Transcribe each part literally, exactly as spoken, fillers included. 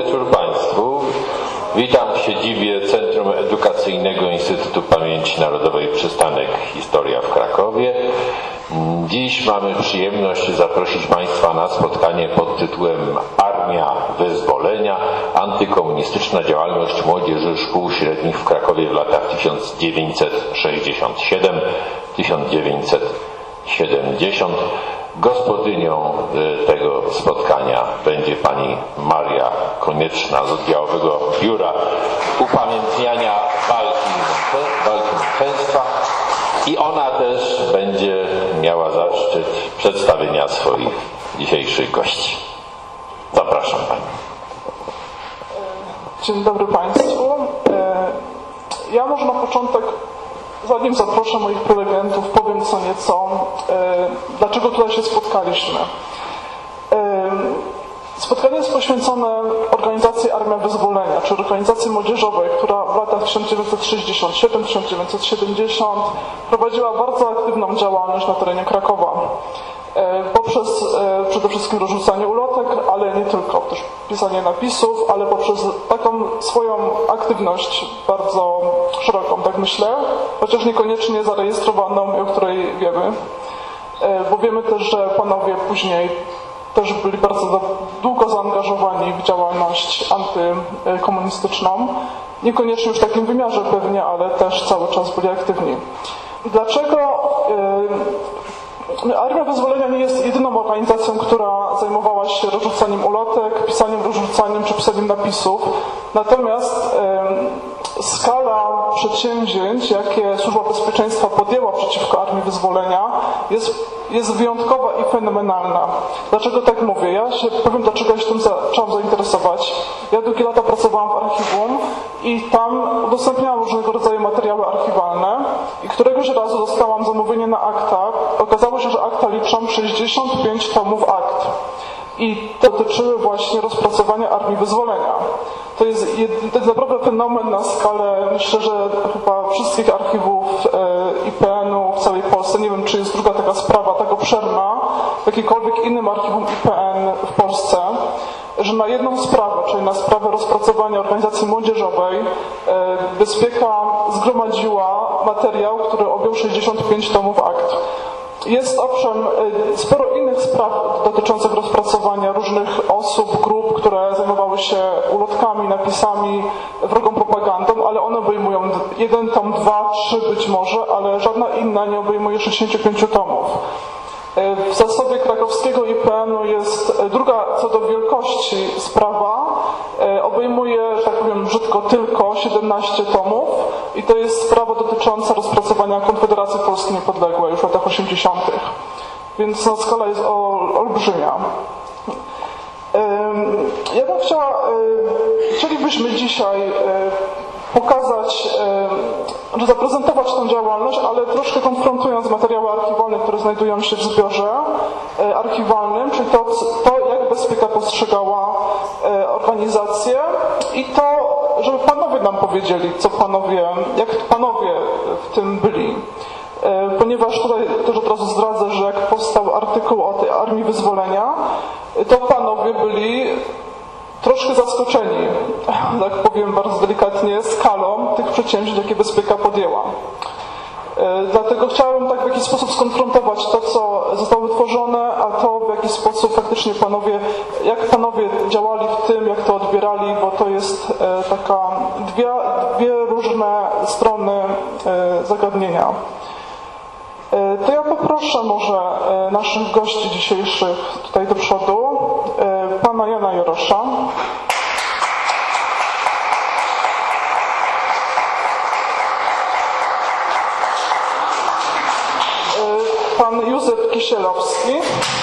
wieczór Państwu. Witam w siedzibie Centrum Edukacyjnego Instytutu Pamięci Narodowej Przystanek Historia w Krakowie. Dziś mamy przyjemność zaprosić Państwa na spotkanie pod tytułem Armia Wyzwolenia. Antykomunistyczna działalność młodzieży szkół średnich w Krakowie w latach tysiąc dziewięćset sześćdziesiąt siedem do tysiąc dziewięćset siedemdziesiąt. Gospodynią tego spotkania będzie pani Maria Konieczna z oddziałowego biura upamiętniania walki, walki męczeństwa i ona też będzie miała zaszczyt przedstawienia swoich dzisiejszych gości. Zapraszam Pani. Dzień dobry Państwu. Ja może na początek, zanim zaproszę moich prelegentów, powiem co nieco, dlaczego tutaj się spotkaliśmy. Spotkanie jest poświęcone organizacji Armia Wyzwolenia, czyli organizacji młodzieżowej, która w latach tysiąc dziewięćset sześćdziesiąt siedem do tysiąc dziewięćset siedemdziesiąt prowadziła bardzo aktywną działalność na terenie Krakowa. Poprzez przede wszystkim rozrzucanie ulotek, ale nie tylko, też pisanie napisów, ale poprzez taką swoją aktywność bardzo szeroką, tak myślę, chociaż niekoniecznie zarejestrowaną i o której wiemy, bo wiemy też, że panowie później też byli bardzo długo zaangażowani w działalność antykomunistyczną, niekoniecznie już w takim wymiarze pewnie, ale też cały czas byli aktywni. Dlaczego Armia Wyzwolenia nie jest jedyną organizacją, która zajmowała się rozrzucaniem ulotek, pisaniem, rozrzucaniem czy pisaniem napisów. Natomiast e, skala przedsięwzięć, jakie Służba Bezpieczeństwa podjęła przeciwko Armii Wyzwolenia, jest, jest wyjątkowa i fenomenalna. Dlaczego tak mówię? Ja się powiem, dlaczego ja się tym zaczęłam zainteresować. Ja długie lata pracowałam w archiwum i tam udostępniałam różnego rodzaju materiały archiwalne i któregoś razu dostałam zamówienie na akta. Okazało się, że akta liczą sześćdziesiąt pięć tomów akt. I to dotyczyły właśnie rozpracowania Armii Wyzwolenia. To jest, jed, to jest naprawdę fenomen na skalę, myślę, że chyba wszystkich archiwów e, I P N-u w całej Polsce. Nie wiem, czy jest druga taka sprawa tak obszerna w jakimkolwiek innym archiwum I P N w Polsce, że na jedną sprawę, czyli na sprawę rozpracowania organizacji młodzieżowej, e, Bezpieka zgromadziła materiał, który objął sześćdziesiąt pięć tomów akt. Jest owszem sporo innych spraw dotyczących rozpracowania różnych osób, grup, które zajmowały się ulotkami, napisami, wrogą propagandą, ale one obejmują jeden tom, dwa, trzy być może, ale żadna inna nie obejmuje sześćdziesięciu pięciu tomów. W zasobie krakowskiego I P N-u jest druga co do wielkości sprawa, obejmuje, tak powiem brzydko, tylko siedemnaście tomów i to jest sprawa dotycząca rozpracowania Konfederacji Polskiej Niepodległej już w latach osiemdziesiątych. Więc no, skala jest olbrzymia. Ja bym chciała, chcielibyśmy dzisiaj pokazać, że zaprezentować tę działalność, ale troszkę konfrontując materiały archiwalne, które znajdują się w zbiorze archiwalnym, czyli to, to jak Bezpieka postrzegała organizację i to, żeby panowie nam powiedzieli, co panowie, jak panowie w tym byli. Ponieważ tutaj też od razu zdradzę, że jak powstał artykuł o tej Armii Wyzwolenia, to panowie byli troszkę zaskoczeni, tak powiem bardzo delikatnie, skalą tych przedsięwzięć, jakie Bezpieka podjęła. Dlatego chciałem tak w jakiś sposób skonfrontować to, co zostało wytworzone, a to w jakiś sposób faktycznie panowie, jak panowie działali w tym, jak to odbierali, bo to jest taka dwie, dwie różne strony zagadnienia. To ja poproszę może naszych gości dzisiejszych tutaj do przodu, pana Jana Jarosza. Pan Józef Kisielowski.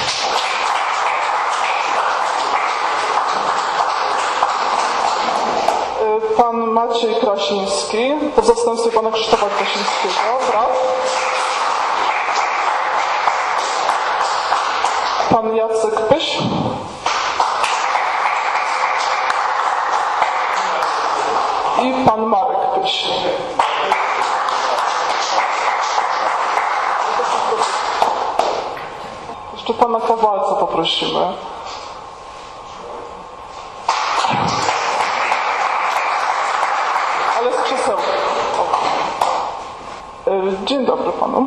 Pan Maciej Krasiński, to w zastępstwie pana Krzysztofa Krasińskiego, brat. Pan Jacek Pyś. I pan Marek Pyś. Jeszcze pana Kawalca poprosimy. Dzień dobry panu.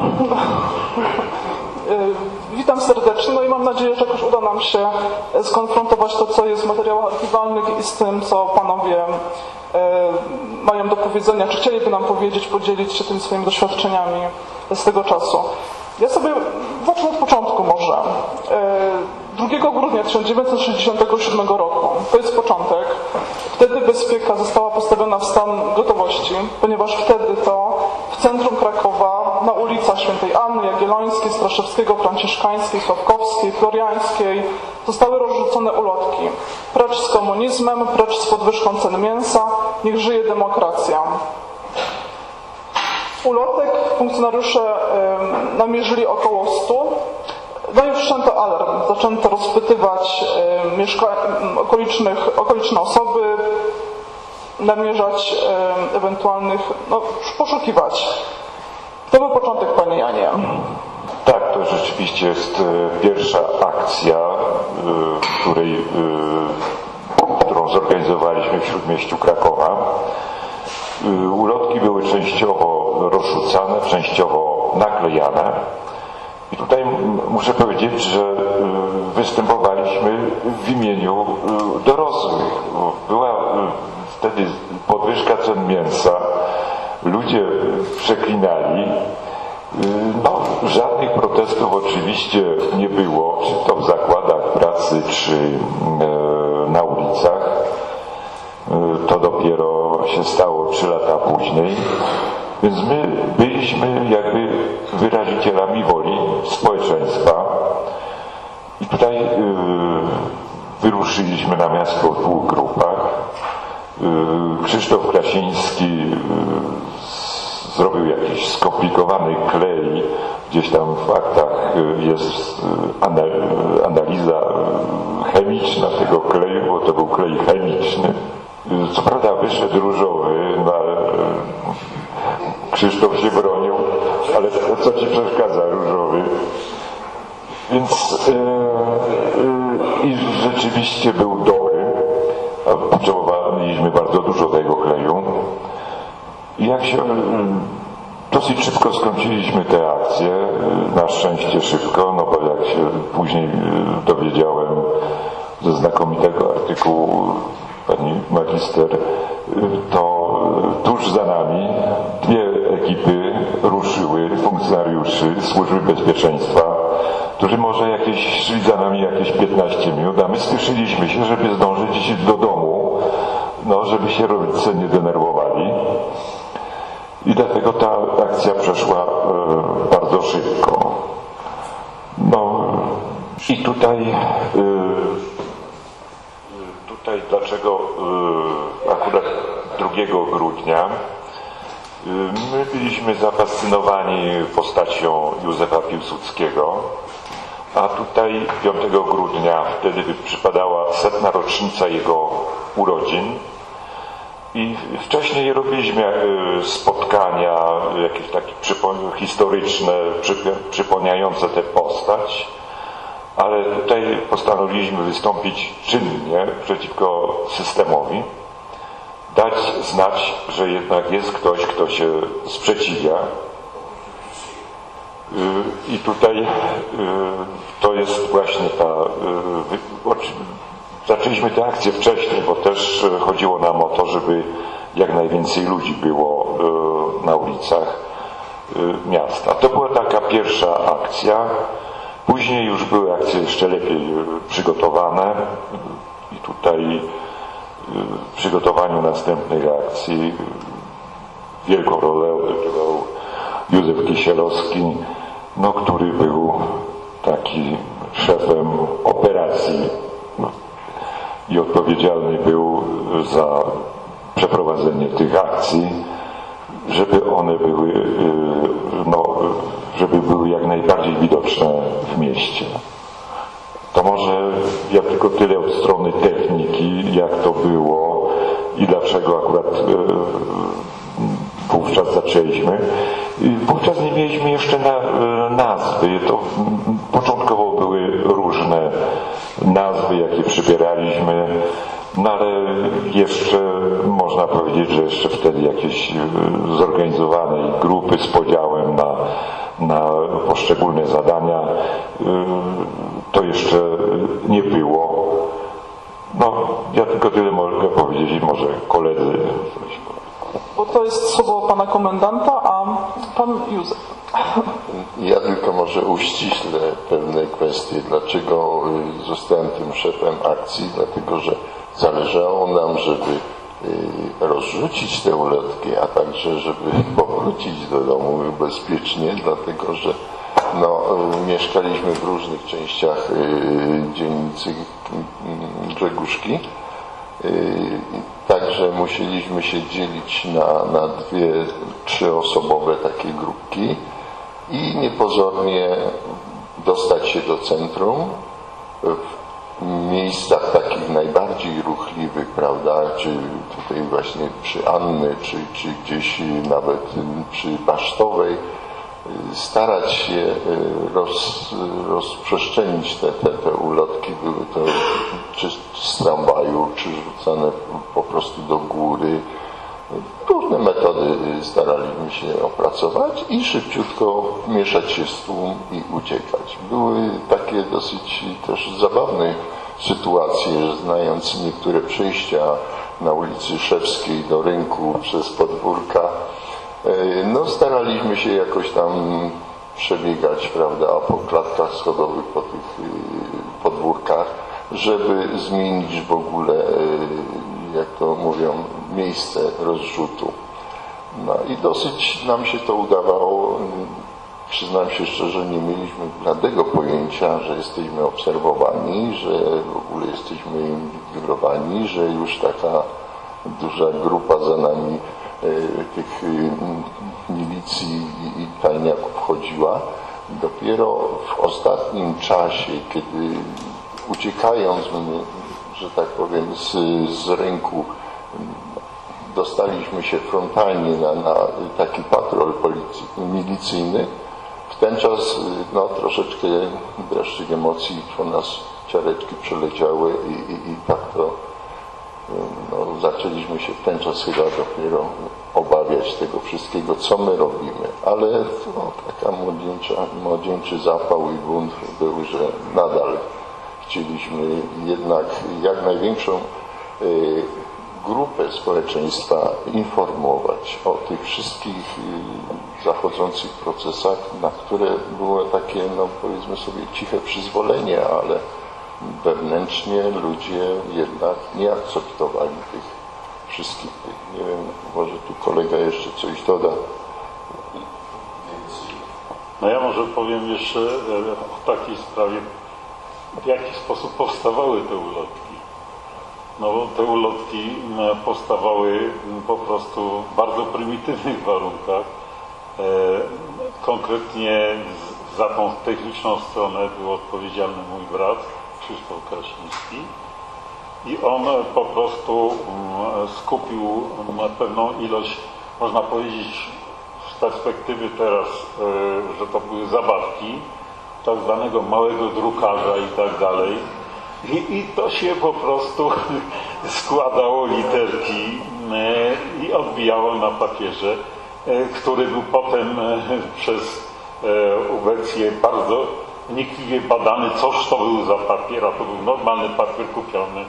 Witam serdecznie, no i mam nadzieję, że jakoś uda nam się skonfrontować to, co jest w materiałach archiwalnych i z tym, co panowie mają do powiedzenia, czy chcieliby nam powiedzieć, podzielić się tymi swoimi doświadczeniami z tego czasu. Ja sobie zacznę od początku może. drugiego grudnia tysiąc dziewięćset sześćdziesiątego siódmego roku, to jest początek, wtedy bezpieka została postawiona w stan gotowości, ponieważ wtedy to w centrum Krakowa, na ulicach Świętej Anny, Jagiellońskiej, Straszewskiego, Franciszkańskiej, Sławkowskiej, Floriańskiej zostały rozrzucone ulotki. Precz z komunizmem, precz z podwyżką cen mięsa, niech żyje demokracja. Ulotek funkcjonariusze y, namierzyli około stu. No i wszczęto alarm. Zaczęto rozpytywać y, mieszka- okolicznych, okoliczne osoby, namierzać y, ewentualnych, no poszukiwać. To był początek, panie Janie. Tak, to rzeczywiście jest y, pierwsza akcja, y, której, y, którą zorganizowaliśmy w Śródmieściu Krakowa. Y, ulotki były częściowo rozrzucane, częściowo naklejane. I tutaj m- muszę powiedzieć, że y, występowaliśmy w imieniu y, dorosłych. Bo była y, wtedy podwyżka cen mięsa, ludzie przeklinali. No, żadnych protestów oczywiście nie było, czy to w zakładach pracy, czy e, na ulicach. E, to dopiero się stało trzy lata później. Więc my byliśmy jakby wyrazicielami woli społeczeństwa. I tutaj e, wyruszyliśmy na miasto w dwóch grupach. E, Krzysztof Krasiński e, zrobił jakiś skomplikowany klej, gdzieś tam w aktach jest analiza chemiczna tego kleju, bo to był klej chemiczny. Co prawda wyszedł różowy, no ale Krzysztof się bronił, ale co ci przeszkadza różowy? Więc yy, yy, i rzeczywiście był dobry, a potrzebowaliśmy bardzo dużo tego kleju. I jak się dosyć szybko skończyliśmy te akcje, na szczęście szybko, no bo jak się później dowiedziałem ze znakomitego artykułu pani magister, to tuż za nami dwie ekipy ruszyły, funkcjonariuszy Służby Bezpieczeństwa, którzy może jakieś szli za nami jakieś piętnaście minut, a my spieszyliśmy się, żeby zdążyć do domu, no żeby się rodzice nie denerwowali. I dlatego ta akcja przeszła e, bardzo szybko. No i tutaj, e, tutaj dlaczego e, akurat drugiego grudnia e, my byliśmy zafascynowani postacią Józefa Piłsudskiego, a tutaj piątego grudnia wtedy przypadała setna rocznica jego urodzin. I wcześniej robiliśmy spotkania jakieś takie historyczne, przypomniające tę postać, ale tutaj postanowiliśmy wystąpić czynnie przeciwko systemowi, dać znać, że jednak jest ktoś, kto się sprzeciwia. I tutaj to jest właśnie ta... Zaczęliśmy tę akcję wcześniej, bo też chodziło nam o to, żeby jak najwięcej ludzi było na ulicach miasta. To była taka pierwsza akcja. Później już były akcje jeszcze lepiej przygotowane i tutaj w przygotowaniu następnych akcji wielką rolę odegrał Józef Kisielowski, no, który był taki szefem operacji i odpowiedzialny był za przeprowadzenie tych akcji, żeby one były, no, żeby były jak najbardziej widoczne w mieście. To może ja tylko tyle od strony techniki, jak to było i dlaczego akurat wówczas zaczęliśmy. Wówczas nie mieliśmy jeszcze na, nazwy. To początkowo były różne nazwy, jakie przybieraliśmy. No ale jeszcze można powiedzieć, że jeszcze wtedy jakieś zorganizowane grupy z podziałem na, na poszczególne zadania to jeszcze nie było. No, ja tylko tyle mogę powiedzieć i może koledzy coś. Bo to jest słowo pana komendanta, a pan Józef. Ja tylko może uściślę pewne kwestie. Dlaczego zostałem tym szefem akcji? Dlatego, że zależało nam, żeby rozrzucić te ulotki, a także, żeby powrócić do domu bezpiecznie, dlatego, że no, mieszkaliśmy w różnych częściach dzielnicy Grzegórzki. Także musieliśmy się dzielić na, na dwie, trzyosobowe takie grupki i niepozornie dostać się do centrum w miejscach takich najbardziej ruchliwych, prawda, czy tutaj właśnie przy Anny, czy, czy gdzieś nawet przy Basztowej, starać się roz, rozprzestrzenić te, te, te ulotki. Były to czy z tramwaju, czy rzucane po prostu do góry. Różne metody staraliśmy się opracować i szybciutko mieszać się z tłum i uciekać. Były takie dosyć też zabawne sytuacje, że znając niektóre przejścia na ulicy Szewskiej do rynku przez podwórka, no staraliśmy się jakoś tam przebiegać, prawda, po klatkach schodowych, po tych podwórkach, żeby zmienić w ogóle, jak to mówią, miejsce rozrzutu. No i dosyć nam się to udawało. Przyznam się szczerze, nie mieliśmy bladego pojęcia, że jesteśmy obserwowani, że w ogóle jesteśmy inwigilowani, że już taka duża grupa za nami tych milicji i tajniaków wchodziła. Dopiero w ostatnim czasie, kiedy uciekając, że tak powiem, z, z rynku, dostaliśmy się frontalnie na, na taki patrol policji, milicyjny, w ten czas no, troszeczkę dreszczyk emocji po nas ciareczki przeleciały i, i, i tak to no, zaczęliśmy się w ten czas chyba dopiero obawiać tego wszystkiego, co my robimy. Ale no, taka młodzieńcza, młodzieńczy zapał i bunt był, że nadal chcieliśmy jednak jak największą y, grupę społeczeństwa informować o tych wszystkich y, zachodzących procesach, na które było takie, no powiedzmy sobie, ciche przyzwolenie, ale wewnętrznie ludzie jednak nie akceptowali tych wszystkich tych. Nie wiem, może tu kolega jeszcze coś doda. No ja może powiem jeszcze o takiej sprawie, w jaki sposób powstawały te ulotki. No te ulotki powstawały po prostu w bardzo prymitywnych warunkach. Konkretnie za tą techniczną stronę był odpowiedzialny mój brat, Krzysztof Krasiński, i on po prostu skupił pewną ilość, można powiedzieć z perspektywy teraz, że to były zabawki, tak zwanego małego drukarza i tak dalej. I, i to się po prostu składało literki i odbijało na papierze, który był potem przez ubecję bardzo wnikliwie badany, coż to był za papier, a to był normalny papier kupiony.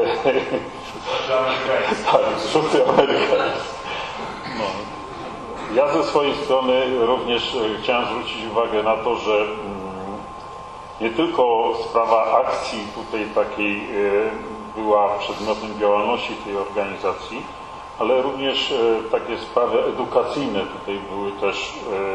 Tak, szósty amerykański. No. Ja ze swojej strony również chciałem zwrócić uwagę na to, że nie tylko sprawa akcji tutaj takiej była przedmiotem działalności tej organizacji, ale również takie sprawy edukacyjne tutaj były też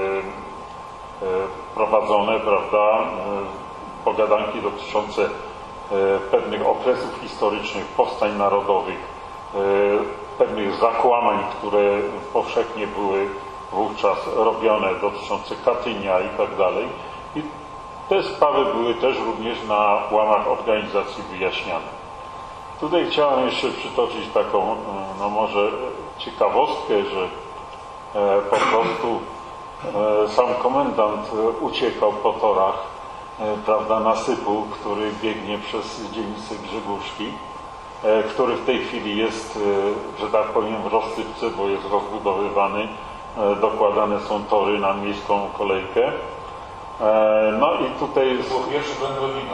prowadzone, prawda, pogadanki dotyczące pewnych okresów historycznych, powstań narodowych, pewnych zakłamań, które powszechnie były wówczas robione, dotyczące Katynia i tak dalej. I te sprawy były też również na łamach organizacji wyjaśniane. Tutaj chciałem jeszcze przytoczyć taką, no może ciekawostkę, że po prostu sam komendant uciekał po torach, prawda, nasypu, który biegnie przez dzielnicę Grzegórzki, który w tej chwili jest, że tak powiem, w rozsypce, bo jest rozbudowywany. Dokładane są tory na miejską kolejkę. No i tutaj... Było pierwszy wędrowina.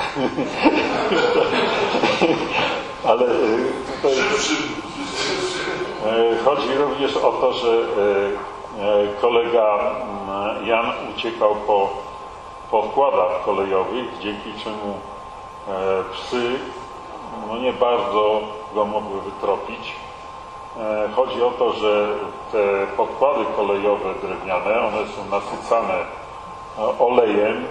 Ale tutaj chodzi również o to, że kolega Jan uciekał po podkładach kolejowych, dzięki czemu psy no nie bardzo go mogły wytropić. Chodzi o to, że te podkłady kolejowe drewniane, one są nasycane olejem,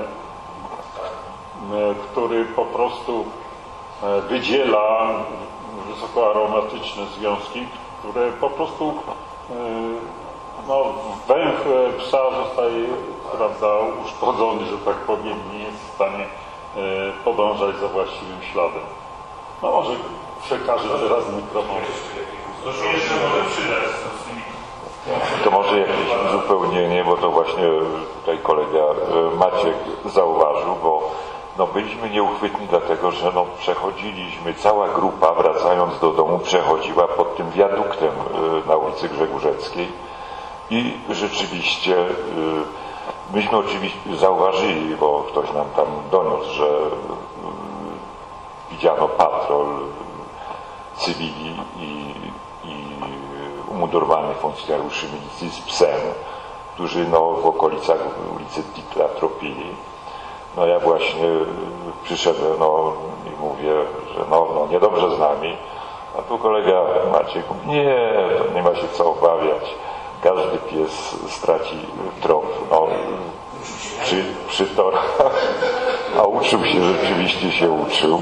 który po prostu wydziela wysokoaromatyczne związki, które po prostu no, węch psa zostaje, prawda, uszkodzony, że tak powiem, nie jest w stanie podążać za właściwym śladem. No może przekażę teraz mikrofon. To się jeszcze może przydać z tymi. To może jakieś uzupełnienie, bo to właśnie tutaj kolega Maciek zauważył, bo no byliśmy nieuchwytni dlatego, że no przechodziliśmy, cała grupa wracając do domu przechodziła pod tym wiaduktem na ulicy Grzegórzeckiej i rzeczywiście myśmy oczywiście zauważyli, bo ktoś nam tam doniósł, że widziano patrol cywili i, i umundurowanych funkcjonariuszy milicji z psem, którzy no, w okolicach ulicy Titla tropili. No ja właśnie przyszedłem no, i mówię, że no, no niedobrze z nami. A tu kolega Maciek mówi, nie, to nie ma się co obawiać. Każdy pies straci trop no, przy, przy torach. A uczył się, rzeczywiście się uczył.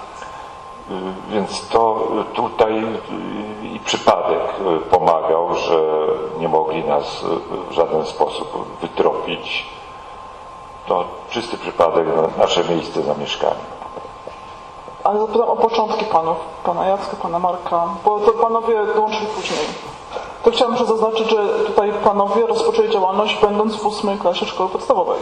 Więc to tutaj i przypadek pomagał, że nie mogli nas w żaden sposób wytropić. To czysty przypadek, nasze miejsce zamieszkania. Ale zapytam o początki panów, pana Jacka, pana Marka, bo to panowie dołączyli później. To chciałam jeszcze zaznaczyć, że tutaj panowie rozpoczęli działalność będąc w ósmej klasie szkoły podstawowej.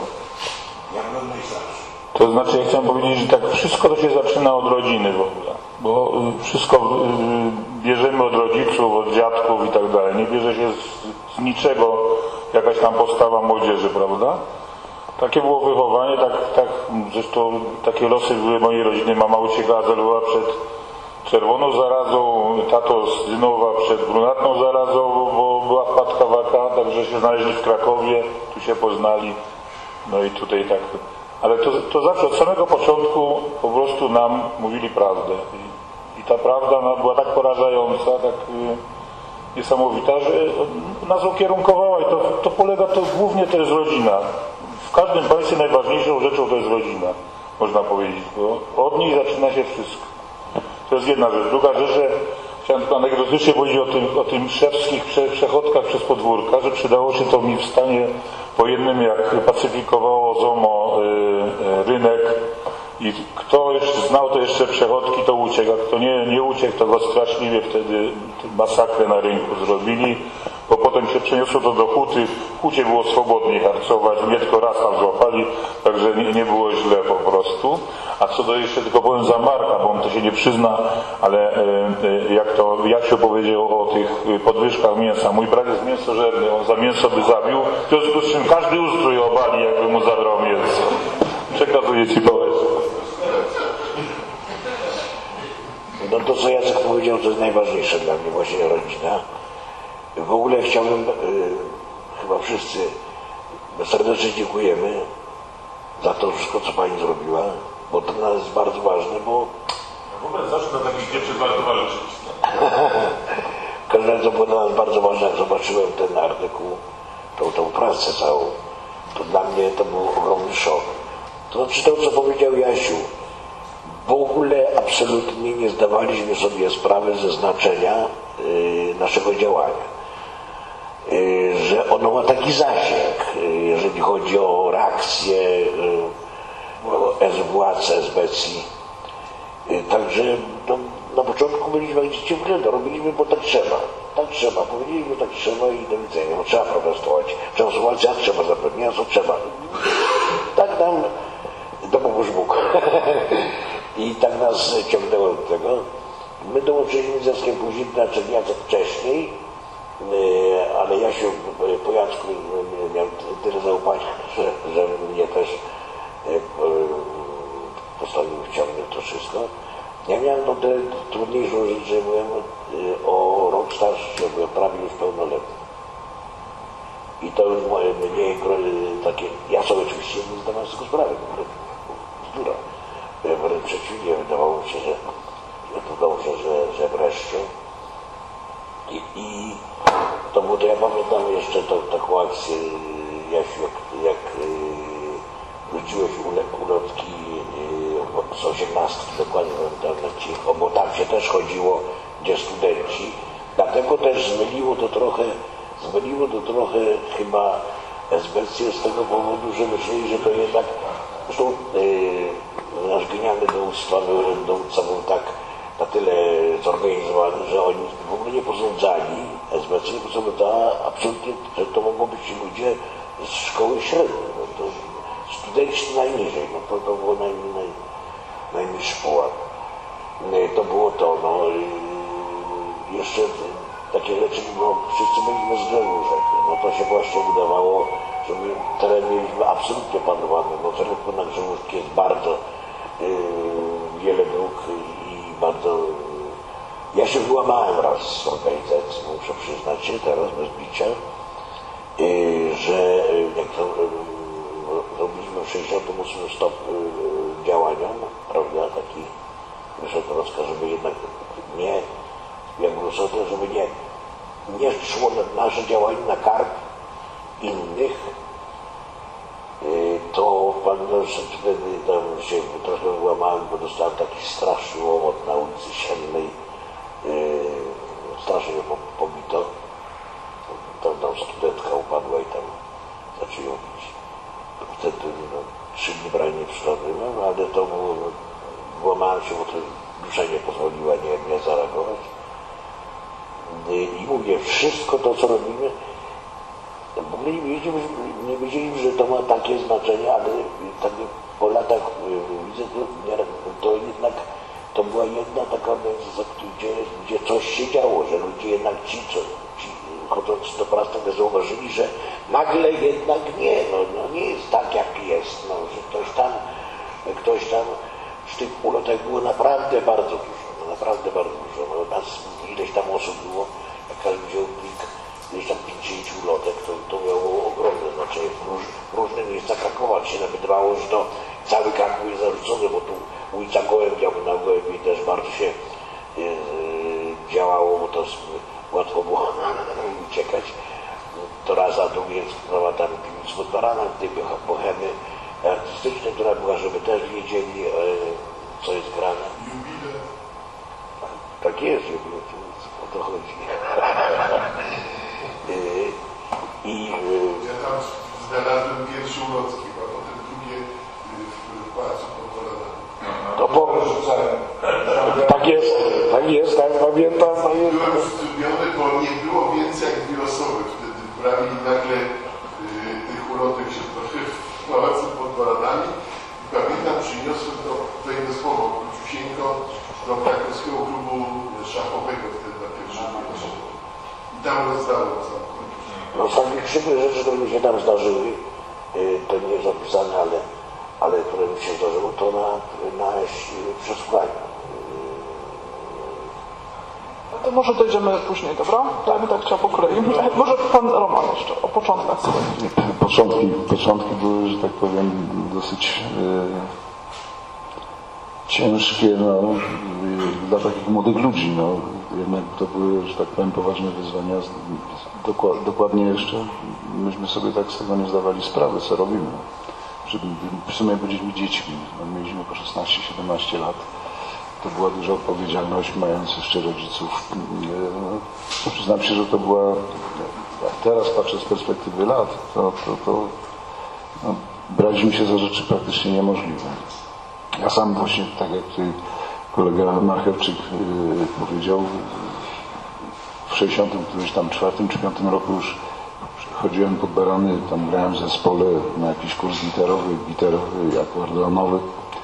To znaczy, ja chciałem powiedzieć, że tak wszystko to się zaczyna od rodziny w ogóle, bo wszystko bierzemy od rodziców, od dziadków i tak dalej. Nie bierze się z, z niczego jakaś tam postawa młodzieży, prawda? Takie było wychowanie, tak, tak, zresztą takie losy były mojej rodziny. Mama uciekała z Lwowa przed czerwoną zarazą, tato z Dynowa przed brunatną zarazą, bo była wpadka waka, także się znaleźli w Krakowie, tu się poznali, no i tutaj tak. Ale to, to zawsze od samego początku po prostu nam mówili prawdę. I, i ta prawda no, była tak porażająca, tak y, niesamowita, że nas ukierunkowała i to, to polega, to głównie to jest rodzina. W każdym państwie najważniejszą rzeczą to jest rodzina, można powiedzieć, bo od niej zaczyna się wszystko. To jest jedna rzecz. Druga rzecz, że chciałem tylko anegdotycznie powiedzieć o tym, o tym szewskich prze, przechodkach przez podwórka, że przydało się to mi w stanie wojennym, jak pacyfikowało ZOMO y, y, rynek i kto jeszcze znał te jeszcze przechodki, to uciekł, a kto nie, nie uciekł, to go straszliwie wtedy masakrę na rynku zrobili, bo potem się przeniosło to do Huty. W Hucie było swobodniej harcować, mnie tylko raz tam złapali, także nie, nie było źle po prostu. A co do jeszcze tylko powiem za Marka, bo on to się nie przyzna, ale e, jak to Jasiu powiedział o tych podwyżkach mięsa. Mój brat jest mięsożerny, on za mięso by zabił, w związku z czym każdy ustrój obali, jakby mu zabrał mięso. Przekazuję Ci powiedzieć. No to, co Jacek powiedział, to jest najważniejsze dla mnie, właśnie rodzina. W ogóle chciałbym, y, chyba wszyscy serdecznie dziękujemy za to wszystko, co Pani zrobiła, bo to dla nas jest bardzo ważne, bo... W ogóle zawsze na takich pierwszych warto walczyć. W każdym razie to było dla nas bardzo ważne, jak zobaczyłem ten artykuł, tą, tą pracę całą, to dla mnie to był ogromny szok. To znaczy to, co powiedział Jasiu, w ogóle absolutnie nie zdawaliśmy sobie sprawy ze znaczenia y, naszego działania. Y, że ono ma taki zasięg, y, jeżeli chodzi o reakcję y, władz S B C I. Y, także no, na początku byliśmy jak dzieci w grę, robiliśmy, bo tak trzeba. Tak trzeba, powiedzieliśmy, tak trzeba i do widzenia. No, trzeba protestować, trzeba słuchać, jak trzeba zapewniać, co trzeba. Tak nam dopomóż Bóg. I tak nas ciągnęło do tego. My dołączyliśmy z Jackiem później, znaczy Jacek wcześniej, ale Jasiu po Jacku miał tyle zaufania, że, że mnie też postanowił wciągnąć to wszystko. Ja miałem no, tę trudniejszą rzecz, że byłem o rok starszy, byłem prawie już pełnoletni. I to już mnie takie, ja sobie oczywiście nie zdawałem z tego sprawy, bzdura. Wręcz przeciwnie, wydawało mi się, że, że to dobrze, że, że wreszcie. I, I to było, to ja pamiętam jeszcze to, taką akcję, Jasiu, jak, jak wróciłeś ulotki z osiemnastki, dokładnie pamiętam, bo tam się też chodziło, gdzie studenci. Dlatego też zmyliło to trochę, zmyliło to trochę chyba esbecję z tego powodu, że myśleli, że to jednak, zresztą yy, nasz genialny dowództwa, dowódca był tak na tyle zorganizowany, że oni w ogóle nie posądzali, S B C nie posądzała absolutnie, że to mogą być ci ludzie z szkoły średniej. No to studenci najniżej, no to, to było naj, naj, najniższy pułap. To było to, no i jeszcze takie rzeczy, bo wszyscy byliśmy z Glenuszek, no to się właśnie udawało, że my teren mieliśmy absolutnie panowany, no teren na Grzegórzki jest bardzo yy, wiele dróg i bardzo... Ja się wyłamałem raz z organizacji, muszę przyznać się teraz bez bicia, yy, że jak to yy, robiliśmy w sześćdziesiątym ósmym stop yy, działania, prawda, taki wyszedł rozkaz, żeby jednak nie, jak było sobie, żeby nie, nie szło nasze działanie na karb innych, to pamiętam, że wtedy tam się trochę wyłamałem, bo dostałem taki straszny łomot na ulicy Siennej. Yy, strasznie mnie pobito. Tam, tam studentka upadła i tam zaczęli ją bić. Wtedy no, trzy dni brałem nieprzyrodny, no, ale to było, wyłamałem się, bo to dusza nie pozwoliła nie, nie zareagować. Yy, I mówię, wszystko to, co robimy, w ogóle nie wiedzieliśmy, nie wiedzieliśmy, że to ma takie znaczenie, ale tak po latach widzę, to, to jednak to była jedna taka organizacja, gdzie, gdzie coś się działo, że ludzie jednak ci, co, ci chodząc do pracy, tak zauważyli, że nagle jednak nie, no, no nie jest tak jak jest, no, że ktoś tam, ktoś tam, z tych ulotek było naprawdę bardzo dużo, no, naprawdę bardzo dużo, no, nas ileś tam osób było, jak każdy wziął plik, gdzieś tam pięćdziesiąt ulotek, to, to miało ogromne znaczenie. W, róż, w różnych miejscach Krakowa się nawet wydawało, że to cały Kraków jest zarzucony, bo tu ulica Gołębia, na Gołębie też bardzo się yy, działało, bo to łatwo było uciekać. To raz, a drugie sprawa tam piwnic pod Baranach, tej bohemy artystycznej, która była, żeby też wiedzieli, yy, co jest grane. Tak jest, o to chodzi. I, ja tam znalazłem pierwsze ulotki, a potem drugie w pałacu pod Wolanami. To po... Tak jest, tak jest, tak pamiętam. Byłem zdumiony, bo nie było więcej jak dwie osoby wtedy brali i nagle y, tych ulotek się trochę w pałacu pod Wolanami. I pamiętam, przyniosłem to, wejdę słowo, króciusieńko do krakowskiego klubu szachowego wtedy na pierwszym wietrze. I tam rozdałem całą. No z takich przykrych rzeczy, które mi się tam zdarzyły, to nie jest opisane, ale, ale które mi się zdarzyło, to na, na przesłuchaniu. No to może dojdziemy później, dobra? Ja bym tak chciał po kolei. Może pan Roman jeszcze o początkach sobie. Początki, początki były, że tak powiem, dosyć e, ciężkie, no, dla takich młodych ludzi, no. Jednak to były, że tak powiem, poważne wyzwania. Dokładnie jeszcze myśmy sobie tak z tego nie zdawali sprawy, co robimy. W sumie byliśmy dziećmi, no, mieliśmy po szesnaście siedemnaście lat. To była duża odpowiedzialność, mając jeszcze rodziców. No, przyznam się, że to była, jak teraz patrzę z perspektywy lat, to, to, to no, braliśmy się za rzeczy praktycznie niemożliwe. Ja sam właśnie, tak jak tutaj kolega Marchewczyk yy, powiedział, w sześćdziesiątym którymś tam czwartym czy piątym roku już chodziłem pod Barany, tam grałem w zespole na jakiś kurs gitarowy, gitarowy, akordeonowy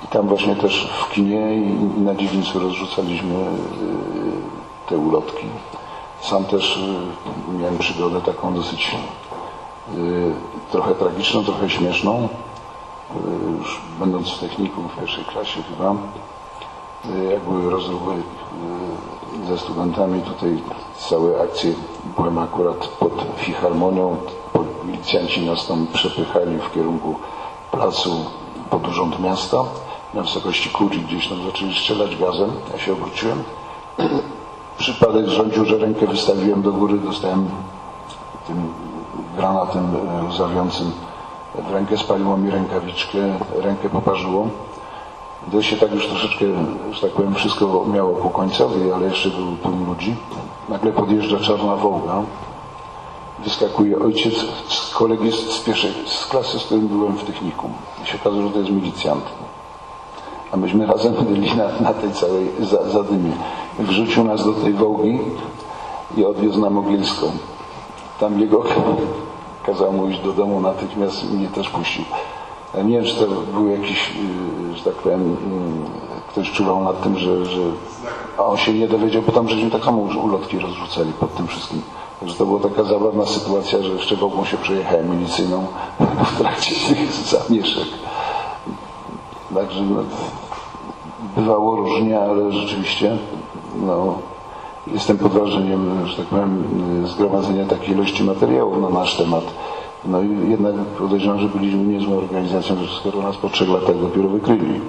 I tam właśnie też w kinie i, i na dziedzińcu rozrzucaliśmy te ulotki. Sam też miałem przygodę taką dosyć trochę tragiczną, trochę śmieszną. Już będąc w technikum w pierwszej klasie chyba, jak były rozruchy ze studentami, tutaj całe akcje byłem akurat pod filharmonią, policjanci nas tam przepychali w kierunku placu pod urząd miasta, na wysokości kurzy gdzieś tam zaczęli strzelać gazem, ja się obróciłem. Przypadek rządził, że rękę wystawiłem do góry, dostałem tym granatem łzawiącym w rękę, spaliło mi rękawiczkę, rękę poparzyło. Gdy się tak już troszeczkę, że tak powiem, wszystko miało ku końcowi, ale jeszcze był tłum ludzi. Nagle podjeżdża czarna Wołga. Wyskakuje ojciec z kolegi z pierwszej, z klasy, z którym byłem w technikum. I się okazało, że to jest milicjant. A myśmy razem byli na, na tej całej za, zadymie. Wrzucił nas do tej Wołgi i odwiózł na Mogielską. Tam jego kazał mu iść do domu natychmiast i mnie też puścił. Ja nie wiem, czy to był jakiś, że tak powiem, ktoś czuwał nad tym, że, że a on się nie dowiedział, bo tam żeśmy tak samo ulotki rozrzucali pod tym wszystkim. Także to była taka zabawna sytuacja, że jeszcze Wołgą się przejechałem milicyjną w trakcie tych zamieszek. Także no, bywało różnie, ale rzeczywiście no, jestem pod wrażeniem, że tak powiem, zgromadzenia takiej ilości materiałów na nasz temat. No i jednak podejrzewam, że byliśmy niezłą organizacją, że skoro nas po trzech latach dopiero wykryli.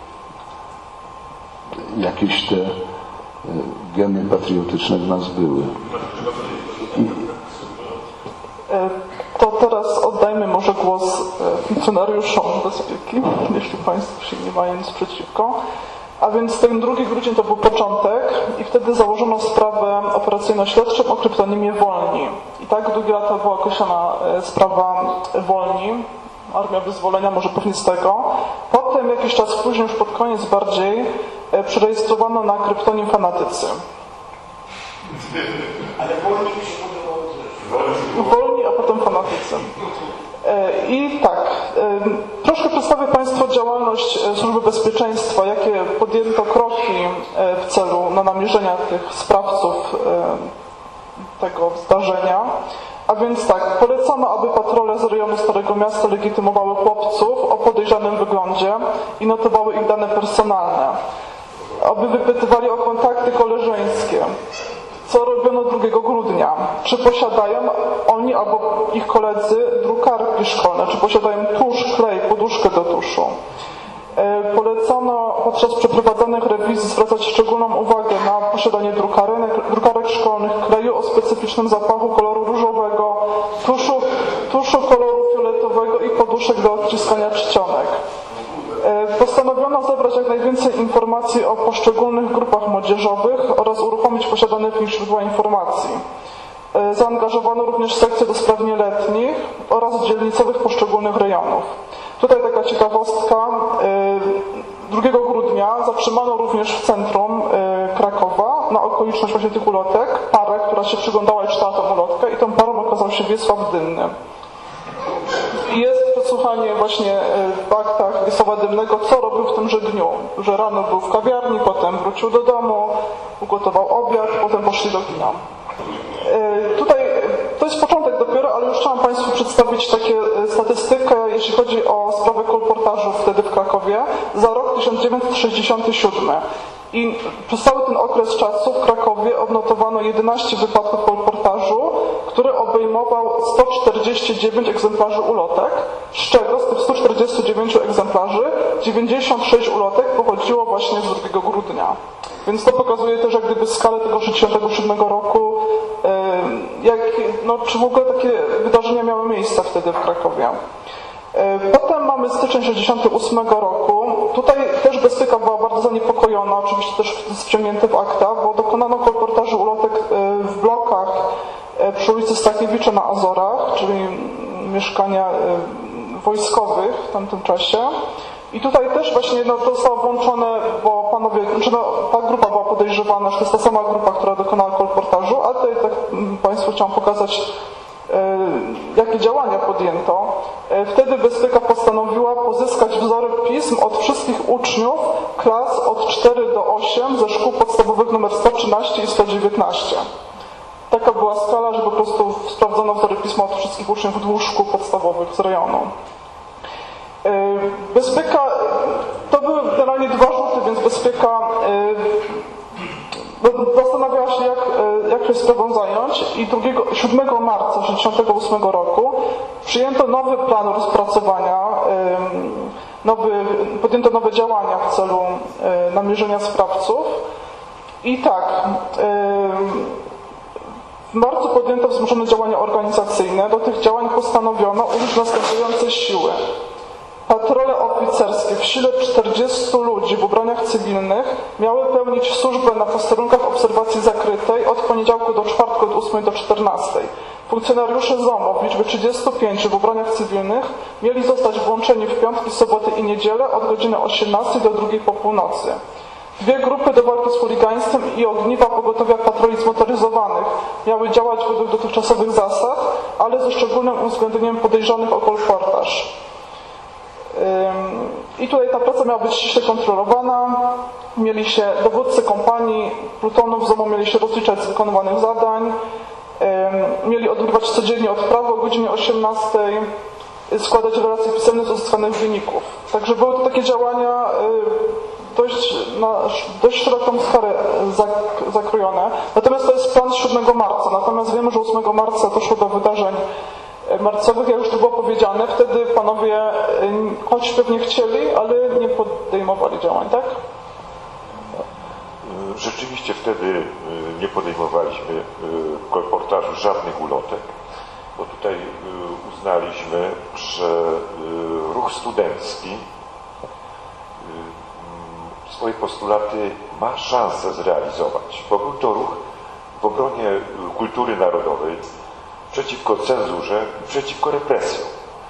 Jakieś te geny patriotyczne w nas były. To teraz oddajmy może głos funkcjonariuszom bezpieki, jeśli Państwo się nie mają nic przeciwko. A więc ten drugi grudzień to był początek i wtedy założono sprawę operacyjno-śledczą o kryptonimie Wolni. I tak długie lata była określona sprawa Wolni, Armia Wyzwolenia, może pewnie z tego. Potem jakiś czas później, już pod koniec bardziej, przerejestrowano na kryptonim Fanatycy. Ale Wolni mi się podobało też. Wolni, a potem Fanatycy. I tak, troszkę przedstawię Państwu działalność Służby Bezpieczeństwa, jakie podjęto kroki w celu na namierzenia tych sprawców tego zdarzenia. A więc tak, polecano, aby patrole z rejonu Starego Miasta legitymowały chłopców o podejrzanym wyglądzie i notowały ich dane personalne. Aby wypytywali o kontakty koleżeńskie. Co robiono drugiego grudnia? Czy posiadają oni albo ich koledzy drukarki szkolne? Czy posiadają tusz, klej, poduszkę do tuszu? Polecono podczas przeprowadzanych rewizji zwracać szczególną uwagę na posiadanie drukarek, drukarek szkolnych, kleju o specyficznym zapachu koloru różowego, tuszu, tuszu koloru fioletowego i poduszek do odciskania czcionek. Postanowiono zebrać jak najwięcej informacji o poszczególnych grupach młodzieżowych oraz uruchomić posiadane w nich źródła informacji. Zaangażowano również sekcje do spraw nieletnich oraz dzielnicowych poszczególnych rejonów. Tutaj taka ciekawostka. drugiego grudnia zatrzymano również w centrum Krakowa na okoliczność właśnie tych ulotek parę, która się przyglądała i czytała tę ulotkę i tą parą okazał się Wiesław Dynny. Jest przesłuchanie właśnie w aktach Wiesława Dymnego, co robił w tymże dniu, że rano był w kawiarni, potem wrócił do domu, ugotował obiad, potem poszli do kina. Tutaj to jest początek dopiero, ale już chciałam Państwu przedstawić takie statystykę, jeśli chodzi o sprawę kolportażu wtedy w Krakowie za rok tysiąc dziewięćset sześćdziesiąty siódmy. I przez cały ten okres czasu w Krakowie odnotowano jedenaście wypadków kolportażu, który obejmował sto czterdzieści dziewięć egzemplarzy ulotek, z czego z tych stu czterdziestu dziewięciu egzemplarzy dziewięćdziesiąt sześć ulotek pochodziło właśnie z drugiego grudnia. Więc to pokazuje też jak gdyby skalę tego sześćdziesiątego siódmego roku, jak, no, czy w ogóle takie wydarzenia miały miejsce wtedy w Krakowie. Potem mamy styczeń sześćdziesiątego ósmego roku. Tutaj też bezpieka była bardzo zaniepokojona, oczywiście też wciągnięte w akta, bo dokonano kolportażu ulotek w blokach przy ulicy Stachiewicza na Azorach, czyli mieszkania wojskowych w tamtym czasie. I tutaj też właśnie no, to zostało włączone, bo panowie, znaczy no, ta grupa była podejrzewana, że to jest ta sama grupa, która dokonała kolportażu, ale tutaj tak Państwu chciałam pokazać, jakie działania podjęto. Wtedy bezpieka postanowiła pozyskać wzory pism od wszystkich uczniów cztery do ośmiu ze szkół podstawowych nr sto trzynaście i sto dziewiętnaście. Taka była skala, że po prostu sprawdzono wzory pisma od wszystkich uczniów dwóch szkół podstawowych z rejonu. Bezpieka, to były generalnie dwa rzuty, więc bezpieka zastanawiała się, jak, jak się sprawą zająć i siódmego marca tysiąc dziewięćset sześćdziesiątego ósmego roku przyjęto nowy plan rozpracowania, nowy, podjęto nowe działania w celu namierzenia sprawców i tak, w marcu podjęto wzmożone działania organizacyjne. Do tych działań postanowiono użyć następujące siły. Patrole oficerskie w sile czterdziestu ludzi w ubraniach cywilnych miały pełnić służbę na posterunkach obserwacji zakrytej od poniedziałku do czwartku od ósmej do czternastej. Funkcjonariusze Z O M O w liczbie trzydziestu pięciu w ubraniach cywilnych mieli zostać włączeni w piątki, soboty i niedzielę od godziny osiemnastej do drugiej po północy. Dwie grupy do walki z chuligaństwem i ogniwa pogotowia patroli zmotoryzowanych miały działać według dotychczasowych zasad, ale ze szczególnym uwzględnieniem podejrzanych o kolportaż. I tutaj ta praca miała być ściśle kontrolowana. Mieli się dowódcy kompanii, plutonów Z O M O mieli się rozliczać z wykonywanych zadań. Mieli odbywać codziennie odprawy o godzinie osiemnastej, składać relacje pisemne z uzyskanych wyników. Także były to takie działania dość, na dość szeroką skalę zakrojone. Natomiast to jest plan z siódmego marca. Natomiast wiemy, że ósmego marca doszło do wydarzeń marcowych, jak już to było powiedziane. Wtedy panowie, choć pewnie chcieli, ale nie podejmowali działań, tak? Rzeczywiście wtedy nie podejmowaliśmy w kolportażu żadnych ulotek, bo tutaj uznaliśmy, że ruch studencki swoje postulaty ma szansę zrealizować, bo był to ruch w obronie kultury narodowej, przeciwko cenzurze, przeciwko represjom.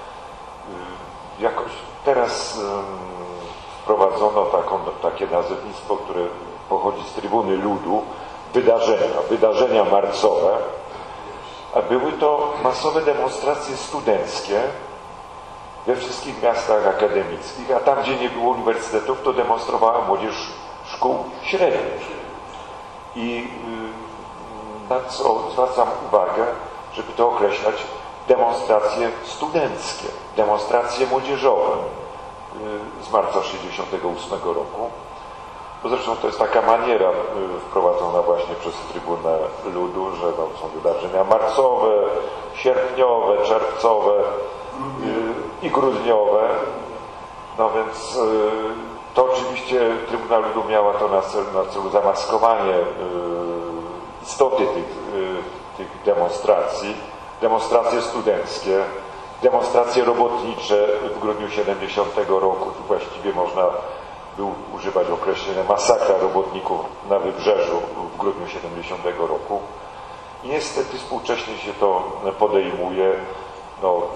Jakoś teraz wprowadzono taką, takie nazewnictwo, które pochodzi z trybuny ludu, wydarzenia, wydarzenia marcowe, a były to masowe demonstracje studenckie we wszystkich miastach akademickich, a tam, gdzie nie było uniwersytetów, to demonstrowała młodzież szkół średnich. I na co zwracam uwagę, żeby to określać, demonstracje studenckie, demonstracje młodzieżowe z marca tysiąc dziewięćset sześćdziesiątego ósmego roku. Bo zresztą to jest taka maniera wprowadzona właśnie przez Trybunę Ludu, że no, są wydarzenia marcowe, sierpniowe, czerwcowe i grudniowe. No więc to oczywiście Trybuna Ludu miała to na celu, na celu zamaskowanie istoty tych, tych demonstracji. Demonstracje studenckie, demonstracje robotnicze w grudniu tysiąc dziewięćset siedemdziesiątego roku. Tu właściwie można był używać określenia masakra robotników na Wybrzeżu w grudniu tysiąc dziewięćset siedemdziesiątego roku. I niestety współcześnie się to podejmuje. No, yy,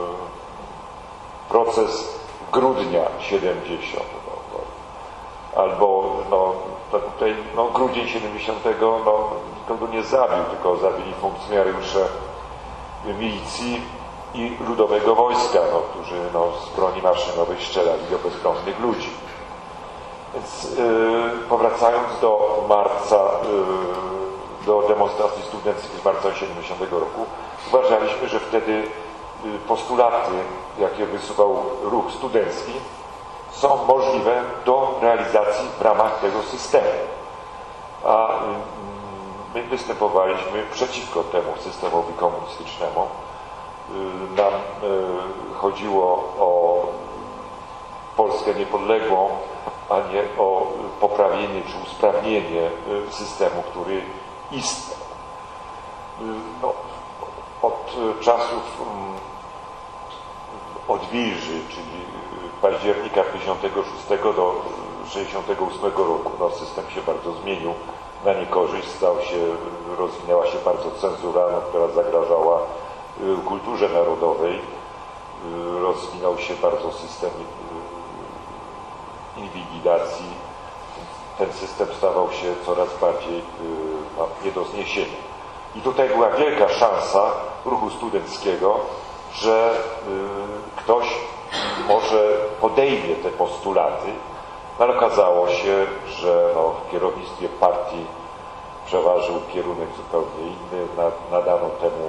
proces grudnia siedemdziesiątego no, albo no, tutaj no, grudzień siedemdziesiątego no, nikogo nie zabił, tylko zabili funkcjonariusze milicji i Ludowego Wojska, no, którzy no, z broni maszynowej strzelali do bezbronnych ludzi. Więc yy, powracając do marca, yy, do demonstracji studenckich z marca tysiąc dziewięćset siedemdziesiątego roku, uważaliśmy, że wtedy yy, postulaty, jakie wysuwał ruch studencki, są możliwe do realizacji w ramach tego systemu. A yy, my występowaliśmy przeciwko temu systemowi komunistycznemu. Yy, nam yy, chodziło o Polskę niepodległą, a nie o poprawienie czy usprawnienie systemu, który istniał. No, od czasów odwilży, czyli października pięćdziesiątego szóstego do sześćdziesiątego ósmego roku, no, system się bardzo zmienił na niekorzyść, stał się, rozwinęła się bardzo cenzura, no, która zagrażała kulturze narodowej, rozwinął się bardzo system inwigilacji. Ten system stawał się coraz bardziej no, nie do zniesienia. I tutaj była wielka szansa ruchu studenckiego, że y, ktoś może podejmie te postulaty No, ale okazało się, że no, w kierownictwie partii przeważył kierunek zupełnie inny. Nadano temu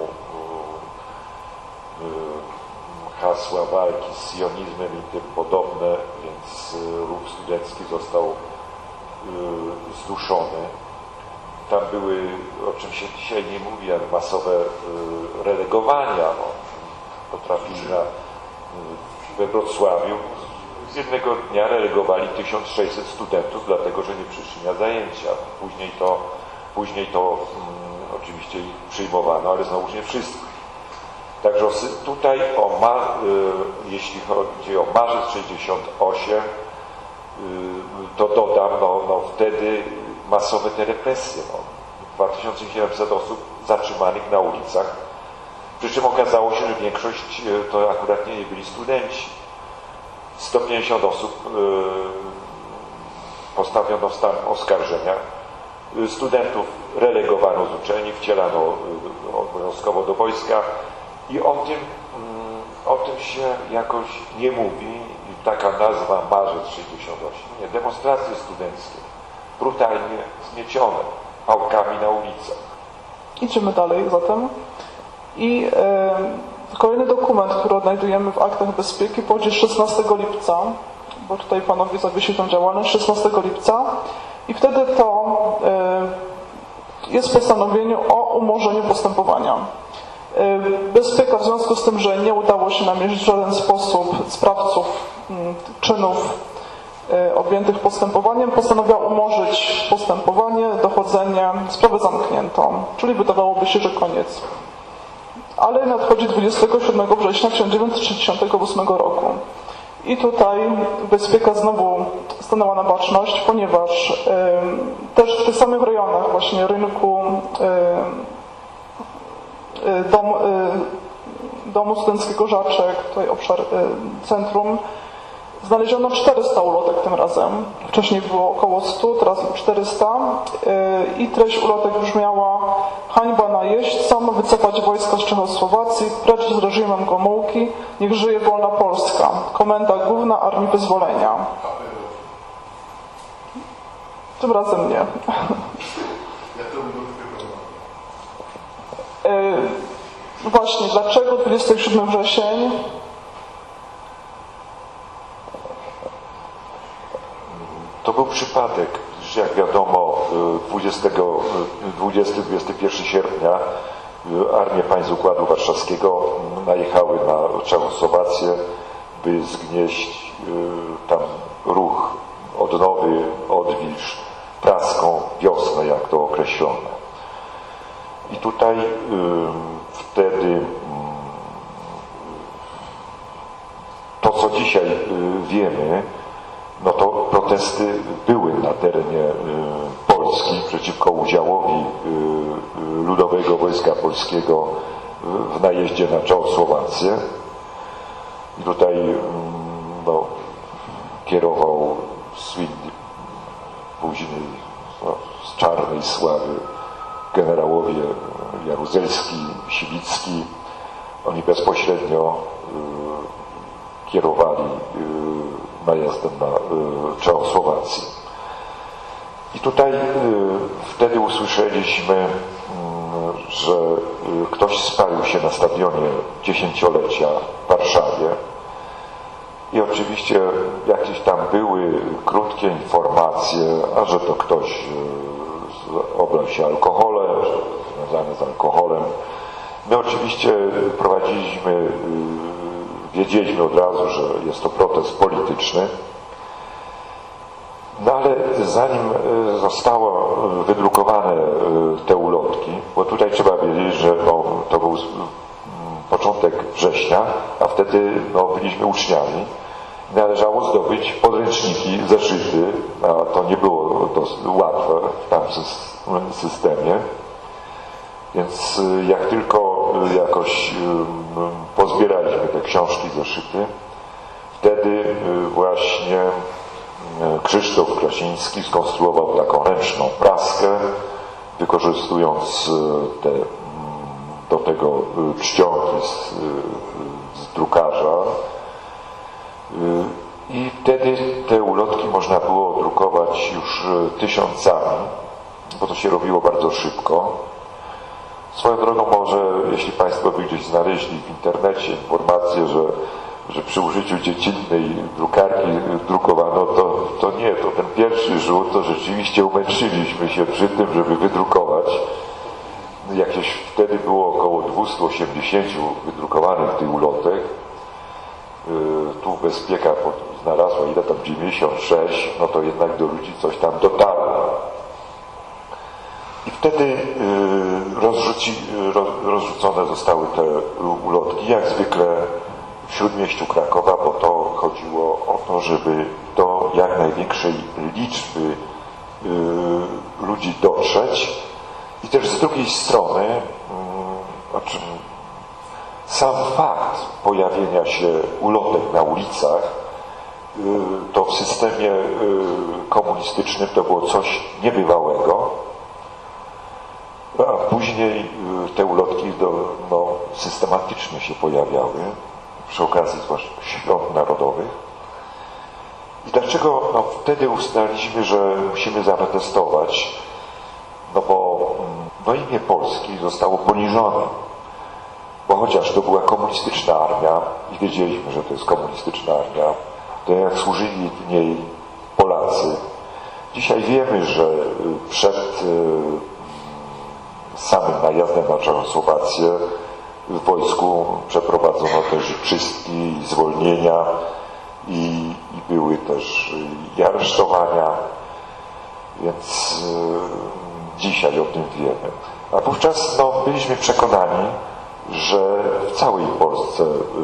hasła walki z sionizmem i tym podobne, więc ruch studencki został zduszony. Tam były, o czym się dzisiaj nie mówi, ale masowe relegowania. No, potrafili na, we Wrocławiu z jednego dnia relegowali tysiąc sześćset studentów, dlatego że nie przyszli na zajęcia. Później to, później to um, oczywiście ich przyjmowano, ale znowuż nie wszystkich. Także tutaj, o ma, y, jeśli chodzi o marzec sześćdziesiąt osiem, y, to dodam, no, no wtedy masowe te represje. No. dwa tysiące siedemset osób zatrzymanych na ulicach. Przy czym okazało się, że większość to akurat nie byli studenci. sto pięćdziesiąt osób postawiono w stan oskarżenia. Studentów relegowano z uczelni, wcielano obowiązkowo do wojska i o tym, o tym się jakoś nie mówi. Taka nazwa marzec sześćdziesiąt osiem. Nie, demonstracje studenckie brutalnie zmiecione pałkami na ulicach. Idziemy dalej zatem. I e, kolejny dokument, który odnajdujemy w aktach bezpieki, pochodzi z szesnastego lipca, bo tutaj panowie zawiesili tę działalność, szesnastego lipca, i wtedy to e, jest postanowienie o umorzeniu postępowania. E, bezpieka w związku z tym, że nie udało się namierzyć w żaden sposób sprawców m, czynów e, objętych postępowaniem, postanowiła umorzyć postępowanie, dochodzenie, sprawę zamkniętą, czyli wydawałoby się, że koniec. Ale nadchodzi dwudziestego siódmego września tysiąc dziewięćset sześćdziesiątego ósmego roku. I tutaj bezpieka znowu stanęła na baczność, ponieważ y, też w tych samych rejonach, właśnie rynku, y, y, dom, y, domu studenckiego Żaczek, tutaj obszar y, centrum, znaleziono czterysta ulotek tym razem. Wcześniej było około stu, teraz czterysta. I treść ulotek brzmiała: hańba najeźdźcom, wycofać wojska z Czechosłowacji, precz z reżimem Gomułki, niech żyje wolna Polska. Komenda Główna Armii Wyzwolenia. Tym razem nie. Ja to bym Właśnie, dlaczego dwudziestego siódmego wrzesień? To był przypadek, że jak wiadomo dwudziestego dwudziestego pierwszego sierpnia armie państw Układu Warszawskiego najechały na Czechosłowację, by zgnieść tam ruch odnowy, odwilż, praską wiosnę, jak to określono. I tutaj wtedy to, co dzisiaj wiemy, no to protesty były na terenie Polski przeciwko udziałowi Ludowego Wojska Polskiego w najeździe na Czechosłowację. I tutaj no, kierował słynny później no, z czarnej sławy generałowie Jaruzelski, Siwicki. Oni bezpośrednio kierowali najazdem na Czechosłowację. I tutaj wtedy usłyszeliśmy, że ktoś spalił się na stadionie dziesięciolecia w Warszawie. I oczywiście jakieś tam były krótkie informacje, a że to ktoś oblał się alkoholem, związany z alkoholem. My oczywiście prowadziliśmy, wiedzieliśmy od razu, że jest to protest polityczny. No ale zanim zostały wydrukowane te ulotki, bo tutaj trzeba wiedzieć, że no, to był początek września, a wtedy no, byliśmy uczniami, należało zdobyć podręczniki, zeszyty, a to nie było dosyć łatwe w tamtym systemie. Więc jak tylko jakoś pozbieraliśmy te książki, zeszyty, wtedy właśnie Krzysztof Krasiński skonstruował taką ręczną praskę, wykorzystując te, do tego czcionki z, z drukarza. I I wtedy te ulotki można było drukować już tysiącami, bo to się robiło bardzo szybko. Swoją drogą może, jeśli Państwo by gdzieś znaleźli w internecie informację, że, że przy użyciu dziecinnej drukarki drukowano, to, to nie, to ten pierwszy rzut, to rzeczywiście umęczyliśmy się przy tym, żeby wydrukować. Jakieś wtedy było około dwieście osiemdziesiąt wydrukowanych tych ulotek. Tu Bezpieka znalazła ile tam dziewięćdziesiąt sześć, no to jednak do ludzi coś tam dotarło. I wtedy rozrzuci, rozrzucone zostały te ulotki, jak zwykle w śródmieściu Krakowa, bo to chodziło o to, żeby do jak największej liczby ludzi dotrzeć. I też z drugiej strony, o czym sam fakt pojawienia się ulotek na ulicach, to w systemie komunistycznym to było coś niebywałego, a później te ulotki do, no, systematycznie się pojawiały, przy okazji zwłaszcza świąt narodowych. I dlaczego no, wtedy ustaliliśmy, że musimy zaprotestować? No bo no, imię Polski zostało poniżone. Bo chociaż to była komunistyczna armia i wiedzieliśmy, że to jest komunistyczna armia, to jak służyli w niej Polacy. Dzisiaj wiemy, że przed samym najazdem na Czechosłowację w wojsku przeprowadzono też czystki, zwolnienia i, i były też i aresztowania, więc dzisiaj o tym wiemy. A wówczas no, byliśmy przekonani, że w całej Polsce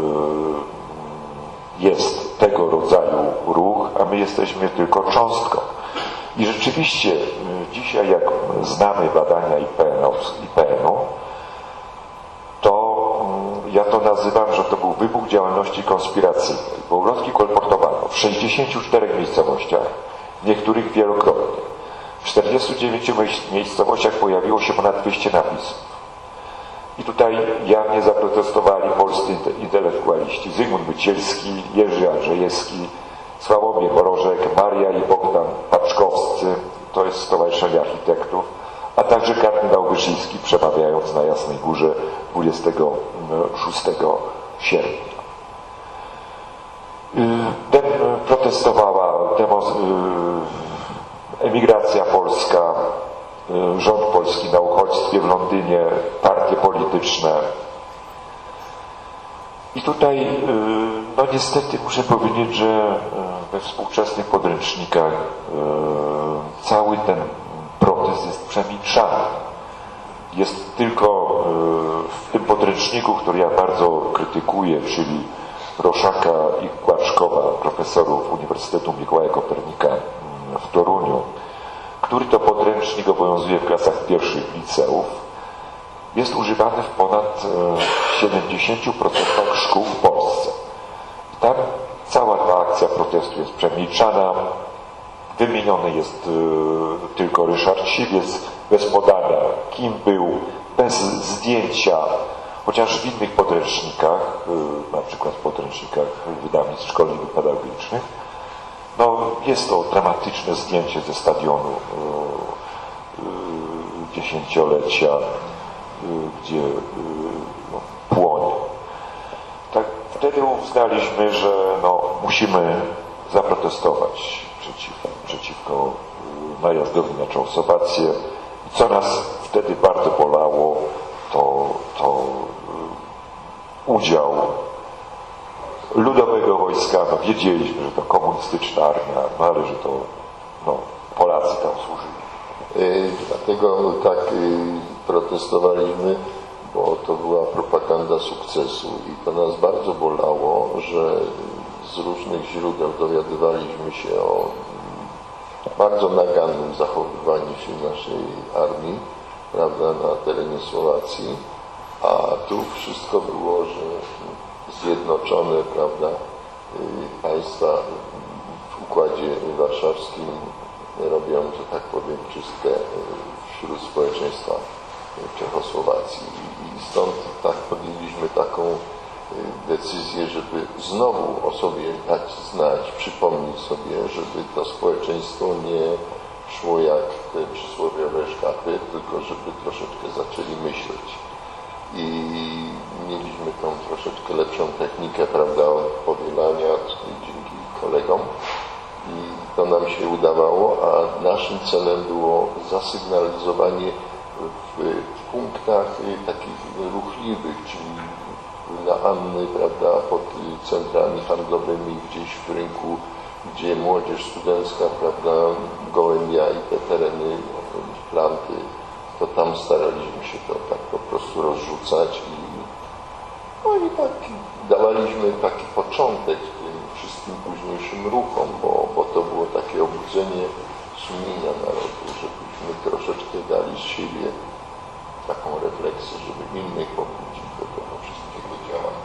jest tego rodzaju ruch, a my jesteśmy tylko cząstką. I rzeczywiście dzisiaj, jak znamy badania I P N u, to ja to nazywam, że to był wybuch działalności konspiracyjnej, bo ulotki kolportowano w sześćdziesięciu czterech miejscowościach, w niektórych wielokrotnie. W czterdziestu dziewięciu miejscowościach pojawiło się ponad dwieście napisów. I tutaj jawnie zaprotestowali polscy intelektualiści: Zygmunt Bycielski, Jerzy Andrzejewski, Sławomir Mrożek, Maria i Bogdan Paczkowscy, to jest Stowarzyszenie Architektów, a także kardynał Wyszyński, przemawiając na Jasnej Górze dwudziestego szóstego sierpnia. Dem protestowała demo, emigracja polska, rząd polski na uchodźstwie w Londynie, partie polityczne. I tutaj, no niestety muszę powiedzieć, że we współczesnych podręcznikach cały ten protest jest przemilczany. Jest tylko w tym podręczniku, który ja bardzo krytykuję, czyli Roszaka i Kłaczkowa, profesorów Uniwersytetu Mikołaja Kopernika w Toruniu, który to podręcznik obowiązuje w klasach pierwszych liceów, jest używany w ponad siedemdziesięciu procentach szkół w Polsce. I tam cała ta akcja protestu jest przemilczana. Wymieniony jest tylko Ryszard Siwiec, bez podania, kim był, bez zdjęcia, chociaż w innych podręcznikach, na przykład w podręcznikach wydawnictw szkolnych i pedagogicznych, no, jest to dramatyczne zdjęcie ze stadionu dziesięciolecia, gdzie no, płonie. Tak, wtedy uznaliśmy, że no, musimy zaprotestować przeciw, przeciwko najazdowi na Czechosłowację. Co nas wtedy bardzo bolało, to, to udział Ludowego Wojska. No, wiedzieliśmy, że to komunistyczna armia, no, ale że to no, Polacy tam służyli. Yy, dlatego tak yy, protestowaliśmy, bo to była propaganda sukcesu i to nas bardzo bolało, że z różnych źródeł dowiadywaliśmy się o bardzo nagannym zachowywaniu się naszej armii, prawda, na terenie Słowacji, a tu wszystko było, że zjednoczone, prawda, państwa w Układzie Warszawskim robią, że tak powiem, czystkę wśród społeczeństwa Czechosłowacji. I stąd tak podjęliśmy taką decyzję, żeby znowu o sobie dać znać, przypomnieć sobie, żeby to społeczeństwo nie szło jak te przysłowiowe szkapy, tylko żeby troszeczkę zaczęli myśleć. I mieliśmy tą troszeczkę lepszą technikę, prawda, powielania dzięki kolegom i to nam się udawało, a naszym celem było zasygnalizowanie w punktach takich ruchliwych, czyli na Anny, prawda, pod centrami handlowymi, gdzieś w rynku, gdzie młodzież studencka, prawda, gołębia i te tereny, planty, to tam staraliśmy się to tak po prostu rozrzucać i no i tak dawaliśmy taki początek tym wszystkim późniejszym ruchom, bo, bo to było takie obudzenie sumienia narodu, żebyśmy troszeczkę dali z siebie taką refleksję, żeby innych pobudzić do tego wszystkiego działania.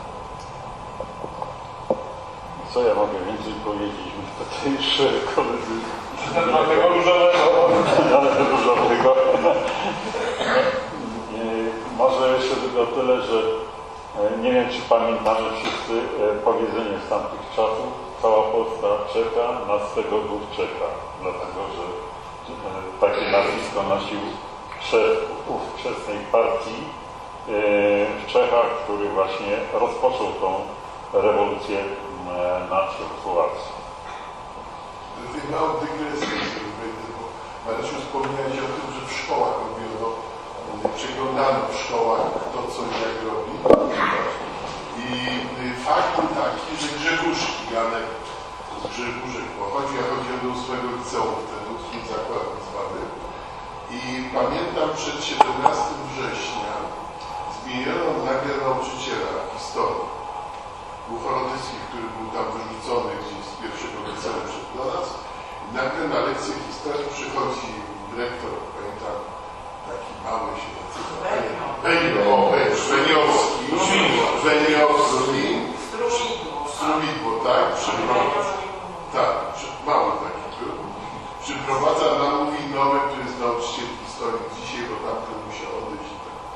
Co ja mogę więcej powiedzieć? Tutaj już koledzy... Tego różowego. Ale różowego. Może jeszcze tylko tyle, że nie wiem, czy pamiętamy wszyscy powiedzenie z tamtych czasów: cała Polska czeka, na swego Dubczeka. Dlatego, że takie nazwisko nosił szef ówczesnej partii w Czechach, który właśnie rozpoczął tą rewolucję na Czechosłowacji. Tutaj małą dygresję sobie wejdę, bo Marysiu wspomniałeś o tym, że w szkołach robiono, przeglądano w szkołach kto co i jak robi. I fakt był taki, że Grzegórzki, Janek z Grzegórzek pochodzi, ja chodziłem do ósmego liceum wtedy, ósmy zakład zwany. I pamiętam przed siedemnastego września zmieniono nagle nauczyciela historii. Był Chorodyski, który był tam wyrzucony gdzieś z pierwszego liceum przed do nas. I nagle na lekcję historii przychodzi dyrektor, pamiętam, taki mały się nazywa. Benio, o, Beniowski, Beniowski, Strumidło, tak, przyprowadza, tak, mały taki był. Przyprowadza nam, mówi, nowy, który jest nauczyciel historii dzisiaj, bo tamten musiał odejść.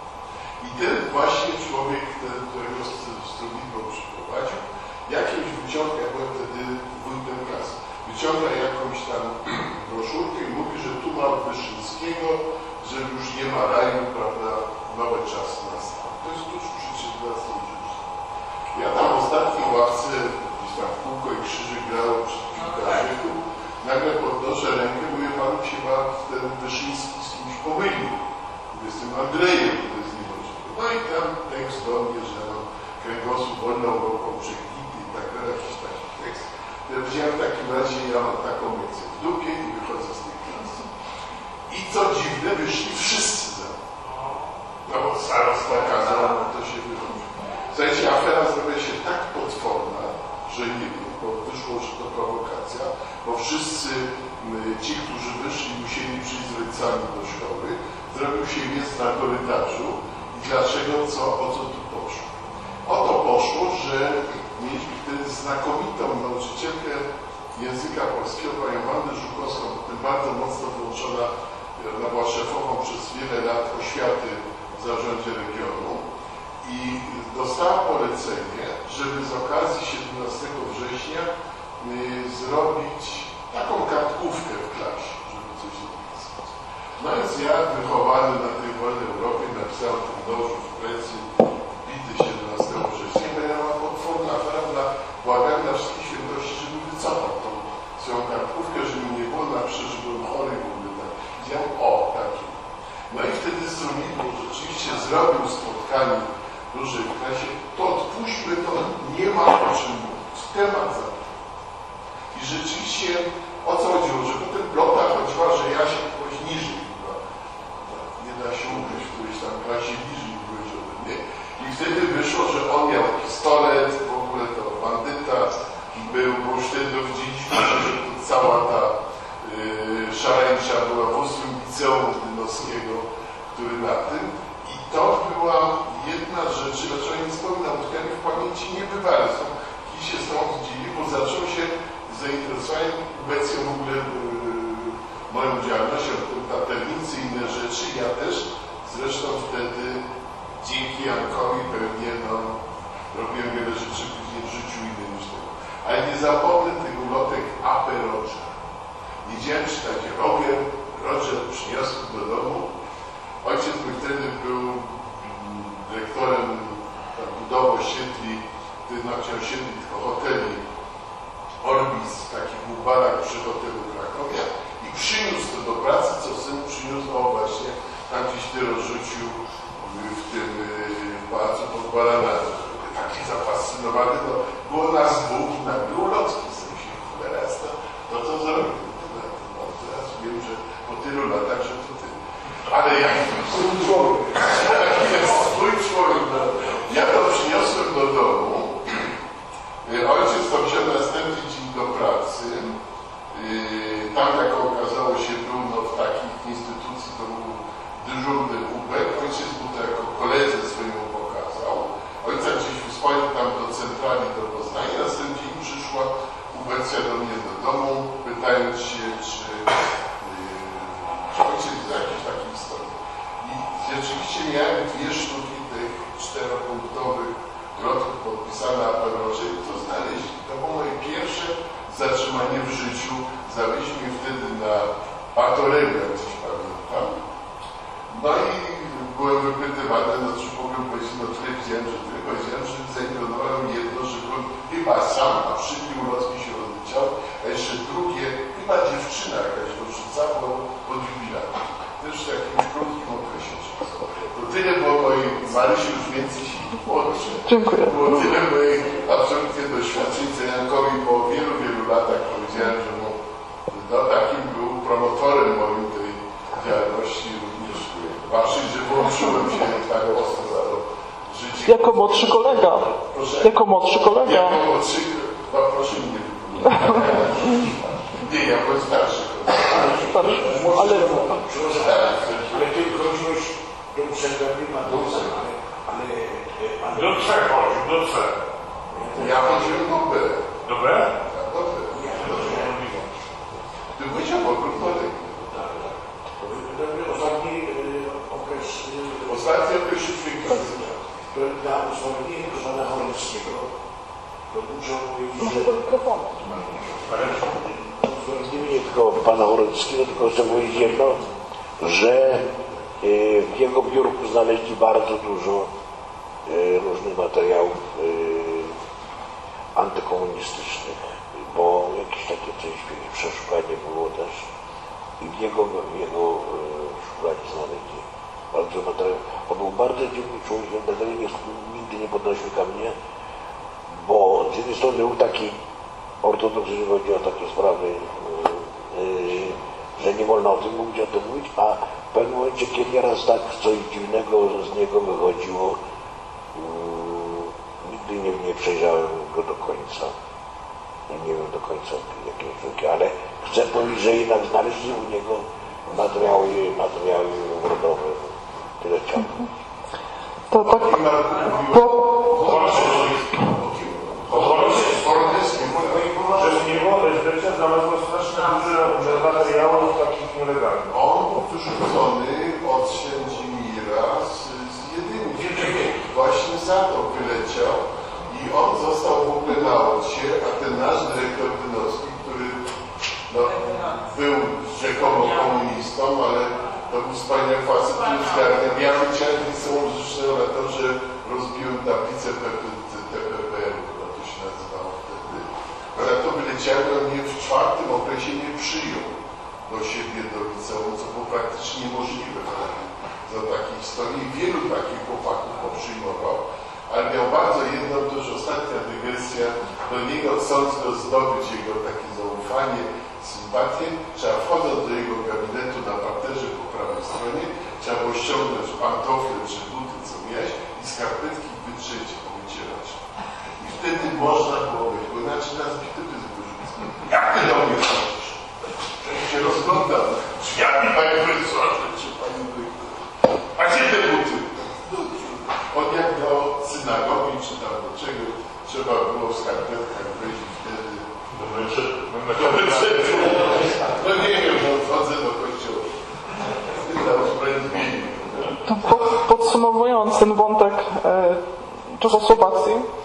I ten właśnie człowiek, ten, którego Strumidło przyprowadził, jakimś wyciąga, ja byłem wtedy wójtem klasy, wyciąga jakąś tam broszurkę i mówi, że tu ma Wyszyńskiego, że już nie ma raju, prawda, nowe czasy nastały. To jest tuż przy siedemnastym września. Ja tam w ostatniej ławce, gdzieś tam w kółko i krzyżyk grało przez kilka wieków, nagle podnoszę rękę, mówię, panu się ma ten Wyszyński z kimś pomylił. Mówię, z tym Andrejem, to jest niemożliwe. No i tam tekst do mnie, że no, kręgosłup wolną ręką przeklity i tak dalej, jakiś taki tekst. Ja powiedziałem, w takim razie ja mam taką lekcję w dupie i wychodzę z tej klasy. I co dziwne, wyszli wszyscy za mną. No bo starosta kazał, no to się wychodzi. Słuchajcie, afera zrobiła się tak potworna, że nie wiem, bo wyszło, że to prowokacja, bo wszyscy ci, którzy wyszli, musieli przyjść z rodzicami do szkoły. Zrobił się jest na korytarzu. I dlaczego, co, o co tu poszło? O to poszło, że mieliśmy wtedy znakomitą nauczycielkę języka polskiego, panią Wandę Żukowską, potem bardzo mocno włączona, ona była szefową przez wiele lat oświaty w zarządzie regionu i dostała polecenie, żeby z okazji siedemnastego września y, zrobić taką kartkówkę w klasie, żeby coś napisać. No więc ja, wychowany na tej wolnej Europie, napisałem ten nożu w plecy, bity siedemnastego września, bo ja mam potworna afera dla błagania dla wszystkich świętości, żeby wycofał tą swoją kartkówkę, żeby nie było na przykład, że byłem chory w ogóle tak. Widziałem, o, taki. No i wtedy Strumidło rzeczywiście zrobił spotkanie w dużej klasie, to odpuśćmy to, nie ma o czym mówić. Temat zamknięty. I rzeczywiście o co chodziło, że potem plota chodziła, że ja się jakoś niżej była. Nie da się ukryć, w którejś tam klasie niżej byłeś ode mnie. I wtedy wyszło, że on miał pistolet, w ogóle to bandyta był, bo już wtedy dowiedzieliśmy się, że to cała ta yy, szarańcza była w ósmym liceum Dynowskiego, który na tym. I to była jedna rzecz, dlaczego ja nie wspominam, bo w pamięci nie bywały. Kiedyś się stąd dzieli, bo zaczął się zainteresowaniem obecnie w ogóle yy, moją działalnością, taternicy i inne rzeczy. Ja też zresztą wtedy dzięki Jankowi pewnie no, robiłem wiele rzeczy później w życiu innym niż tego. Ale nie zapomnę tych ulotek A P Roger. Widziałem, czy takie Roger, Roger przyniosłem do domu. Ojciec mój wtedy był dyrektorem budowy osiedli, wtedy chciał osiedli tylko hoteli Orbis, taki był barak przy hotelu Krakowia i przyniósł to do pracy, co syn przyniósł, o właśnie, tam gdzieś ty rozrzucił w tym pałacu pod baranami. Taki zafascynowany, no, było nas dwóch i nagle ulotki, w sensie, teraz to, to co zrobił. No, teraz wiem, że po tylu latach, że to ty. Ale jak swój człowiek, jak jest swój człowiek, no, ja to przyniosłem do domu. Ojciec to wziął następny dzień do pracy. Tam, jak okazało się, był no, w takich instytucji, to był dyżurny ubek. Ojciec był to jako koledze swojemu pokazał. Ojca gdzieś wysłali tam do centrali do Poznania. Następny dzień przyszła ubecja do mnie do domu, pytając się, czy, czy ojciec zna jakieś takie historie. I rzeczywiście miałem dwie sztuki tych czteropunktowych ulotków podpisane A P Roger i to znaleźli. To było moje pierwsze zatrzymanie w życiu. Zawieźli mnie wtedy na Batorego, jak coś pamiętam. No i byłem wypytywany, no czy powiem powiedzieć, no tyle widziałem, że tyle powiedziałem, że zaimponowałem jedno, że byłem chyba sam, a wszystkie ulotki się rozleciały, a jeszcze drugie, chyba dziewczyna jakaś dorzuca, bo pod jubilatem. Też w jakimś krótkim okresie. To tyle było mojej, Marysi już więcej się nie łączy. Dziękuję. Było tyle moich absolutnie doświadczeń, co Jankowi po wielu, wielu latach powiedziałem, że mu, no, takim był promotorem moim tej działalności również waszej, że włączyłem się tak mocno za to życie. Jako młodszy kolega. Proszę? Jako młodszy kolega. Jako młodszy, no proszę mnie nie, ja byłem starszy. Ale... Ale ty wchodziłeś do przerwy na dół, ale... Do trzech chodził, do trzech. Ja chodziłem do B. Do B? Ja do B. Ty byłeś obok Ludek. Ostatni okres... Ostatni okres świetny. Dla usprawiedliwienia pana Chorowskiego to dużo mówić, że... Nie tylko pana Chorowskiego, tylko chcę powiedzieć jedno, że w jego biurku znaleźli bardzo dużo różnych materiałów antykomunistycznych, bo jakieś takie coś, przeszukanie było też i w jego, w jego szufladzie znaleźli bardzo materiałów. On był bardzo dziwny człowiekiem, dlatego nigdy nie podnosił kamienia, bo z jednej strony był taki ortodoks, jeżeli chodzi o takie sprawy, że nie wolno o tym mówić, o tym mówić, a w pewnym momencie, kiedy raz tak coś dziwnego z niego wychodziło, nigdy nie, nie przejrzałem go do końca. Nie wiem do końca jakie sztuki, ale chcę powiedzieć, że jednak znaleźli u niego materiały, materiały rodowe. Tyle chciałem. To tak... Po... Że nie było bezpiecznie, znalazło strasznie duże materiałów takich nielegalnych. On wyrzucony od Święcimira z, z jedynki. Właśnie za to wyleciał i on został w ogóle na odsie, a ten nasz dyrektor Dynowski, który no, był rzekomo komunistą, ale to był wspaniały facet, który zgarniał. Ja wyciąłem pisał zresztą na to, że rozbiłem tablicę T P P R, która to się nazywało wtedy. Ale to wyleciałem, on mnie w czwartym okresie nie przyjął do siebie, do liceum, co było praktycznie niemożliwe za takiej historii. Wielu takich chłopaków poprzyjmował, ale miał bardzo jedną, to już ostatnia dygresja, do niego chcąc go zdobyć, jego takie zaufanie, sympatię, trzeba wchodząc do jego gabinetu na parterze po prawej stronie, trzeba było ściągnąć pantofle czy buty, co miałeś i skarpetki wytrzeć, wycierać. I wtedy można było być, bo inaczej nas bity by zgłosić. Jak ty do mnie chodzisz? Ja się rozglądam, drzwiami pani wysłać, czy pani wykrył. A gdzie te buty? On jak do synagogi, czy tam do czego trzeba było w skarpetkach wejść wtedy. Do meczetu. Do meczetu. No nie wiem, że wchodzę do kościoła. Dla usprawiedliwienia. Podsumowując ten wątek e, Czechosłowacji,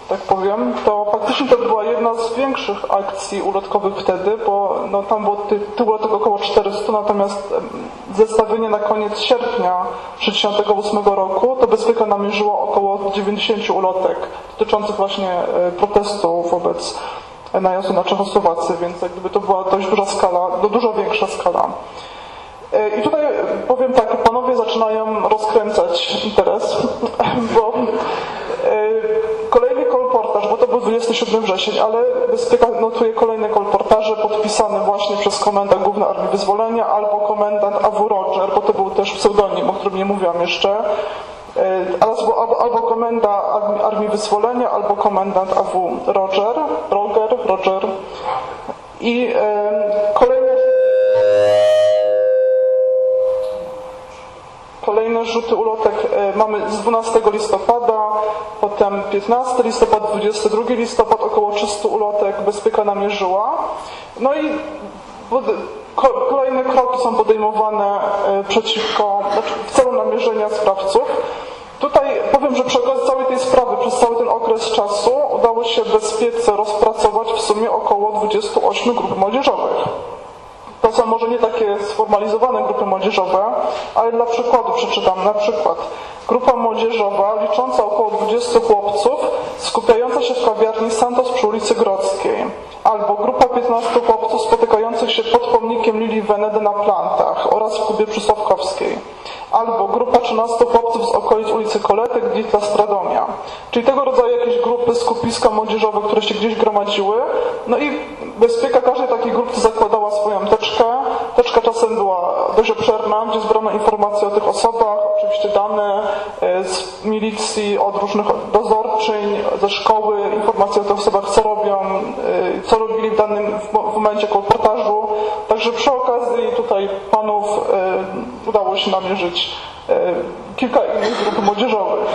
tak powiem, to faktycznie to była jedna z większych akcji ulotkowych wtedy, bo no, tam było tych ty ulotek około czterystu, natomiast zestawienie na koniec sierpnia tysiąc dziewięćset sześćdziesiątego ósmego roku to bezpieka namierzyło około dziewięćdziesięciu ulotek dotyczących właśnie protestu wobec najazdu na Czechosłowację, więc jak gdyby to była dość duża skala, no, dużo większa skala. I tutaj powiem tak, panowie zaczynają rozkręcać interes, bo kolejny kolportaż, bo to był dwudziestego siódmego września, ale Bezpieka notuje kolejne kolportaże podpisane właśnie przez Komendant Główny Armii Wyzwolenia albo komendant A W Roger, bo to był też pseudonim, o którym nie mówiłam jeszcze, albo, albo komenda Armii, Armii Wyzwolenia, albo komendant A W Roger, Roger, Roger. I e, kolejne Kolejne rzuty ulotek mamy z dwunastego listopada, potem piętnastego listopada, dwudziestego drugiego listopada, około trzystu ulotek Bezpieka namierzyła. No i kolejne kroki są podejmowane przeciwko, znaczy w celu namierzenia sprawców. Tutaj powiem, że przy okazji całej tej sprawy, przez cały ten okres czasu udało się Bezpiece rozpracować w sumie około dwudziestu ośmiu grup młodzieżowych. To są może nie takie sformalizowane grupy młodzieżowe, ale dla przykładu przeczytam na przykład grupa młodzieżowa licząca około dwudziestu chłopców skupiająca się w kawiarni Santos przy ulicy Grodzkiej, albo grupa piętnastu chłopców spotykających się pod pomnikiem Lili Venedy na Plantach oraz w Kubie przy Sławkowskiej, albo grupa trzynastu chłopców z okolic ulicy Koletek, Ditla, Stradomia. Czyli tego rodzaju jakieś grupy, skupiska młodzieżowe, które się gdzieś gromadziły. No i Bezpieka każdej takiej grupy zakładała swoją teczkę. Teczka czasem była dość obszerna, gdzie zbrano informacje o tych osobach, oczywiście dane z milicji, od różnych dozorczyń, ze szkoły, informacje o tych osobach, co robią, co robili w danym w momencie kolportażu. Także przy okazji tutaj panów udało się namierzyć kilka innych grup młodzieżowych.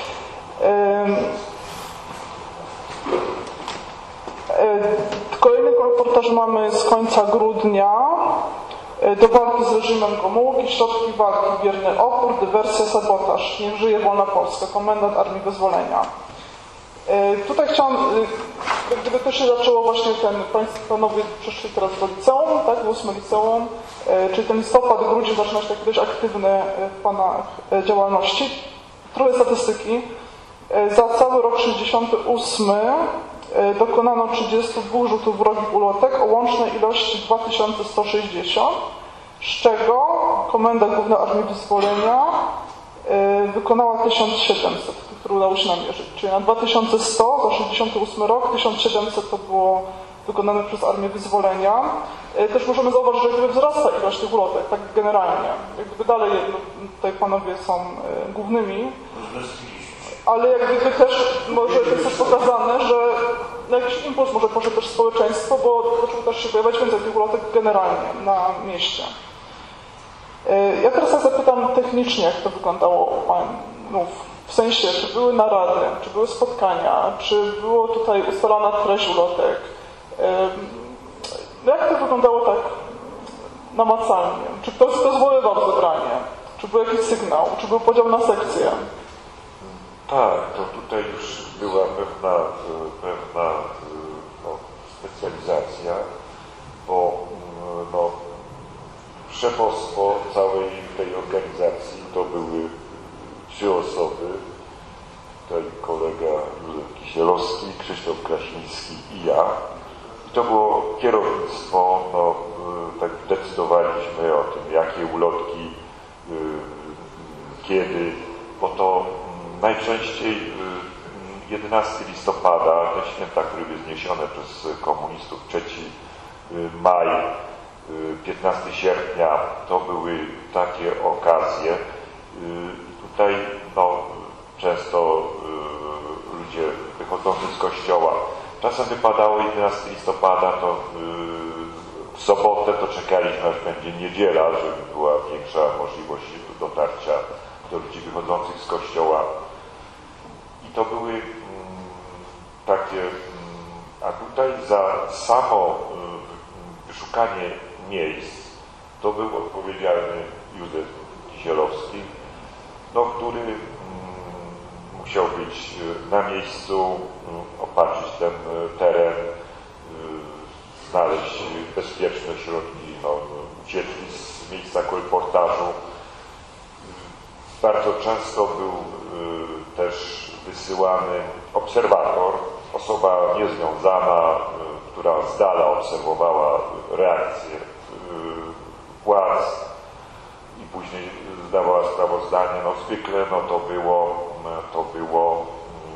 Kolejny kolportaż mamy z końca grudnia. Do walki z reżimem Gomułki, środki walki, wierny opór, dywersja, sabotaż. Niech żyje wolna Polska, komendant Armii Wyzwolenia. Tutaj chciałam, gdyby to się zaczęło właśnie ten, panowie przeszli teraz do liceum, tak, w ósme liceum, czyli ten listopad, grudzień zaczyna się taki dość aktywny w pana działalności. Trochę statystyki. Za cały rok sześćdziesiąty ósmy dokonano trzydziestu dwóch rzutów wrogich ulotek o łącznej ilości dwa tysiące sto sześćdziesiąt, z czego Komenda Główna Armii Wyzwolenia wykonała tysiąc siedemset, które udało się namierzyć. Czyli na dwa tysiące sto za sześćdziesiąty ósmy rok tysiąc siedemset to było wykonane przez Armię Wyzwolenia. Też możemy zauważyć, że jakby wzrasta ilość tych ulotek, tak generalnie. Jakby dalej tutaj panowie są głównymi. Ale jak gdyby też może to jest pokazane, że jakiś impuls może poszedł też społeczeństwo, bo zaczęło też się pojawiać więcej tych ulotek generalnie na mieście. Ja teraz ja zapytam technicznie, jak to wyglądało u panów. W sensie, czy były narady, czy były spotkania, czy było tutaj ustalona treść ulotek. Jak to wyglądało tak namacalnie? Czy ktoś zwoływał zebranie? Czy był jakiś sygnał? Czy był podział na sekcje? Tak, to tutaj już była pewna, pewna no, specjalizacja, bo no, szefostwo całej tej organizacji to były trzy osoby. Tutaj kolega Józef Kisielowski, Krzysztof Krasiński i ja. I to było kierownictwo, no, tak decydowaliśmy o tym, jakie ulotki, kiedy, bo to najczęściej jedenastego listopada, te święta, które były zniesione przez komunistów, trzeci maj, piętnastego sierpnia, to były takie okazje. Tutaj no, często ludzie wychodzący z kościoła, czasem wypadało jedenastego listopada, to w sobotę to czekaliśmy, aż będzie niedziela, żeby była większa możliwość dotarcia do ludzi wychodzących z kościoła. I to były mm, takie, mm, a tutaj za samo y, wyszukanie miejsc to był odpowiedzialny Józef Kisielowski, no, który mm, musiał być na miejscu, opatrzyć ten teren, znaleźć bezpieczne środki no, ucieczki z miejsca kolportażu. Bardzo często był też wysyłany obserwator, osoba niezwiązana, która z dala obserwowała reakcję władz i później zdawała sprawozdanie. No zwykle no, to było, to było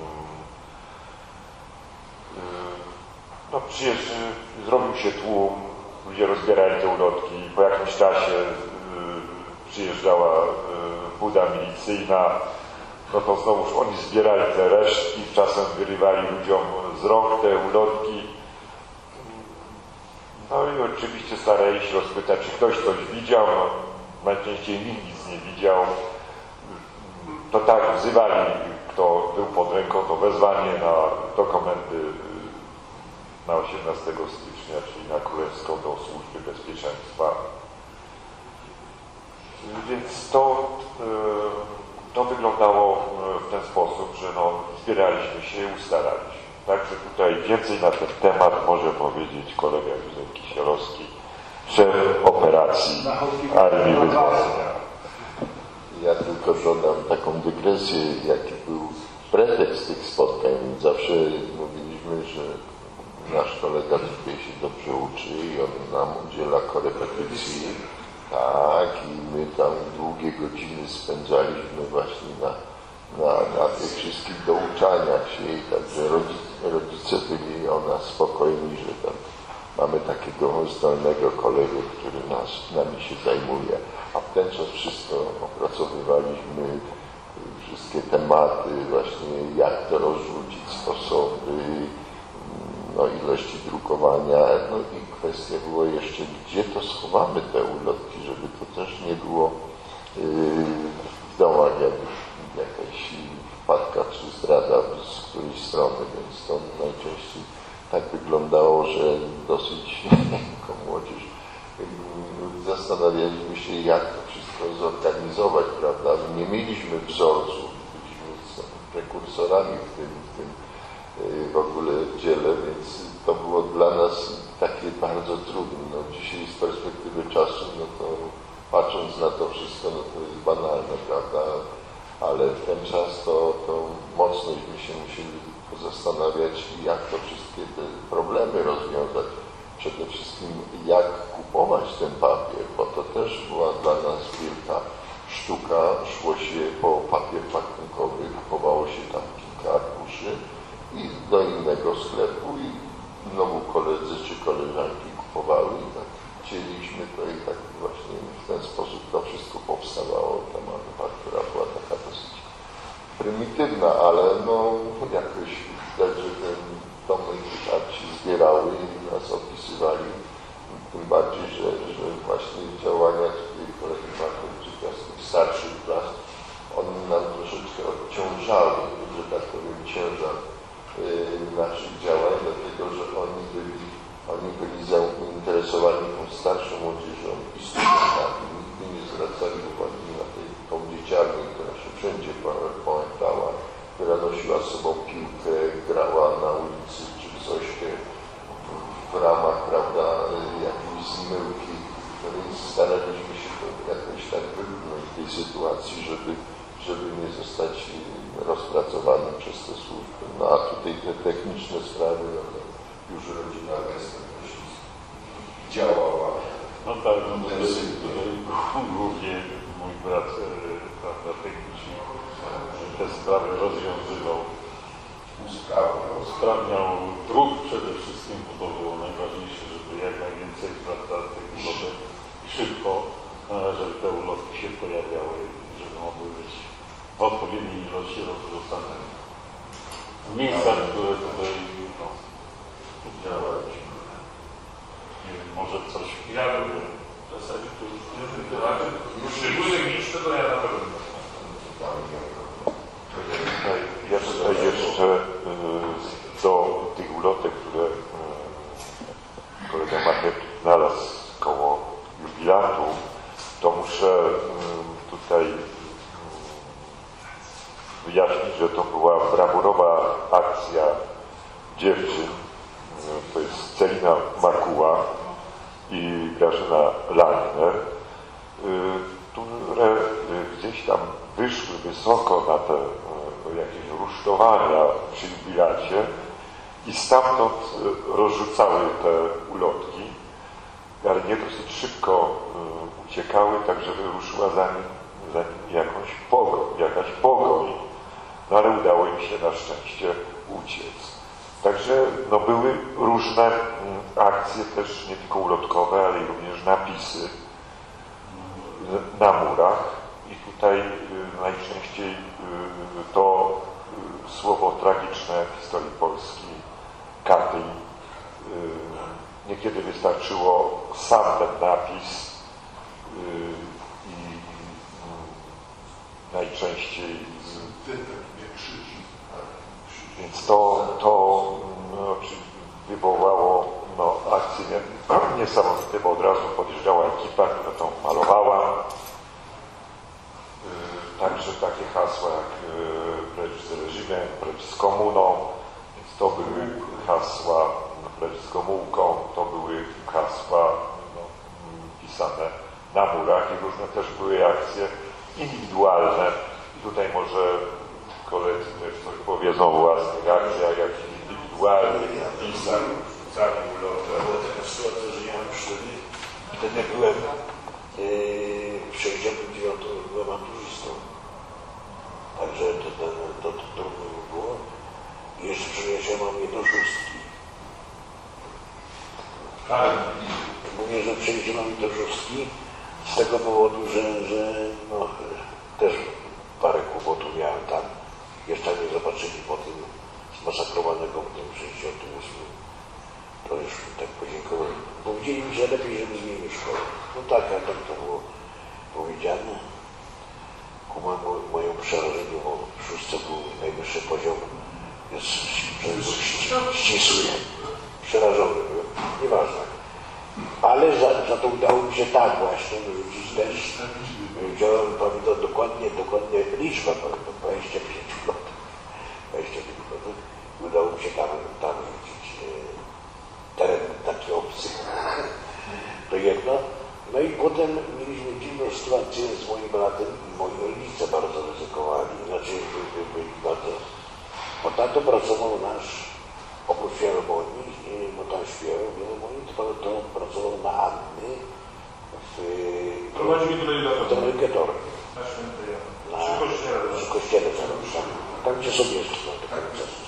no, przyjeżdż, zrobił się tłum, ludzie rozbierali te ulotki, po jakimś czasie przyjeżdżała buda milicyjna, no to znowuż oni zbierali te resztki, czasem wyrywali ludziom z rąk te ulotki. No i oczywiście starali się rozpytać, czy ktoś coś widział. No, najczęściej nikt nic nie widział. To tak, wzywali, kto był pod ręką, to wezwanie na, do komendy na osiemnastego stycznia, czyli na Królewską, do Służby Bezpieczeństwa. Więc to, to wyglądało w ten sposób, że no, zbieraliśmy się i ustalaliśmy. Także tutaj więcej na ten temat może powiedzieć kolega Józef Kisiorowski, szef operacji Armii Wyzwolenia. Ja tylko dodam taką dygresję, jaki był pretekst tych spotkań. Zawsze mówiliśmy, że nasz kolega tutaj się dobrze uczy i on nam udziela korepetycji. Tak, i my tam długie godziny spędzaliśmy właśnie na, na, na tych wszystkich douczaniach się i także rodzice, rodzice byli o nas spokojni, że tam mamy takiego zdolnego kolegę, który nas, nami się zajmuje. A w ten czas wszystko opracowywaliśmy, wszystkie tematy, właśnie jak to rozrzucić, sposoby, no, ilości drukowania, no i kwestia była jeszcze, gdzie to schowamy te ulotki, żeby to też nie było yy, w domach jak, jakaś wpadka czy zdrada z którejś strony, więc to najczęściej tak wyglądało, że dosyć jako młodzież yy, zastanawialiśmy się, jak to wszystko zorganizować, prawda? Nie mieliśmy wzorców, byliśmy prekursorami w tym, w tym w ogóle dziele, więc to było dla nas takie bardzo trudne. No, dzisiaj z perspektywy czasu, no to patrząc na to wszystko, no to jest banalne, prawda? Ale w ten czas to, to mocnośmy się musieli zastanawiać, jak to wszystkie te problemy rozwiązać. Przede wszystkim jak kupować ten papier, bo to też była dla nas wielka sztuka. Szło się po papier pakunkowy, kupowało się tam kilka arkuszy i do innego sklepu i znowu koledzy czy koleżanki kupowały i tak chcieliśmy to i tak właśnie w ten sposób to wszystko powstawało. Ta manufaktura była taka dosyć prymitywna, ale no jakoś widać, że ten domy ci zbierały i nas opisywali. Tym bardziej, że, że właśnie działania tutaj kolegi Marków czy tych starszych klas, one nam troszeczkę odciążały, że tak powiem, ciężar naszych działań, dlatego że oni byli, oni byli zainteresowani tą starszą młodzieżą i studentami. Nigdy nie zwracali uwagi na tej, tą dzieciarnię, która się wszędzie pamiętała, która nosiła z sobą piłkę, grała na ulicy czy coś w ramach, prawda, jakiejś zmyłki, więc staraliśmy się to jakoś tak wybrnąć w tej sytuacji, żeby, żeby nie zostać rozpracowany przez te służby. No a tutaj te techniczne sprawy, no to już rodzina też działała. No tak, no tutaj, tutaj głównie mój brat, prawda, technicznie te sprawy rozwiązywał. Usprawniał druk przede wszystkim, bo to było najważniejsze, żeby jak najwięcej, prawda, tych ulotek szybko, żeby te ulotki się pojawiały, żeby mogły być w odpowiedniej ilości rozrzucane w miejscach, które tutaj no, działaliśmy. Nie wiem, może coś... Ja w zasadzie tu już szczególnie niż tego ja na pewno. Ja tutaj jeszcze do tych ulotek, które kolega Marek znalazł koło jubilatu, to muszę tutaj wyjaśnić, że to była Grażyna Lachner, które gdzieś tam wyszły wysoko na te jakieś rusztowania przy jubilacie i stamtąd rozrzucały te ulotki, ale nie dosyć szybko uciekały, tak że wyruszyła za nim, za nim jakąś pogoń, jakaś pogoń, no ale udało im się na szczęście uciec. Także no, były różne mm, akcje też nie tylko ulotkowe, ale i również napisy na murach i tutaj y, najczęściej y, to y, słowo tragiczne w historii Polski, Katyń. Y, niekiedy wystarczyło sam ten napis y, i y, najczęściej z, więc to, to no, wywołało no, akcję niesamowite, bo od razu podjeżdżała ekipa, która to malowała. Yy, także takie hasła jak yy, precz z reżimem, precz z komuną, więc to były hasła precz z Gomułką, to były hasła no, pisane na murach i różne też były akcje indywidualne. I tutaj może koledzy też coś powiedzą o własnych akcjach, jak indywidualnych napisach, rzucaniu ulotek. Była taka sytuacja, że ja już wtedy, wtedy byłem yy, w sześćdziesiątym dziewiątym byłem maturystą. Także to, to, to, to trudno mi było. I jeszcze przyniosłem mnie do szóstki. Mówię, że przyniosłem mnie do szóstki z tego powodu, że, że no, też parę kłopotów miałem tam. Jeszcze nie zobaczyli po tym zmasakrowanego w tym sześćdziesiątym ósmym. To już tak podziękowałem. Powiedzieli mi, że lepiej, żeby zmienił szkołę. No tak, a tak to było powiedziane. Ku mojemu, mojemu przerażeniu, bo w szóstce był najwyższy poziom, jest ścisły. Przerażony byłem. Nieważne. Ale za, za to udało mi się tak właśnie wyrzucić też. Wziąłem, pamiętam dokładnie, dokładnie liczbę, pamiętam, dwadzieścia pięć flotek. dwadzieścia pięć flotek. Udało mi się tam, tam wrzucić e, teren taki obcy. To jedno. No i potem mieliśmy dziwną sytuację z moim bratem i moi rodzice bardzo ryzykowali. Inaczej by, by byli bardzo... Bo tato pracował nasz, oprócz filharmonii, bo tam śpiewał filharmonii, to, to pracował na Anny. Prowadzi mi tutaj do Getor. Na Świętej Jany. Na, przy kościele. Przy kościele zaraz, tam, tam gdzie sobie jest na takim czasie.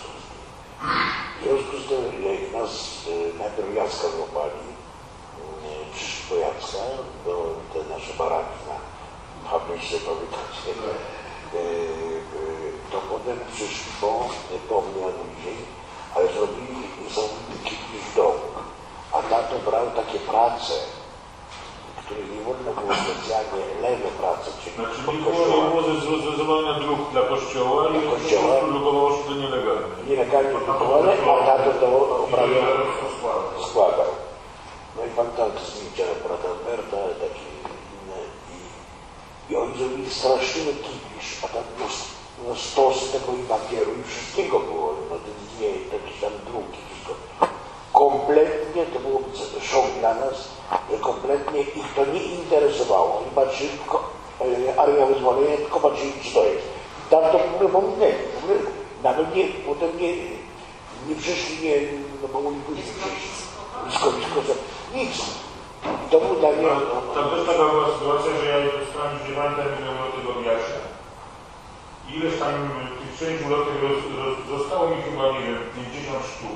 W związku z tym, jak nas e, najpierw Jacka złapali, e, przyszli do Jacka, do te nasze baraki na fabryce, pamiętacie, e, e, to potem przyszli po, po mnie na drugi, ale zrobili niesamowity kipisz w domu. A tato brał takie prace, których nie wolno było specjalnie lewe prace, czyli znaczy pod nie było, kościoła. nie było zezwolenia dróg dla kościoła i kościoła. drukowało się to nielegalnie. Nielegalnie drukowane, a tato to oprawiał, składał. No i pamiętam zdjęcia brata Alberta, takie inne i, i oni zrobili straszliwy kipisz, a tam no, no stos tego i papieru i wszystkiego było, no te zdjęcia, jakieś tam druki, wszystko. Kompletnie to był szok dla nas, że kompletnie ich to nie interesowało. Oni patrzyli, tylko armia wyzwolenia, tylko patrzyli, czy to jest. Tam to w ogóle pomknęli. Nawet nie, potem nie, nie przyszli, nie, no bo oni później przyszli. Blisko, blisko, nic. I to był dla mnie... No, tam też taka była sytuacja, że ja dostałem już dziewięć milionów ulotek od Jasia. Ileś tam tych część ulotek roz, roz, zostało mi chyba, nie wiem, pięćdziesiąt sztuk.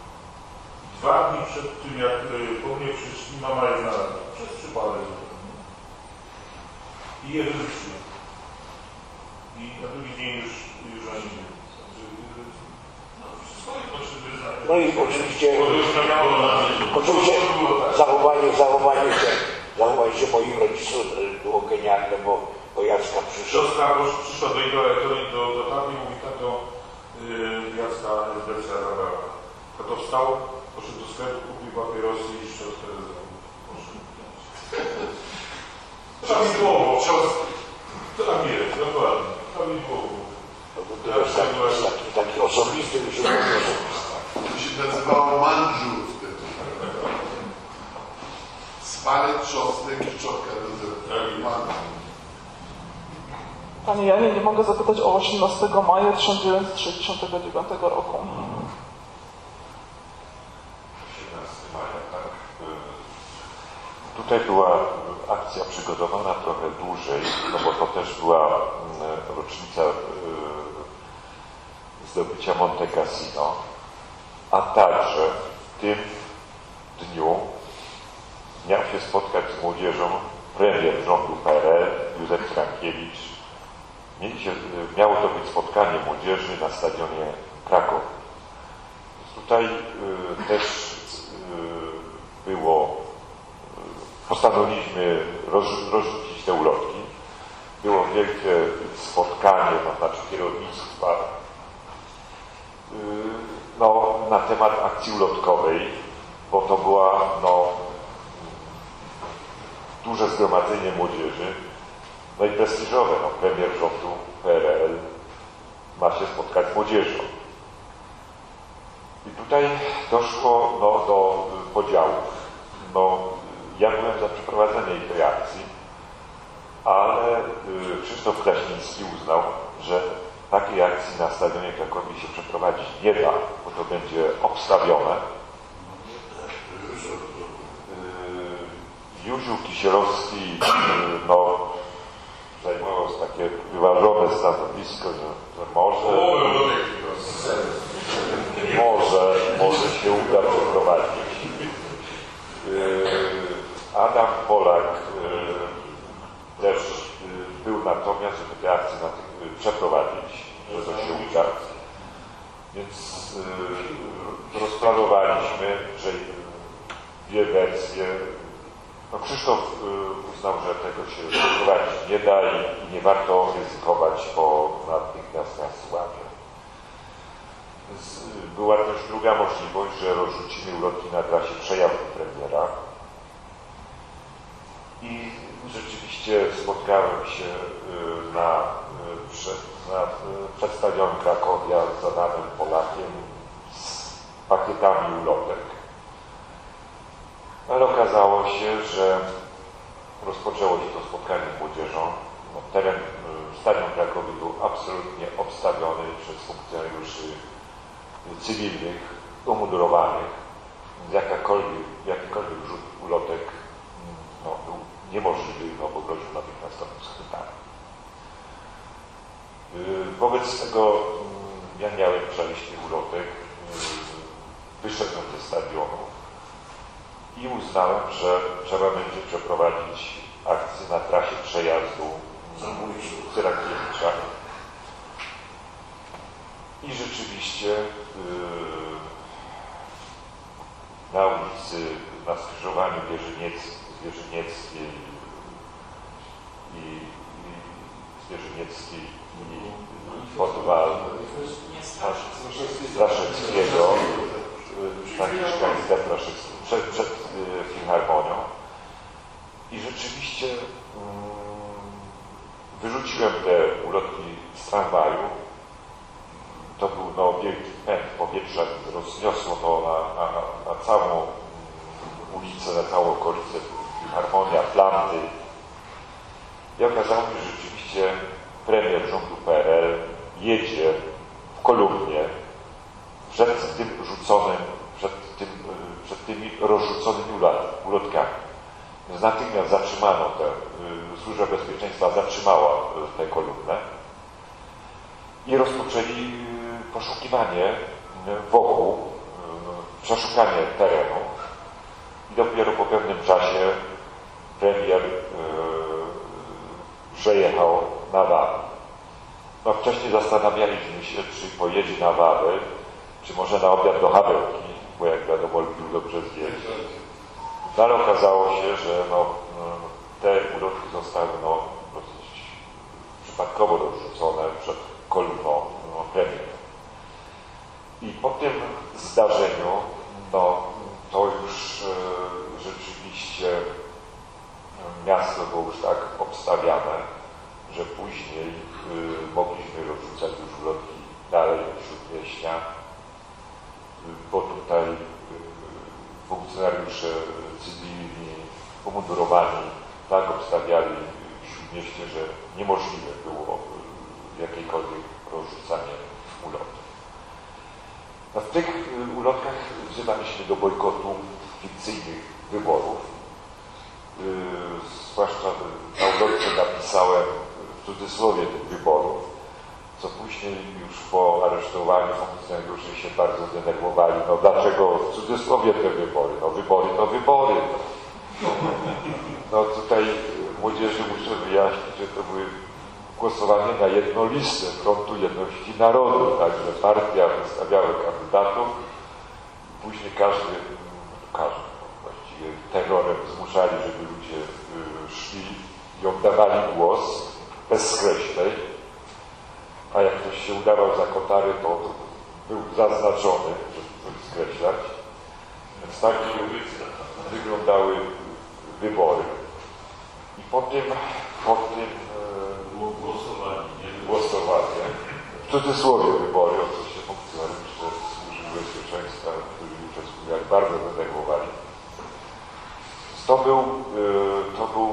Dwa dni przed tym, jak po mnie przyszli, mama je znalazła. Przez przypadek. I je wyrzuciła. I na drugi dzień już, już ani nie. Swoje potrzeby znaleźć. No i oczywiście, oczywiście zachowanie, zachowanie się, zachowanie się moich rodziców było genialne, bo, bo Jacka przyszła. Siostrza przyszła do jego do, do taty i mówi, tato yy, Jacka Elbercia zabrała. Tato wstał, poszedł do sklepu, kupił papierosy i siostrę zrobił. Prawidłowo, siostry. Tak jest, dokładnie. Prawidłowo. To jest taki, taki, taki osobisty, już jest osobisty. To się nazywało Mandżu wtedy. smalec, czosnek i szczotka do zębów. Panie Janie, nie mogę zapytać o osiemnastego maja tysiąc dziewięćset sześćdziesiątego dziewiątego roku. osiemnastego maja, tak. Tutaj była akcja przygotowana trochę dłużej, no bo to też była rocznica zdobycia Monte Cassino, a także w tym dniu miał się spotkać z młodzieżą premier rządu P R L Józef Frankiewicz. Mieli się, miało to być spotkanie młodzieży na stadionie Kraków. Tutaj y, też y, było, postanowiliśmy roz, rozrzucić te ulotki. Było wielkie spotkanie, to znaczy kierownictwa y, no, na temat akcji ulotkowej, bo to była no, duże zgromadzenie młodzieży, no i prestiżowe, no, premier rządu P R L ma się spotkać z młodzieżą. I tutaj doszło no, do podziałów. No, ja byłem za przeprowadzeniem tej akcji, ale y, Krzysztof Kraśnicki uznał, że takiej akcji na stadionie Krakowie się przeprowadzić nie da, bo to będzie obstawione. Y, Józiu Kisielowski y, no, zajmował takie wyważone stanowisko, że, że może, może, może się uda przeprowadzić. Adam Polak też był natomiast, żeby te akcje przeprowadzić, że to się uda. Więc rozplanowaliśmy, że dwie wersje. No Krzysztof uznał, że tego się przeprowadzić nie da i, i nie warto ryzykować po natychmiastowym sławie. Była też druga możliwość, że rozrzucimy ulotki na trasie przejazdu premiera. I rzeczywiście spotkałem się na, przed, na przedstawionym Krakowia z Adamem Polakiem z pakietami ulotek. Ale okazało się, że rozpoczęło się to spotkanie z młodzieżą. No, teren stadion Krakowi był absolutnie obstawiony przez funkcjonariuszy cywilnych, umundurowanych. Jakakolwiek, jakikolwiek rzut ulotek no, był niemożliwy, no, bo groził natychmiastowym schwytaniem. Wobec tego ja miałem przejść tych ulotek, wyszedłem ze stadionu i uznałem, że trzeba będzie przeprowadzić akcję na trasie przejazdu Cyrankiewicza. I rzeczywiście yy, na ulicy, na skrzyżowaniu Zwierzynieckiej i, i Zwierzynieckiej i Podwal Straszewskiego, Franciszkańska Straszewskiego, przed, przed yy, Filharmonią. I rzeczywiście yy, wyrzuciłem te ulotki z tramwaju. To był no, wielki pęd powietrza, rozniosło to na, na, na całą ulicę, na całą okolicę Filharmonia, Planty. I okazało się, że rzeczywiście premier rządu P R L jedzie w kolumnie przed tym rzuconym, przed, tym, przed tymi rozrzuconymi ulotkami. Więc natychmiast zatrzymano tę, Służba Bezpieczeństwa zatrzymała tę kolumnę i rozpoczęli poszukiwanie wokół, przeszukanie terenu i dopiero po pewnym czasie premier yy, przejechał na Wawę. No wcześniej zastanawialiśmy się, czy pojedzie na Wawę, czy może na obiad do Hawełki, bo jak wiadomo lubił dobrze zjeść. No ale okazało się, że no, te ulotki zostały no, dosyć przypadkowo dorzucone przed kolumną no, premier. I po tym zdarzeniu, no, to już e, rzeczywiście miasto było już tak obstawiane, że później e, mogliśmy rozrzucać już ulotki dalej od Śródmieścia, bo tutaj e, funkcjonariusze cywilni pomundurowani tak obstawiali śródmieście, że niemożliwe było jakiekolwiek rozrzucanie ulotek. A w tych ulotkach wzywaliśmy do bojkotu fikcyjnych wyborów. Yy, zwłaszcza na ulotce napisałem w cudzysłowie tych wyborów, co później już po aresztowaniu funkcjonariusze się bardzo denerwowali. No dlaczego w cudzysłowie te wybory? No wybory to wybory. No tutaj młodzieży muszę wyjaśnić, że to były głosowanie na jedną listę Frontu Jedności Narodu. Także partia wystawiała kandydatów. Później każdy, każdy właściwie terrorem zmuszali, żeby ludzie szli i oddawali głos bez skreśleń. A jak ktoś się udawał za kotary, to był zaznaczony, żeby coś skreślać. Więc tak wyglądały wybory. I po tym, po tym było głosowanie, nie? głosowanie. W cudzysłowie wybory, o co się funkcjonariusze służby bezpieczeństwa, którzy uczestniczyli, bardzo zdenerwowali. To był, to był,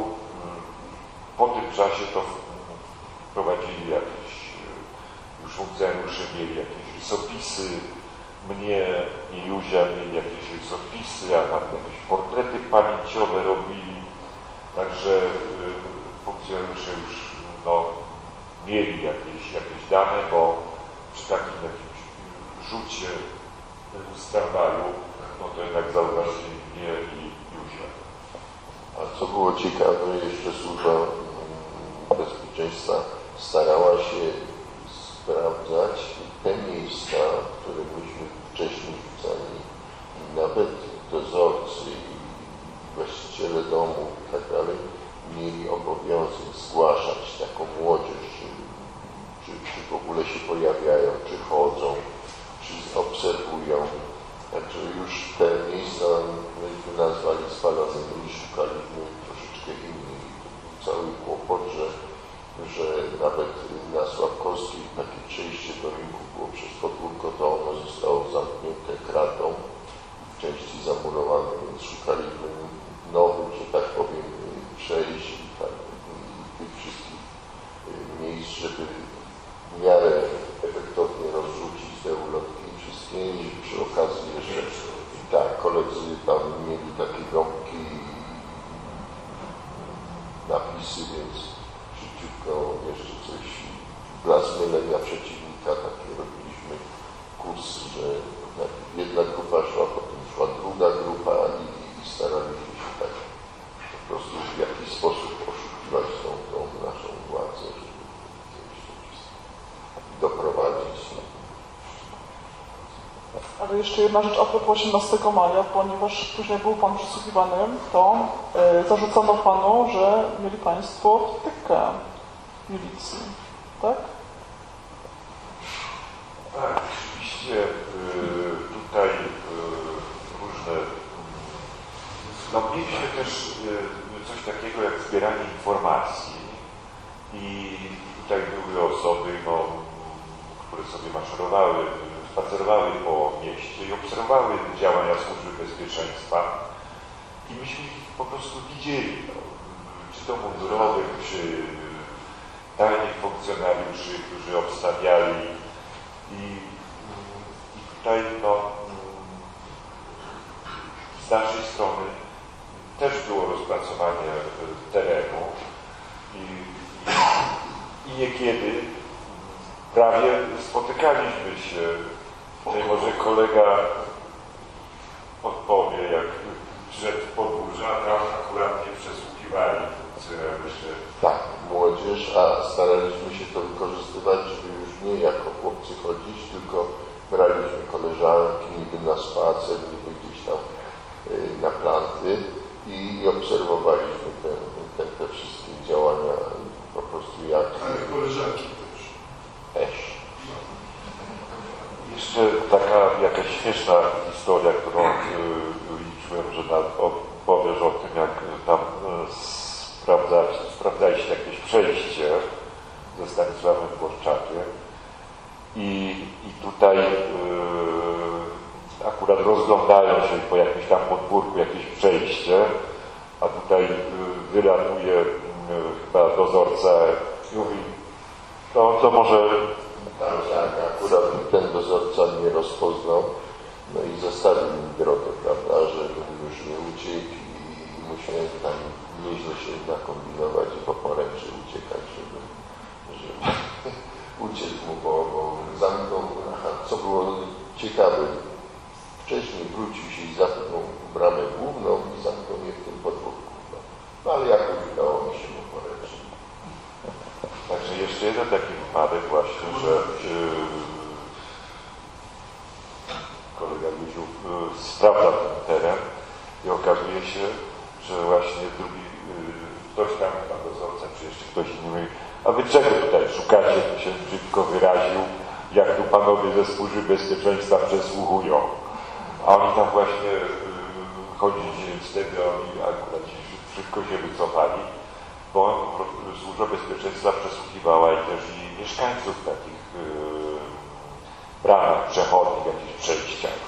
po tym czasie to prowadzili jakieś, już funkcjonariusze mieli jakieś rysopisy, mnie i Józia mieli jakieś rysopisy, a tam jakieś portrety pamięciowe robili. Także funkcjonariusze już no, mieli jakieś, jakieś dane, bo przy takim jakimś rzucie z tramwaju, no to jednak zauważyli mnie i Józia. A co było ciekawe, jeszcze służba bezpieczeństwa starała się sprawdzać te miejsca, które myśmy wcześniej rzucali, nawet dozorcy i właściciele domów i tak dalej mieli obowiązek zgłaszać taką młodzież, czy, czy w ogóle się pojawiają, czy chodzą, czy obserwują. Także już te miejsca myśmy nazwali spalonymi i szukaliśmy troszeczkę innych. Cały kłopot, że, że nawet na Sławkowskiej takie przejście do rynku było przez podwórko, to ono zostało zamknięte kratą, w części zamurowane, więc szukaliśmy nowych, że tak powiem, przejść i, tak, i tych wszystkich miejsc, żeby w miarę efektownie rozrzucić te ulotki wszystkie i przy okazji jeszcze tak, koledzy tam mieli takie gąbki napisy, więc szybciutko jeszcze coś dla zmylenia przeciwnika takie robiliśmy kursy, że jedna grupa szła, potem szła druga grupa i, i staraliśmy się tak po prostu w jakiś sposób oszukiwać tą, tą naszą władzę, żeby doprowadzić. Ale jeszcze jedna rzecz a propos osiemnastego maja, ponieważ później był Pan przesłuchiwany, to yy, zarzucono Panu, że mieli Państwo wtykę milicji, tak? Tak, oczywiście yy, tutaj yy, różne... No mieliśmy też yy, coś takiego jak zbieranie informacji i tutaj były osoby, no, które sobie maszerowały, spacerowały po mieście i obserwowały działania służby bezpieczeństwa i myśmy ich po prostu widzieli, no, czy to mundurowych, czy tajnych funkcjonariuszy, którzy obstawiali i, i tutaj no, z naszej strony też było rozpracowanie terenu i, i, i niekiedy prawie spotykaliśmy się. Tutaj może kolega odpowie, jak szedł w podwórze, a tam akurat nie przesłuchiwali funkcjonariusze. Tak, młodzież, a staraliśmy się to wykorzystywać, żeby już nie jako chłopcy chodzić, tylko braliśmy koleżanki, niby na spacer, niby gdzieś tam y, na planty i obserwowaliśmy te, te, te wszystkie działania po prostu jak... Ale koleżanki też. Też. Jeszcze taka jakaś śmieszna historia, którą y, liczyłem, że opowiesz o tym, jak tam y, sprawdza, sprawdzaliście jakieś przejście ze Stanisławem Dworczakiem i, i tutaj y, akurat rozglądają się po jakimś tam podwórku jakieś przejście, a tutaj wylatuje chyba dozorca i mówi, no to może... Tak, tak, akurat ten dozorca mnie rozpoznał, no i zostawił mi drogę, prawda, że już nie uciekł i musiałem tam nieźle się nakombinować i po poręczy uciekać, żeby, żeby uciec mu, bo, bo zamknął, aha, co było ciekawe, wcześniej wrócił się i zamknął bramę główną i zamknął mnie w tym podwórku. No, no ale jakoś udało mi się mu poręczyć. Także jeszcze jeden taki wypadek właśnie, że yy, kolega Guziu yy, sprawdza ten teren i okazuje się, że właśnie drugi yy, ktoś tam, tam dozorca, czy jeszcze ktoś inny mówi, a wy czego tutaj szukacie, to się brzydko wyraził, jak tu panowie ze służby bezpieczeństwa przesłuchują. A oni tam właśnie yy, chodzili z tego i akurat szybko się wycofali, bo Służba Bezpieczeństwa przesłuchiwała i też i mieszkańców takich yy, bramach, przechodnich, jakichś przejściach.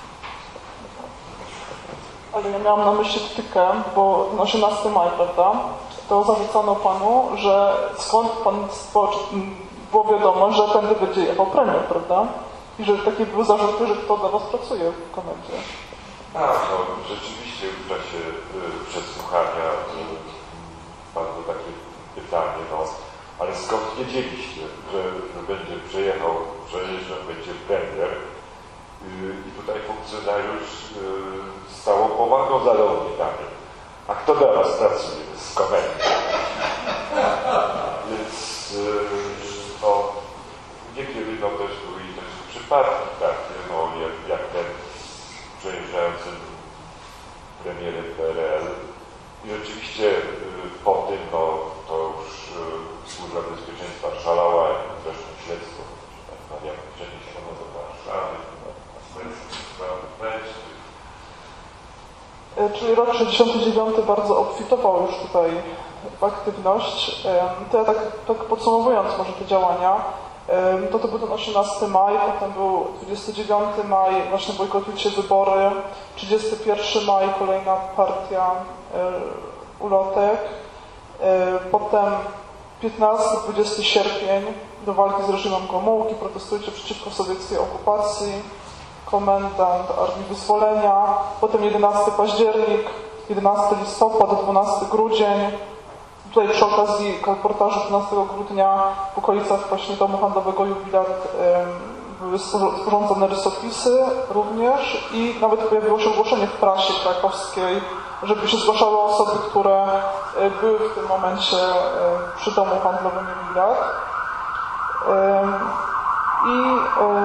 Ale ja miałam na myśli wtykę, bo na osiemnastego maja, prawda, to zarzucano panu, że skąd pan było wiadomo, że tędy będzie jechał premier, prawda? I że takie były zarzuty, że kto dla was pracuje w komendzie. Tak, no rzeczywiście w czasie y, przesłuchania y, padło takie pytanie, no ale skąd wiedzieliście, że, że będzie przejechał, przejeżdżał, będzie premier y, i tutaj funkcjonariusz y, z całą powagą zadał pytanie, a kto dla was pracuje z komendy? Więc y, no, niekiedy no, też były i też przypadki takie, no jak, jak ten przejeżdżającym premierem P R L. I rzeczywiście y, po tym, no, to już y, Służba Bezpieczeństwa szalała i zresztą śledztwo, tak powiem, przeniesiono do Warszawy, Czyli rok sześćdziesiąty dziewiąty bardzo obfitował już tutaj w aktywność. To ja tak, tak podsumowując może te działania, to to był ten osiemnasty maj, potem był dwudziesty dziewiąty maj, właśnie bojkotujcie wybory, trzydziesty pierwszy maj kolejna partia ulotek, potem piętnasty dwudziesty sierpień do walki z reżimem Gomułki, protestujcie przeciwko sowieckiej okupacji, komendant Armii Wyzwolenia, potem jedenasty październik, jedenasty listopad, dwunasty grudzień. Tutaj przy okazji kolportażu dwunastego grudnia w okolicach właśnie domu handlowego Jubilat były sporządzone rysopisy również i nawet pojawiło się ogłoszenie w prasie krakowskiej, żeby się zgłaszały osoby, które były w tym momencie przy domu handlowym Jubilat. I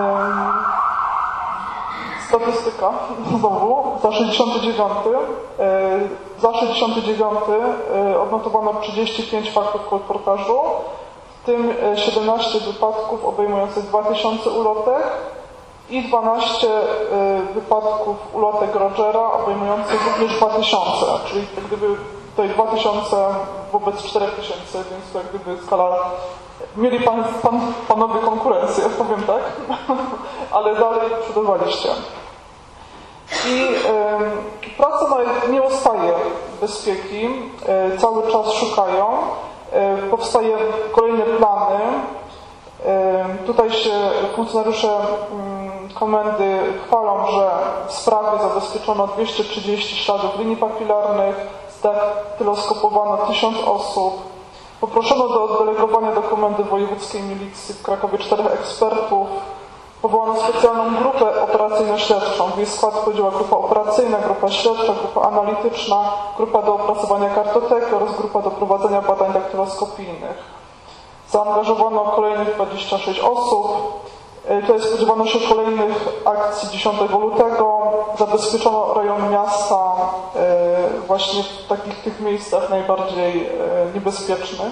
statystyka znowu za sześćdziesiąty dziewiąty. Za sześćdziesiąty dziewiąty odnotowano trzydzieści pięć faktów kolportażu, w tym siedemnaście wypadków obejmujących dwa tysiące ulotek i dwanaście wypadków ulotek Rogera obejmujących również dwa tysiące, czyli jak gdyby tutaj dwa tysiące wobec czterech tysięcy, więc to jak gdyby skala... Mieli pan, pan, panowie konkurencję, powiem tak, ale dalej przodowaliście. I y, praca nawet nie ustaje bezpieki, y, cały czas szukają, y, powstają kolejne plany. Y, tutaj się funkcjonariusze y, komendy chwalą, że w sprawie zabezpieczono dwieście trzydzieści śladów linii papilarnych, zdaktyleskopowano tysiąc osób. Poproszono do oddelegowania do Komendy Wojewódzkiej Milicji w Krakowie czterech ekspertów. Powołano specjalną grupę operacyjno-śledczą. W jej skład wchodziła grupa operacyjna, grupa śledcza, grupa analityczna, grupa do opracowania kartoteki oraz grupa do prowadzenia badań daktyloskopijnych. Zaangażowano kolejnych dwadzieścia sześć osób. Tutaj spodziewano się kolejnych akcji dziesiątego lutego. Zabezpieczono rejon miasta właśnie w takich tych miejscach najbardziej niebezpiecznych.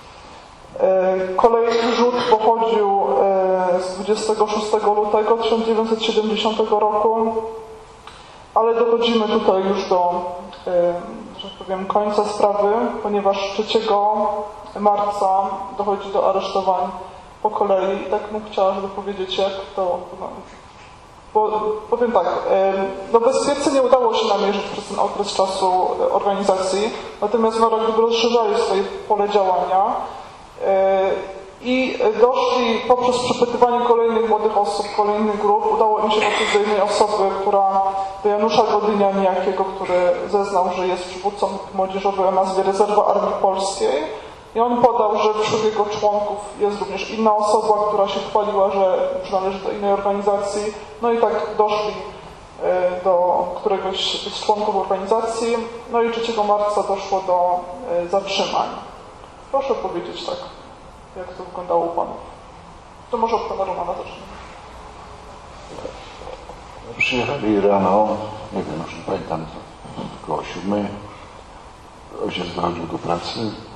Kolejny rzut pochodził z dwudziestego szóstego lutego tysiąc dziewięćset siedemdziesiątego roku, ale dochodzimy tutaj już do, że tak powiem, końca sprawy, ponieważ trzeciego marca dochodzi do aresztowań po kolei. I tak bym chciała, żeby powiedzieć, jak to Bo powiem tak, no bezpiecznie nie udało się namierzyć przez ten okres czasu organizacji, natomiast no, jakby rozszerzali swoje pole działania i doszli poprzez przepytywanie kolejnych młodych osób, kolejnych grup, udało im się dotrzeć do jednej osoby, która, do Janusza Godynia niejakiego, który zeznał, że jest przywódcą młodzieżowej o nazwie Rezerwa Armii Polskiej. I on podał, że wśród jego członków jest również inna osoba, która się chwaliła, że przynależy do innej organizacji. No i tak doszli do któregoś z członków organizacji. No i trzeciego marca doszło do zatrzymań. Proszę powiedzieć tak, jak to wyglądało u panów. To może od pana Romana zaczniemy. Przyjechali rano, nie wiem, już nie pamiętam, około siódmej. Ojciec dochodził do pracy.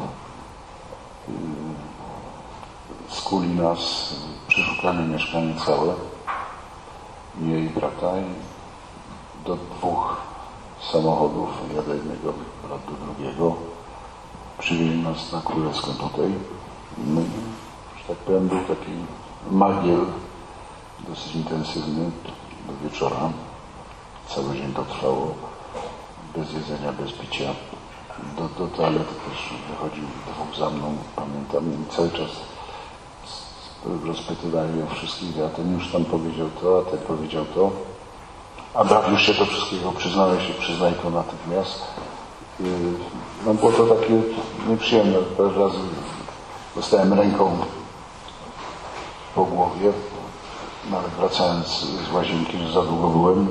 Skuli nas, przeszukali mieszkanie całe, mnie i brata, i do dwóch samochodów, ja do jednego, brat do drugiego. Przywieźli nas na Królewską tutaj. My, że tak powiem, był taki magiel dosyć intensywny do wieczora. Cały dzień to trwało, bez jedzenia, bez picia. Do, do toalety też wychodził dwóch za mną, pamiętam, i cały czas rozpytywali o wszystkich, a ten już tam powiedział to, a ten powiedział to. A brat już się do wszystkiego przyznałeś się, przyznaj to natychmiast. No było to takie nieprzyjemne. Parę razy dostałem ręką po głowie, nawet wracając z łazienki, że za długo byłem.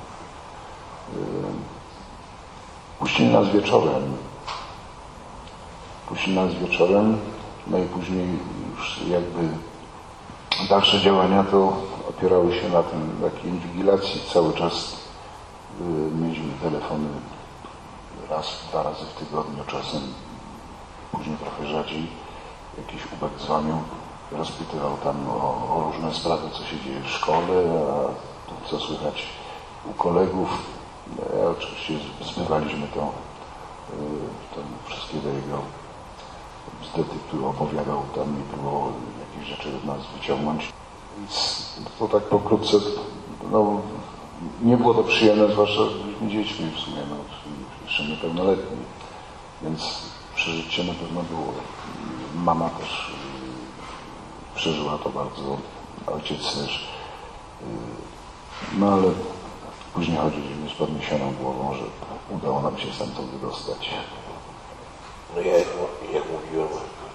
Puścili nas wieczorem. Puścili nas wieczorem, no i później już jakby dalsze działania to opierały się na tym, takiej inwigilacji. Cały czas y, mieliśmy telefony raz, dwa razy w tygodniu, czasem później trochę rzadziej. Jakiś ubek dzwonił, rozpytywał tam o, o różne sprawy, co się dzieje w szkole, a co słychać u kolegów. Ja oczywiście zbywaliśmy to, to wszystkie do jego bzdety, które opowiadał, tam nie było jakichś rzeczy od nas wyciągnąć. Więc to tak pokrótce, no nie było to przyjemne, zwłaszcza byliśmy dziećmi w sumie, no, jeszcze niepełnoletni, więc przeżycie na pewno było. Mama też przeżyła to bardzo, ojciec też, no ale później chodziliśmy z podniesioną głową, że udało nam się stamtąd wydostać. No ja, jak, jak mówiłem...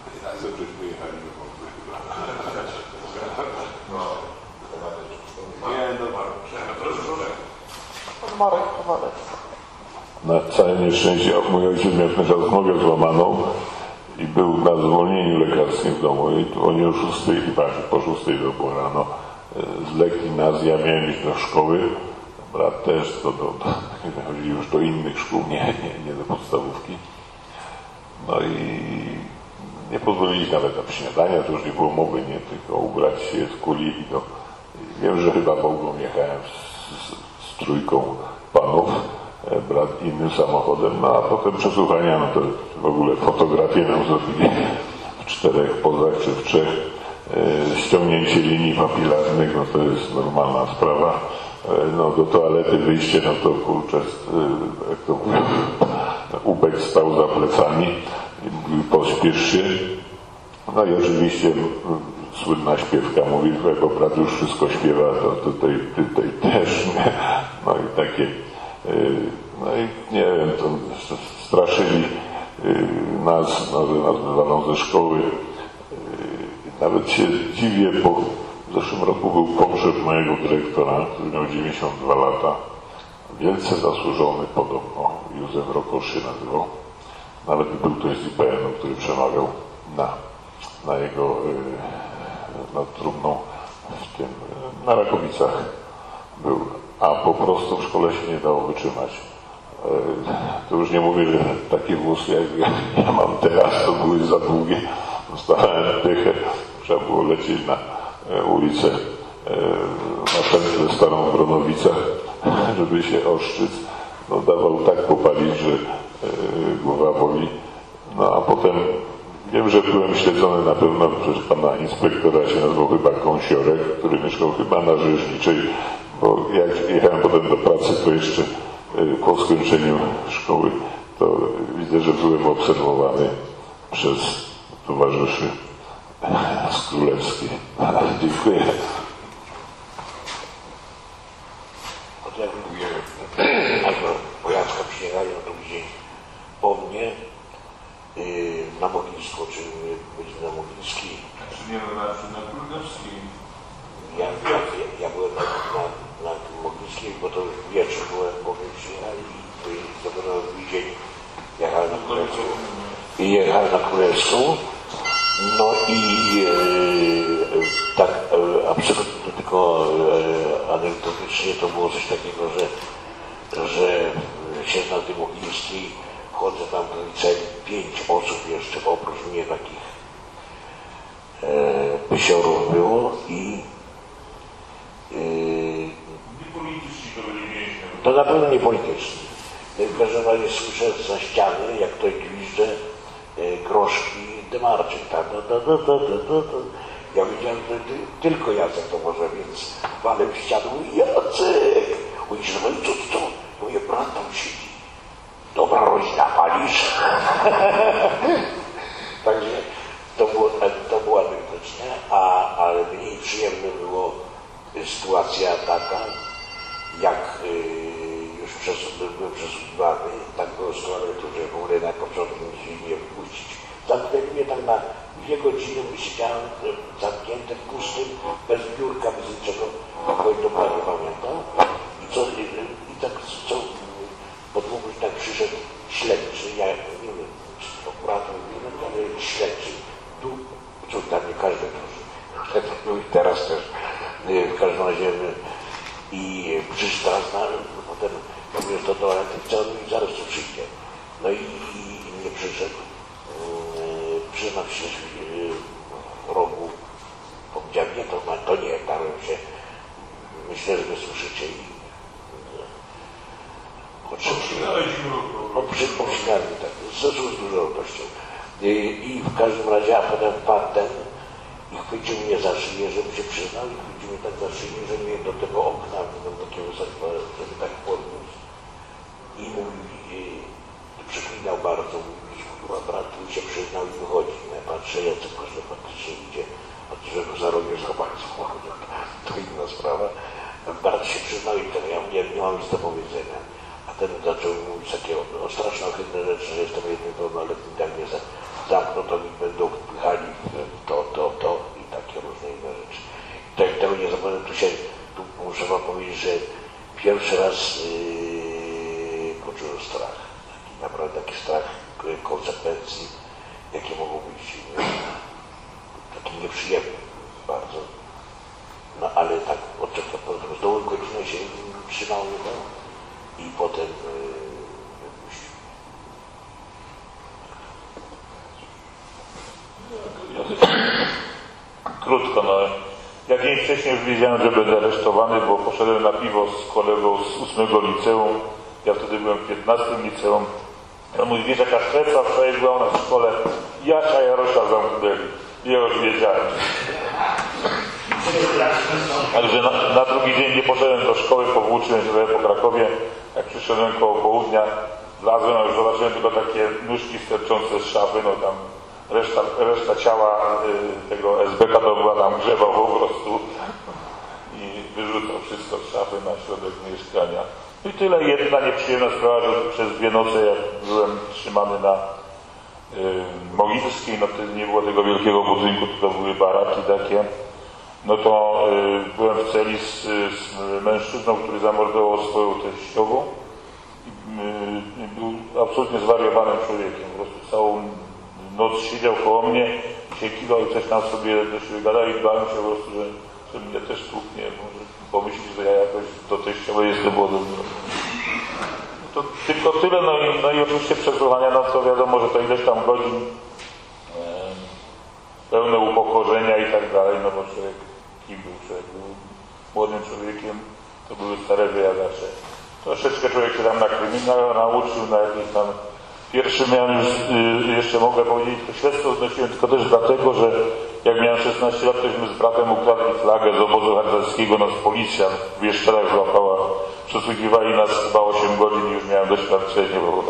Pan Marek Kowalec. Na całe nieszczęście mój ojciec miał ten czas nogę złamaną i był na zwolnieniu lekarskim w domu i oni o szóstej, chyba po szóstej to było rano, zlekli nas, ja miałem iść do szkoły, brat też, to, to, to chodzili już do innych szkół, nie, nie, nie do podstawówki. No i nie pozwolili nawet na śniadania, to już nie było mowy, nie, tylko ubrać się, skulili to. Wiem, że chyba mogą, jechałem z, z, z trójką panów, brat innym samochodem, no a potem przesłuchania, no to w ogóle fotografię nam zrobili w czterech pozach czy w trzech. Ściągnięcie linii papilarnych, no to jest normalna sprawa. No do toalety wyjście, no to kurczę, jak to mówię, ubek stał za plecami i mówił, pośpiesz się. No i oczywiście słynna śpiewka mówi, bo brat już wszystko śpiewa, to tutaj, tutaj też, nie? No i takie, no i nie wiem, to straszyli nas, no, że nas wywalą ze szkoły. Nawet się dziwię, bo w zeszłym roku był pogrzeb mojego dyrektora, który miał dziewięćdziesiąt dwa lata. Wielce zasłużony podobno, Józef Rokos się nazywał. Nawet był ktoś z I P N-u, który przemawiał na, na jego nad trumną w tym, na Rakowicach był. A po prostu w szkole się nie dało wytrzymać. To już nie mówię, że takie włosy jak ja mam teraz, to były za długie. Dostałem dychę, trzeba było lecieć na ulicę, na pętlę starą w Bronowicach, żeby się oszczyc. No dawał tak popalić, że głowa boli. No a potem wiem, że byłem śledzony na pewno przez pana inspektora, się nazywał chyba Kąsiorek, który mieszkał chyba na Rzeźniczej, bo jak jechałem potem do pracy, to jeszcze po skończeniu szkoły, to widzę, że byłem obserwowany przez towarzyszy z królewskiej. Dziękuję. Jak mówię, albo Pojacka przyjechali, no to gdzieś po mnie yy, na Mogińsku, czy byliśmy na Mogińskiej. Czy nie na, na Królewskiej? Ja, ja, ja byłem na, na, na Mogińskiej, bo to wieczór byłem, bo my przyjechali i dopiero w dzień jechałem na Królewską. I jechałem na Królewską. No i yy, tak yy, absolutnie tylko yy, anegdotycznie to było coś takiego, że, że siedzę na tym Mogińskiej, chodzę tam do liceum, pięć osób jeszcze oprócz mnie takich yy, pysiorów było i yy, nie polityczni to byli więźniowie. to na pewno nie polityczni. W każdym razie słyszę za ściany, jak ktoś gwizdże yy, groszki Demarczyk, tak, no, no, no, no, no, no. Ja wiedziałem, że ty, tylko Jacek to może, więc walę w ścianę, mówi Jacek! Oni się no i co, co? Mówię, brat tam siedzi. Dobra rodzina, palisz? Także to było, to było anegdotyczne, a, ale mniej przyjemne było sytuacja taka, jak yy, już przez, byłem przesłuchiwany, tak było składane, że w ogóle na początku mnie nie wpuścić. Zamknęli mnie tak na dwie godziny, siedziałem zamknięty w pustym, bez biurka, bez niczego, jakoś dokładnie pamiętam. I co, i, i tak co, po dwóch godzinach przyszedł śledczy, ja nie wiem, czy to prokurator, nie wiem, ale śledczy, tu, co tam nie każdy duży, no i teraz też, w każdym razie, i przyszedł teraz na, potem, ja mówię, to do ale i zaraz tu przyjdzie. No i, i, i nie przyszedł. Przyznam się, że w rogu powiedziałem, nie, to, to nie, dałem się. Myślę, że mnie słyszycie i Poprzynali tak, z dużą radością. I, I w każdym razie, a potem wpadł ten i chwycił mnie za szyję, żeby się przyznał i chwycił mnie tak za szyję, że mnie do tego okna, do takiego zakwa, żeby tak podniósł. I mówi, przeklinał bardzo, mówi, kurwa, brat, i się przyznał i wychodzi. Ja patrzę, Jacek proszę, faktycznie idzie, że go za rogiem złapać samochodu. To inna sprawa. Brat się przyznał i ten, ja nie, nie mam nic do powiedzenia. A ten zaczął mówić takie o, o straszne ohydne rzeczy, że jestem jednym pełnoletnim, tak mnie zamkną, to mi będą wpychali to, to, to i takie różne inne rzeczy. I tak, tego nie zapomnę, tu się, tu muszę wam powiedzieć, że pierwszy raz yy, poczułem strach. Taki, naprawdę taki strach konsekwencji, jakie mogą być yy, taki nieprzyjemny bardzo. No ale tak odczekam, z dołu godzinę się trzymał no, i potem wypuścił. Krótko, no. Ja dzień wcześniej już wiedziałem, że będę aresztowany, bo poszedłem na piwo z kolegą z ósmego liceum. Ja wtedy byłem w piętnastym liceum. On mówi, wiesz jaka strefa, wczoraj była u nas w szkole. Jasia Jarosia zamknęli. Ja już wiedziałem. Także na, na drugi dzień nie poszedłem do szkoły, powłóczyłem się po Krakowie. Jak przyszedłem koło południa, wlazłem, a już zobaczyłem tylko takie nóżki sterczące z szafy, no tam reszta, reszta ciała y, tego S B K to była tam grzebał po prostu i wyrzucał wszystko z szafy na środek mieszkania. I tyle. Jedna nieprzyjemna sprawa, że przez dwie noce jak byłem trzymany na y, Mogińskiej, no wtedy nie było tego wielkiego budynku, tylko były baraki takie. No to y, byłem w celi z, z mężczyzną, który zamordował swoją teściową i y, był absolutnie zwariowanym człowiekiem. Po prostu całą noc siedział koło mnie i się kiwał i coś tam sobie do siebie gadał i bałem się po prostu, że, że mnie też tłuknie, może pomyśleć, że ja jakoś do teściowej jestem młodym. To tylko tyle, no i, no i oczywiście przesłuchania, no co wiadomo, że to ileś tam godzin e, pełne upokorzenia i tak dalej, no bo człowiek kim był człowiek, był młodym człowiekiem, to były stare wyjadacze. Troszeczkę człowiek się tam na kryminał nauczył, na jakieś tam Pierwszy miałem już, y, jeszcze mogę powiedzieć, to śledztwo znosiłem tylko też dlatego, że jak miałem szesnaście lat, tośmy z bratem ukradli flagę z obozu harcerskiego, nas policja w Bieszczadach złapała. Przesłuchiwali nas chyba osiem godzin i już miałem doświadczenie. Bo...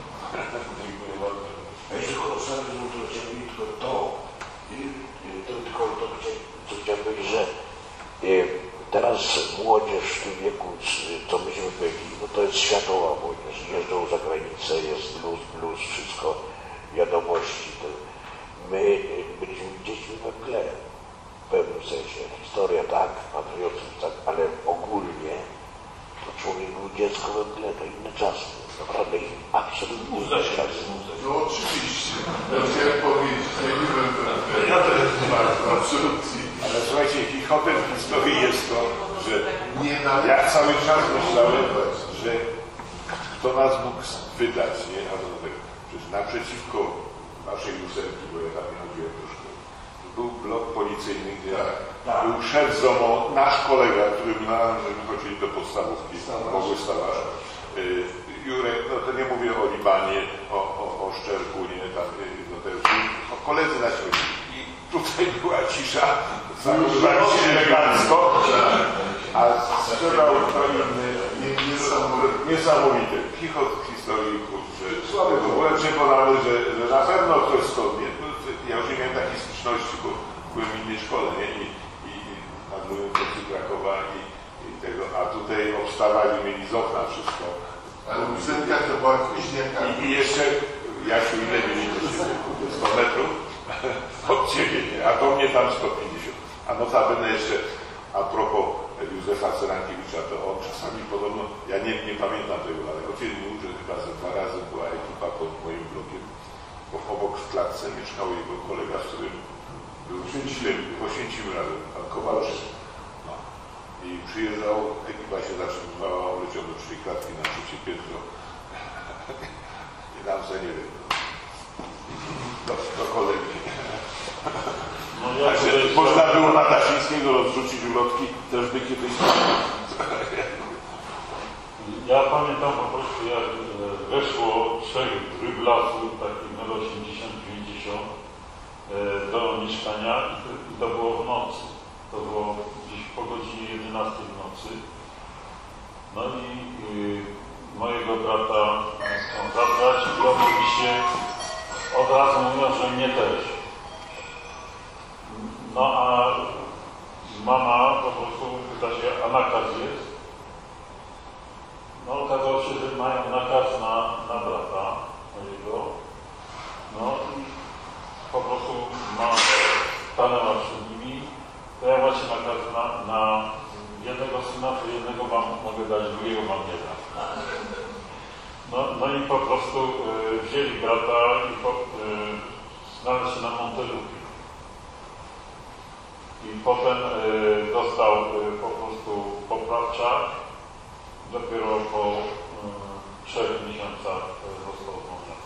Jeśli chodzi tylko to, to tylko to, co chciałem powiedzieć, że teraz młodzież w tym wieku, co myśmy byli, no to jest światowa młodzież. Jeżdżą za granicę, jest blues, blues, wszystko, wiadomości. To my byliśmy dziećmi we mgle, w pewnym sensie. Historia tak, patriotyzm tak, ale ogólnie to człowiek był dziecko we mgle, to inne czasy. Naprawdę ich absolutnie inne czasy. No oczywiście. Ja chciałem powiedzieć, że nie wiem, ja też bardzo, absolutnie. Ale słuchajcie, chichotem w historii jest to, że Nie na... ja cały czas myślałem, że kto nas mógł wydać, nie? A to tak, przecież naprzeciwko naszej ósemki, bo ja tam nie chodziłem do szkoły, był blok policyjny, gdzie tak. był szef Z O M O, nasz kolega, którym na, żeby chodzili do podstawówki, mogły stawać. Jurek, no to nie mówię o Libanie, o, o, o Szczerku, nie, tam, no te, o koledzy na środku. I tutaj była cisza, zachowywali się elegancko, a sprzedał to inny, niesamowity. Chichot w historii, kurczę, w ogóle przekonany, że, że na pewno ktoś stąd, nie? Ja już nie miałem takiej styczności, bo byłem w innej szkole, nie? I, i, i na drugim końcu Krakowa i, i tego, a tutaj obstawali, mieli z okna wszystko. Ale ósemka to była kuźniaka. I, I jeszcze, Jasiu, ile mieli do siebie? sto metrów od ciebie, nie? A do mnie tam sto pięćdziesiąt. A notabene jeszcze, a propos Józefa Cyrankiewicza, to on czasami podobno, ja nie, nie pamiętam tego, ale ojciec mówił, że chyba ze dwa razy była ekipa pod moim blokiem, bo obok w klatce mieszkał jego kolega, z którym był w Oświęcimiu razem, pan Kowalczyk. No. I przyjeżdżał, ekipa się zatrzymywała, on leciał do trzeciej klatki na trzecie piętro. I tam sobie nie wiem, do, do kolegi. No ja Także tutaj można było na Daszyńskiego rozrzucić ulotki, też by kiedyś... Ja pamiętam po prostu, jak weszło trzech dryblasów, takich numer osiemdziesiąt dziewięćdziesiąt do mieszkania i to, i to było w nocy. To było gdzieś po godzinie jedenastej w nocy. No i y, mojego brata chcą zabrać i oczywiście od razu mówią, że mnie też. No a mama po prostu pyta się, a nakaz jest? No okazało się, że mają nakaz na, na brata mojego. No i po prostu ma stanęła przed nimi. To ja macie nakaz na, na jednego syna, to jednego wam mogę dać, drugiego wam nie dam. No, no i po prostu y, wzięli brata i po, y, znaleźli się na Montelupie. I potem y, dostał y, po prostu poprawczak. Dopiero po y, trzech miesiącach y, został zwolniony.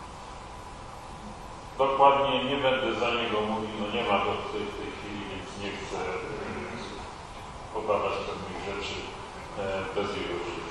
Dokładnie nie będę za niego mówił, no nie ma go w tej, w tej chwili, więc nie chcę y, podawać pewnych rzeczy y, bez jego wiedzy.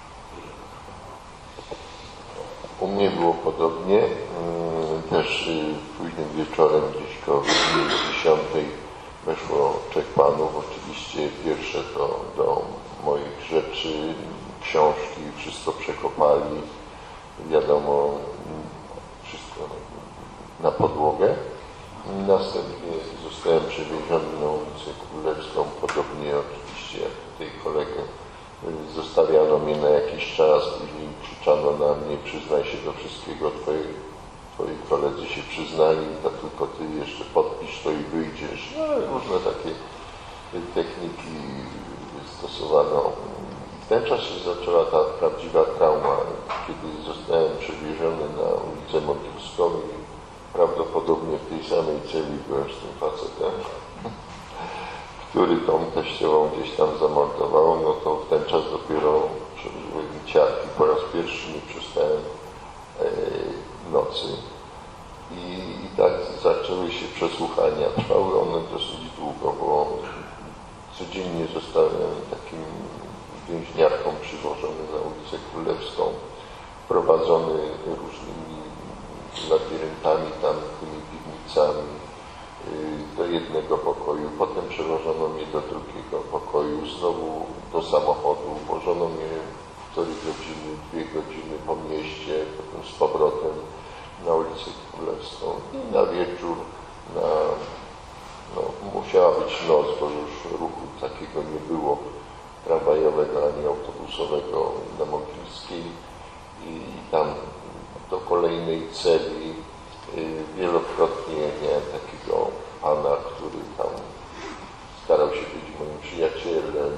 U mnie było podobnie. Też późnym wieczorem, gdzieś koło dziesiątej weszło trzech panów. Oczywiście pierwsze to do moich rzeczy, książki, wszystko przekopali. Wiadomo, wszystko na podłogę. Następnie zostałem przewieziony na ulicę Królewską, podobnie oczywiście jak tutaj kolegę. Zostawiano mnie na jakiś czas, później krzyczano na mnie, przyznaj się do wszystkiego, twoi, twoi koledzy się przyznali, to tylko ty jeszcze podpisz to i wyjdziesz. No, różne takie techniki stosowano. W ten czas się zaczęła ta prawdziwa trauma, kiedy zostałem przewieziony na ulicę Mogielską i prawdopodobnie w tej samej celi byłem z tym facetem, który tą teściową gdzieś tam zamordował, no to w ten czas dopiero przeżyłem ciarki. Po raz pierwszy nie przestałem e, nocy. I, I tak zaczęły się przesłuchania. Trwały one dosyć długo, bo codziennie zostałem takim więźniarką przywożony na ulicę Królewską. wprowadzony różnymi labiryntami, tam tymi piwnicami do jednego pokoju, potem przewożono mnie do drugiego pokoju, znowu do samochodu, wożono mnie cztery godziny, dwie godziny po mieście, potem z powrotem na ulicę Królewską i na wieczór, na, no, musiała być noc, bo już ruchu takiego nie było tramwajowego ani autobusowego na Mogilskiej i tam do kolejnej celi wielokrotnie miałem takiego pana, który tam starał się być moim przyjacielem,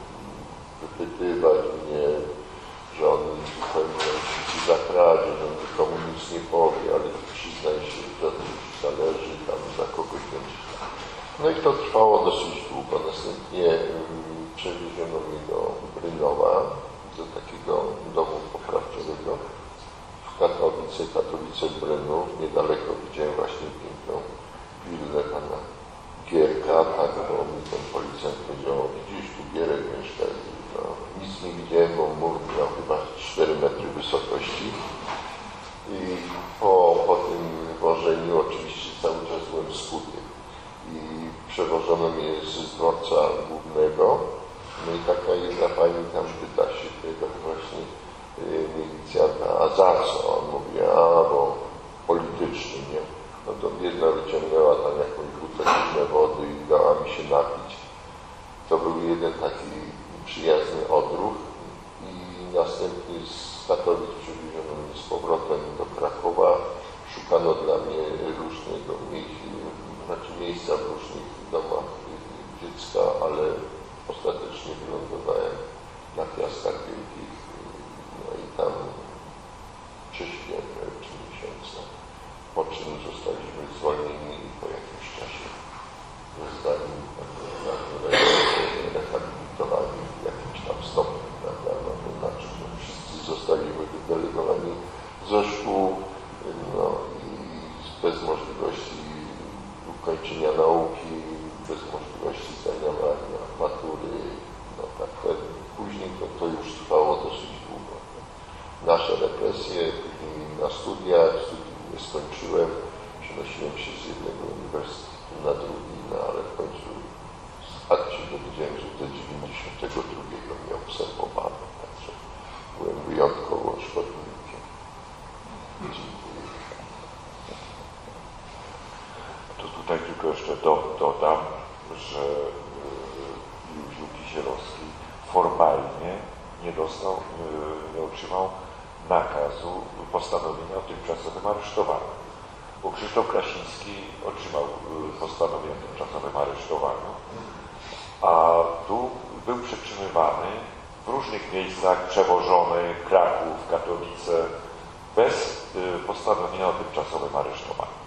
wypytywać mnie, że on zupełnie ci zakradzie, że on nikomu nic nie powie, ale przyznaj się, że to już zależy tam za kogoś będzie. No i to trwało dosyć długo. Następnie przewieziono mnie do Brynowa, do takiego domu poprawczego w Katowice, Katowice Brynów. Niedaleko widziałem właśnie piękną willę pana Gierka, tak, bo mi ten policjant powiedział, widzisz, tu Gierek mieszka. No, nic nie widziałem, bo mur miał chyba cztery metry wysokości. I po, po tym wożeniu oczywiście cały czas byłem skuty. I przewożono mnie z dworca głównego. No i taka jedna pani tam pyta się tego właśnie milicjanta, a za co? On mówi, a bo politycznie, nie? No to jedna wyciągnęła tam jakąś butelkę wody i dała mi się napić. To był jeden taki przyjazny odruch i następnie z Katowic przewieziono mnie z powrotem do Krakowa. Szukano dla mnie różnego miejsca, znaczy miejsca w różnych domach dziecka, ale ostatecznie wylądowałem na Piastach Wielkich, no i tam prześpiłem trzy miesiące, po czym zostaliśmy zwolnieni i po jakimś czasie zdani rehabilitowani w jakimś tam stopniu, prawda, no to znaczy, że wszyscy zostaliśmy wydelegowani ze szkół, no i bez możliwości ukończenia nauki, bez możliwości zdania matury, no tak, później to, to już trwało dosyć długo. Nasze represje, później na studiach, studiów nie skończyłem, przenosiłem się z jednego uniwersytetu na drugi, no ale w końcu z akt się dowiedziałem, że do dziewięćdziesiątego drugiego mnie obserwowano, także byłem wyjątkowo szkodnikiem. Dziękuję. To tutaj tylko jeszcze do, dodam, że Józef Kisielowski formalnie nie dostał, nie otrzymał nakazu postanowienia o tymczasowym aresztowaniu. Bo Krzysztof Krasiński otrzymał postanowienie o tymczasowym aresztowaniu, a tu był przetrzymywany w różnych miejscach, przewożony, Kraków, Katowice, bez postanowienia o tymczasowym aresztowaniu.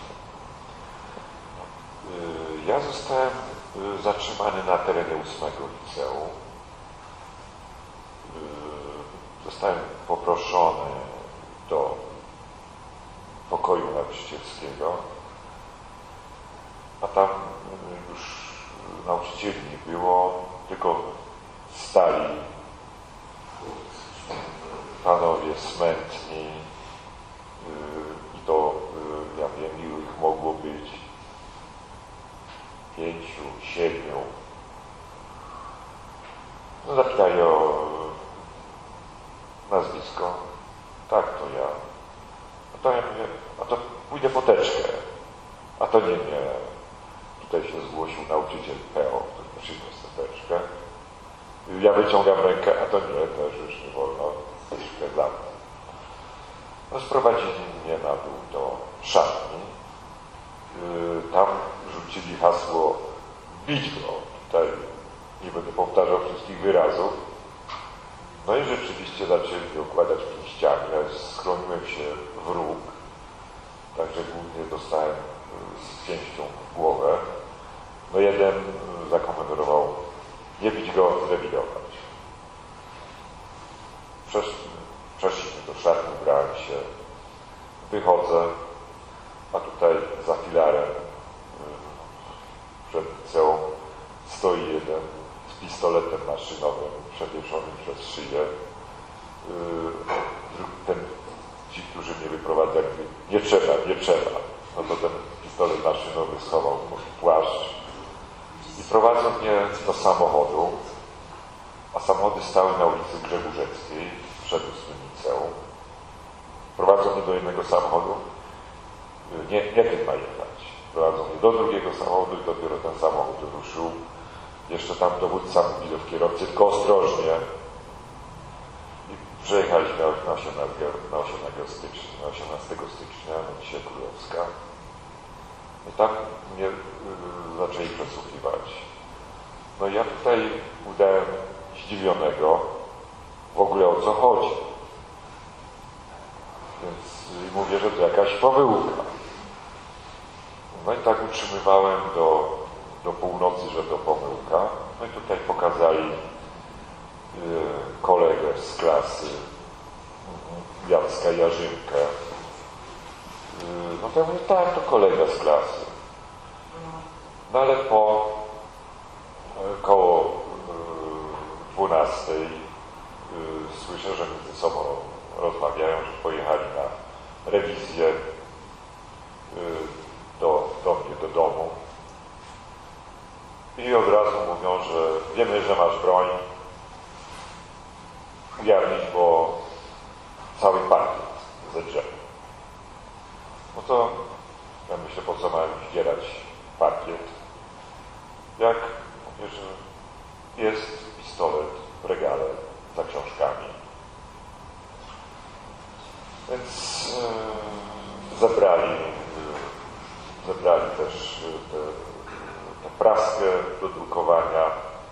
Ja zostałem zatrzymany na terenie ósmego liceum. Zostałem poproszony do pokoju nauczycielskiego, a tam już nauczycieli nie było, tylko stali panowie smętni i to, ja wiem, ilu ich mogło być, pięciu, siedmiu. No zapytali o nazwisko. Tak, to ja. A to ja mówię, a to pójdę po teczkę. A to nie mnie. Tutaj się zgłosił nauczyciel P O, który przyniósł tę teczkę. Ja wyciągam rękę, a to nie, też już nie wolno. Teczkę dla mnie. No sprowadzili mnie na dół do szatni. Tam rzucili hasło bić go. Tutaj nie będę powtarzał wszystkich wyrazów. No i rzeczywiście zaczęli układać pięściami. Ja schroniłem się w róg. Także głównie dostałem z pięścią w głowę. No jeden zakomentował, nie bić go, rewidować. Przesz, przeszliśmy do szatni, brałem się, wychodzę, a tutaj za filarem przed liceum stoi jeden z pistoletem maszynowym przewieszonym przez szyję. Ten ci, którzy mnie wyprowadzali, nie trzeba, nie trzeba. No to ten pistolet maszynowy schował pod płaszcz i prowadzą mnie do samochodu, a samochody stały na ulicy Grzegórzewskiej przed ustnym liceum. Prowadzą mnie do jednego samochodu, nie, nie tym ma jechać. Prowadzą mnie do drugiego samochodu i dopiero ten samochód ruszył. Jeszcze tam dowódca mówi do kierowcy, tylko ostrożnie. I przejechaliśmy na osiemnastego stycznia, na osiemnastego stycznia, na dzisiaj Królewska. I tam mnie y, zaczęli przesłuchiwać. No i ja tutaj udałem zdziwionego w ogóle o co chodzi. Więc mówię, że to jakaś pomyłka. No i tak utrzymywałem do, do północy, że to pomyłka. No i tutaj pokazali y, kolegę z klasy, Jacka Jarzynkę. Y, no to ja mówię, tak, to kolega z klasy. No ale po y, koło y, dwunastej y, słyszę, że między sobą rozmawiają, że pojechali na rewizję y, do, do mnie, do domu. I od razu mówią, że wiemy, że masz broń, ujawnić, bo cały pakiet zedrzemy. No to ja myślę, po co mają zbierać pakiet, jak mówię, że jest pistolet w regale za książkami. Więc yy, zebrali, yy, zebrali też yy, te, tę praskę do drukowania.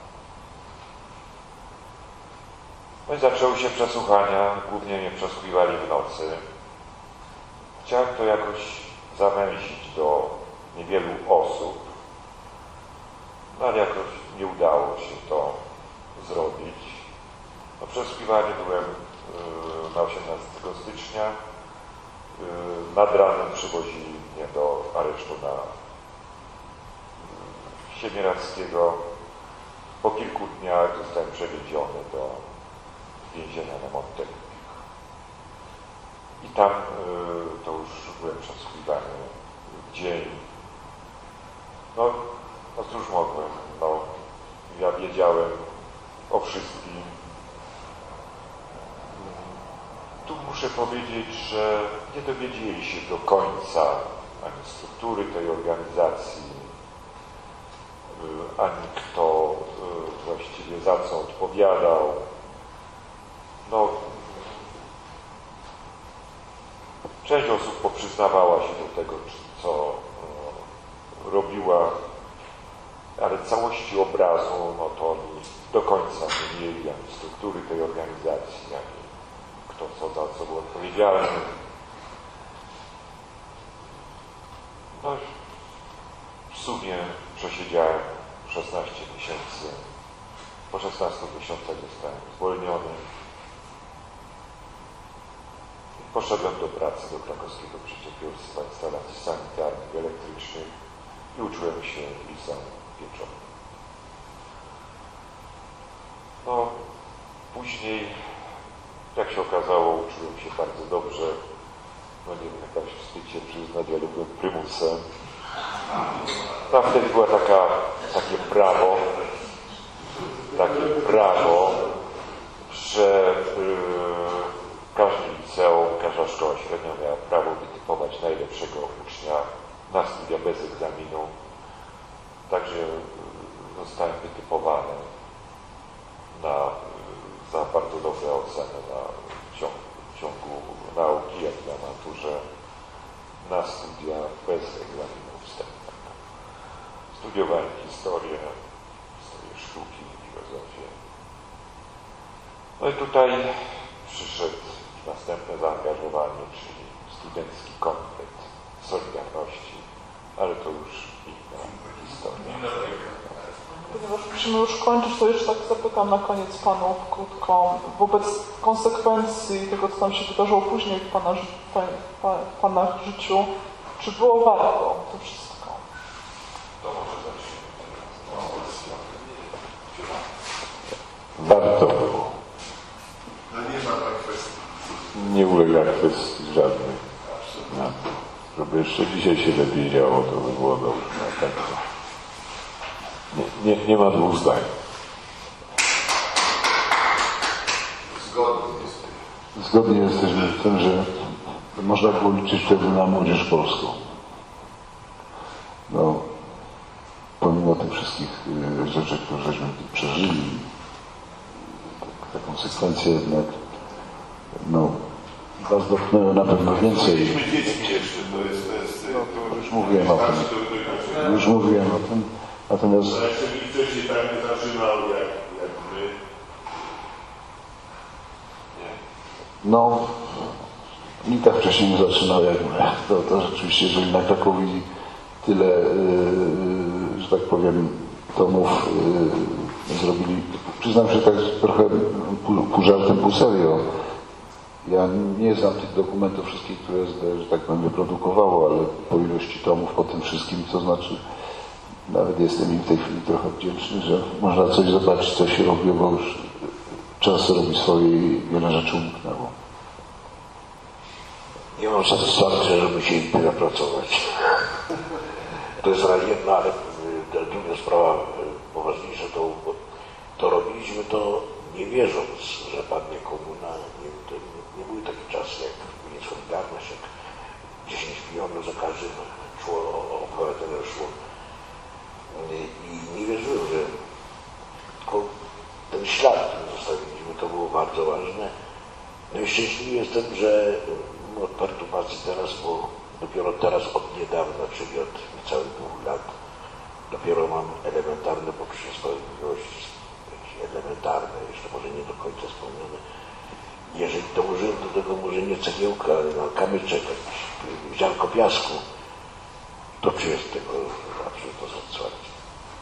No i zaczęły się przesłuchania, głównie mnie przesłuchiwali w nocy. Chciałem to jakoś zawęzić do niewielu osób, no ale jakoś nie udało się to zrobić. No, przesłuchiwany byłem yy, na osiemnastego stycznia. Yy, nad ranem przywozili mnie do aresztu na yy, Siemierackiego. Po kilku dniach zostałem przewieziony do więzienia na Montevideo. I tam yy, to już byłem przesłuchiwany w dzień. No, no cóż mogłem, no, ja wiedziałem o wszystkim. Tu muszę powiedzieć, że nie dowiedzieli się do końca ani struktury tej organizacji, yy, ani kto yy, właściwie za co odpowiadał. No, część osób poprzyznawała się do tego, co e, robiła, ale całości obrazu, no to oni do końca nie mieli ani struktury tej organizacji, ani kto co za co był odpowiedzialny. No, w sumie przesiedziałem szesnaście miesięcy. Po szesnastu miesiącach zostałem zwolniony. Poszedłem do pracy do Krakowskiego Przedsiębiorstwa Instalacji Sanitarnych, Elektrycznych i uczyłem się liceum pieczonym. No, później, jak się okazało, uczyłem się bardzo dobrze. No nie wiem, jak się wstyd się przyznać, ale byłem prymusem. No, a wtedy była taka, takie prawo, takie prawo, że yy, każde liceum, każda szkoła średnia miała prawo wytypować najlepszego ucznia na studia bez egzaminu. Także zostałem wytypowany na, za bardzo dobre oceny na, w, ciągu, w ciągu nauki, jak na maturze, na studia bez egzaminu wstępnego. Studiowałem historię, historię sztuki, filozofię. No i tutaj przyszedł następne zaangażowanie, czyli studencki komitet Solidarności, ale to już inna historia. Ponieważ musimy już kończyć, to jeszcze tak zapytam na koniec Panów krótko, wobec konsekwencji tego, co tam się wydarzyło później w Pana, w Pana życiu, czy było warto to wszystko? To może zacznijmy. Warto było. No nie ma na kwestii. Nie ulega kwestii. żadnych. No. Żeby jeszcze dzisiaj się lepiej działo, to by było dobrze. No, tak to. Nie, nie, nie ma dwóch zdań. Zgodny jest. Zgodni jesteśmy w tym, że można było liczyć wtedy na młodzież polską. No, pomimo tych wszystkich y, rzeczy, które żeśmy przeżyli, te konsekwencje jednak, no, was dotknęły na pewno więcej. Byliśmy dziećmi jeszcze, to jest... To jest no, to już mówiłem o tym. Już mówiłem o tym. Natomiast... Ale jeszcze nikt wcześniej tak nie zaczynał jak, jak my. Nie. No, nikt tak wcześniej nie zaczynał jak my. To, to rzeczywiście, jeżeli na Krakowi tyle, yy, że tak powiem, tomów yy, zrobili. Przyznam się tak trochę pół, pół żartem, pół serio. Ja nie znam tych dokumentów wszystkich, które, że tak powiem, wyprodukowało, ale po ilości tomów, po tym wszystkim, to znaczy nawet jestem im w tej chwili trochę wdzięczny, że można coś zobaczyć, co się robi, bo już czas robi swoje i wiele rzeczy umknęło. Nie mam satysfakcji, żeby się im tyle pracować. To jest raz jedna, ale druga sprawa poważniejsza, to, to robiliśmy to nie wierząc, że padnie komuna. Nie, to nie były takie czasy jak Solidarność, jak dziesięć milionów za każdym szło, obywatele szło. I nie wierzyłem, że tylko ten ślad, który zostawiliśmy, to było bardzo ważne. No i szczęśliwy jestem, że od perturbacji teraz, bo dopiero teraz od niedawna, czyli od niecałych dwóch lat, dopiero mam elementarne poczucie sprawiedliwości, elementarne, jeszcze może nie do końca spełnione. Jeżeli dołożyłem do tego może nie cegiełka, ale na kamyczek, jakiś ziarnko piasku, to czuję z tego absolutną satysfakcję.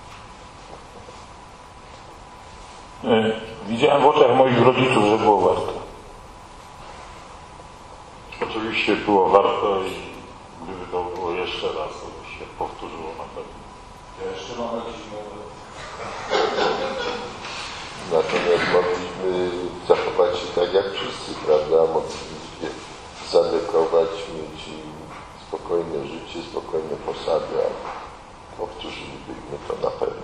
Widziałem w oczach moich rodziców, że było warto. Oczywiście było warto i gdyby to było jeszcze raz, to by się powtórzyło na pewno. Ja jeszcze mam jakiś moment. Natomiast mogliśmy zachować się tak jak wszyscy, prawda? Mogliśmy zadekować, mieć spokojne życie, spokojne posady, a powtórzylibyśmy to na pewno.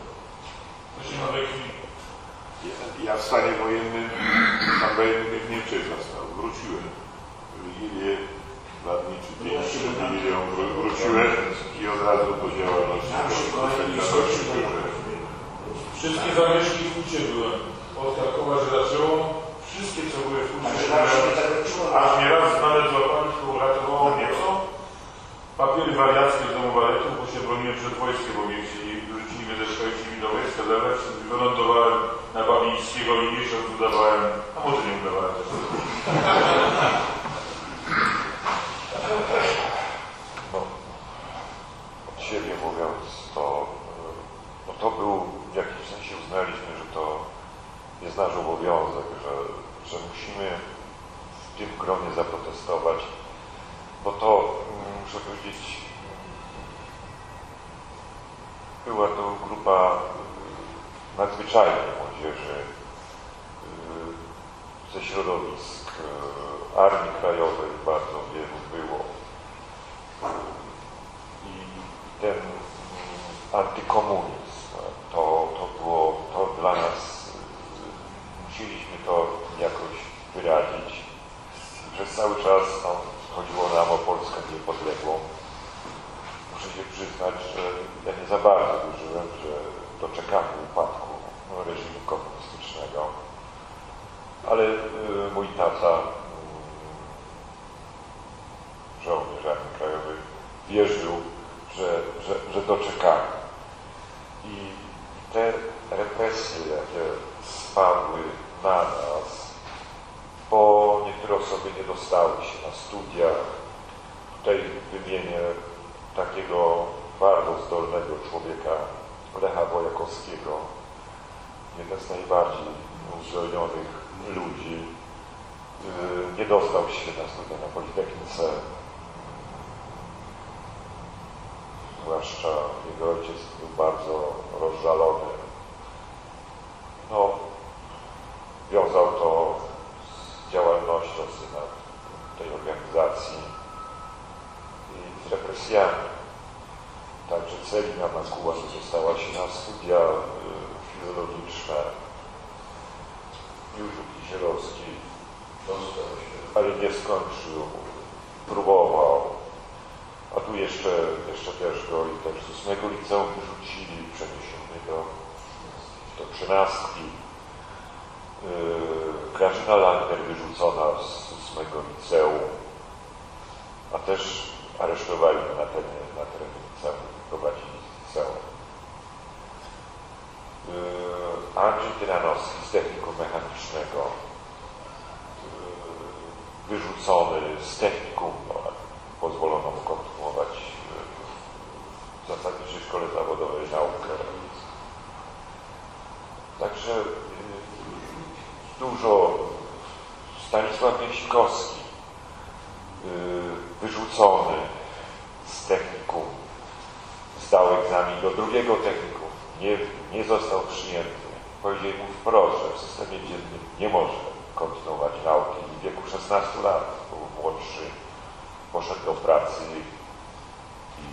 Ja w stanie wojennym, stan wojenny w Niemczech zastał. Wróciłem. Wigilię, dwa dni czy pięć, Wigilią wróciłem i od razu po działalności Solidarności byłem. Wszystkie zamieszki w Hucie byłem. Od Krakowa się zaczęło. Wszystkie, co były w Hucie, aż mnie raz znaleźć złapali, to uratowało mnie co? Papiery wariackie z domu wariatów, bo się broniłem przed wojskiem, bo mnie chcieli, rzucili mnie ze szkoły cywilnowej, skazawać. Wylądowałem na Babińskiego i miesiąc udawałem, a może nie udawałem też. No, od siebie mówiąc, to, no to był w jakimś sensie uznaliśmy, że to jest nasz obowiązek, że, że musimy w tym gronie zaprotestować, bo to, muszę powiedzieć, była to grupa nadzwyczajnej młodzieży ze środowisk Armii Krajowej, bardzo wielu było. I ten antykomunizm, to, to było, to dla nas, musieliśmy to jakoś wyrazić. Przez cały czas no, chodziło nam o Polskę niepodległą. Muszę się przyznać, że ja nie za bardzo wierzyłem, że doczekamy upadku reżimu komunistycznego. Ale y, mój tata, y, żołnierz Armii Krajowej, wierzył, że, że, że doczekamy. I te represje, jakie spadły na nas, bo niektóre osoby nie dostały się na studia. Tutaj wymienię takiego bardzo zdolnego człowieka, Lecha Bojakowskiego, jeden z najbardziej uzdolnionych ludzi. Nie dostał się na studia na Politechnice. Zwłaszcza jego ojciec był bardzo rozżalony. No, wiązał to z działalnością syna tej organizacji. także Celina Makuła dostała się na studia filologiczne. Józef Kisielowski dostał się, ale nie skończył, próbował. A tu jeszcze, jeszcze też go i też z ósmego liceum wyrzucili, przeniesiony do, do trzynastki. Yy, Grażyna Lander wyrzucona z ósmego liceum, a też aresztowali na terenie, na terenie liceum, prowadzili liceum. Yy, Andrzej Tyranowski z technikum mechanicznego, yy, wyrzucony z technikum, no, pozwolono mu kontynuować w zasadniczej szkole zawodowej naukę. Także dużo. Stanisław Mięsikowski, wyrzucony z technikum, zdał egzamin do drugiego technikum, nie, nie został przyjęty. Powiedzieli mu wprost, że w systemie dziennym nie może kontynuować nauki w wieku szesnastu lat, był młodszy. Poszedł do pracy i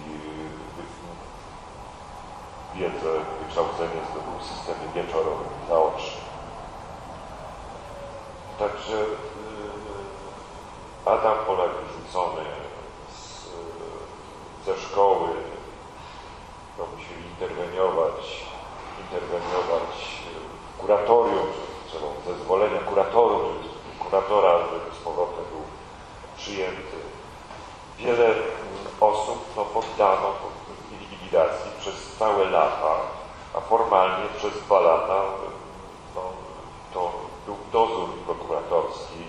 wiedzę, wykształcenie zdobył w systemie wieczorowym zaocznym. Także Adam Polak wyrzucony z, ze szkoły, to musieli interweniować, interweniować w kuratorium, trzeba zezwolenia kuratorium, kuratora, żeby z powrotem był przyjęty. Wiele osób no, poddano inwigilacji przez całe lata, a formalnie przez dwa lata no, to był dozór prokuratorski.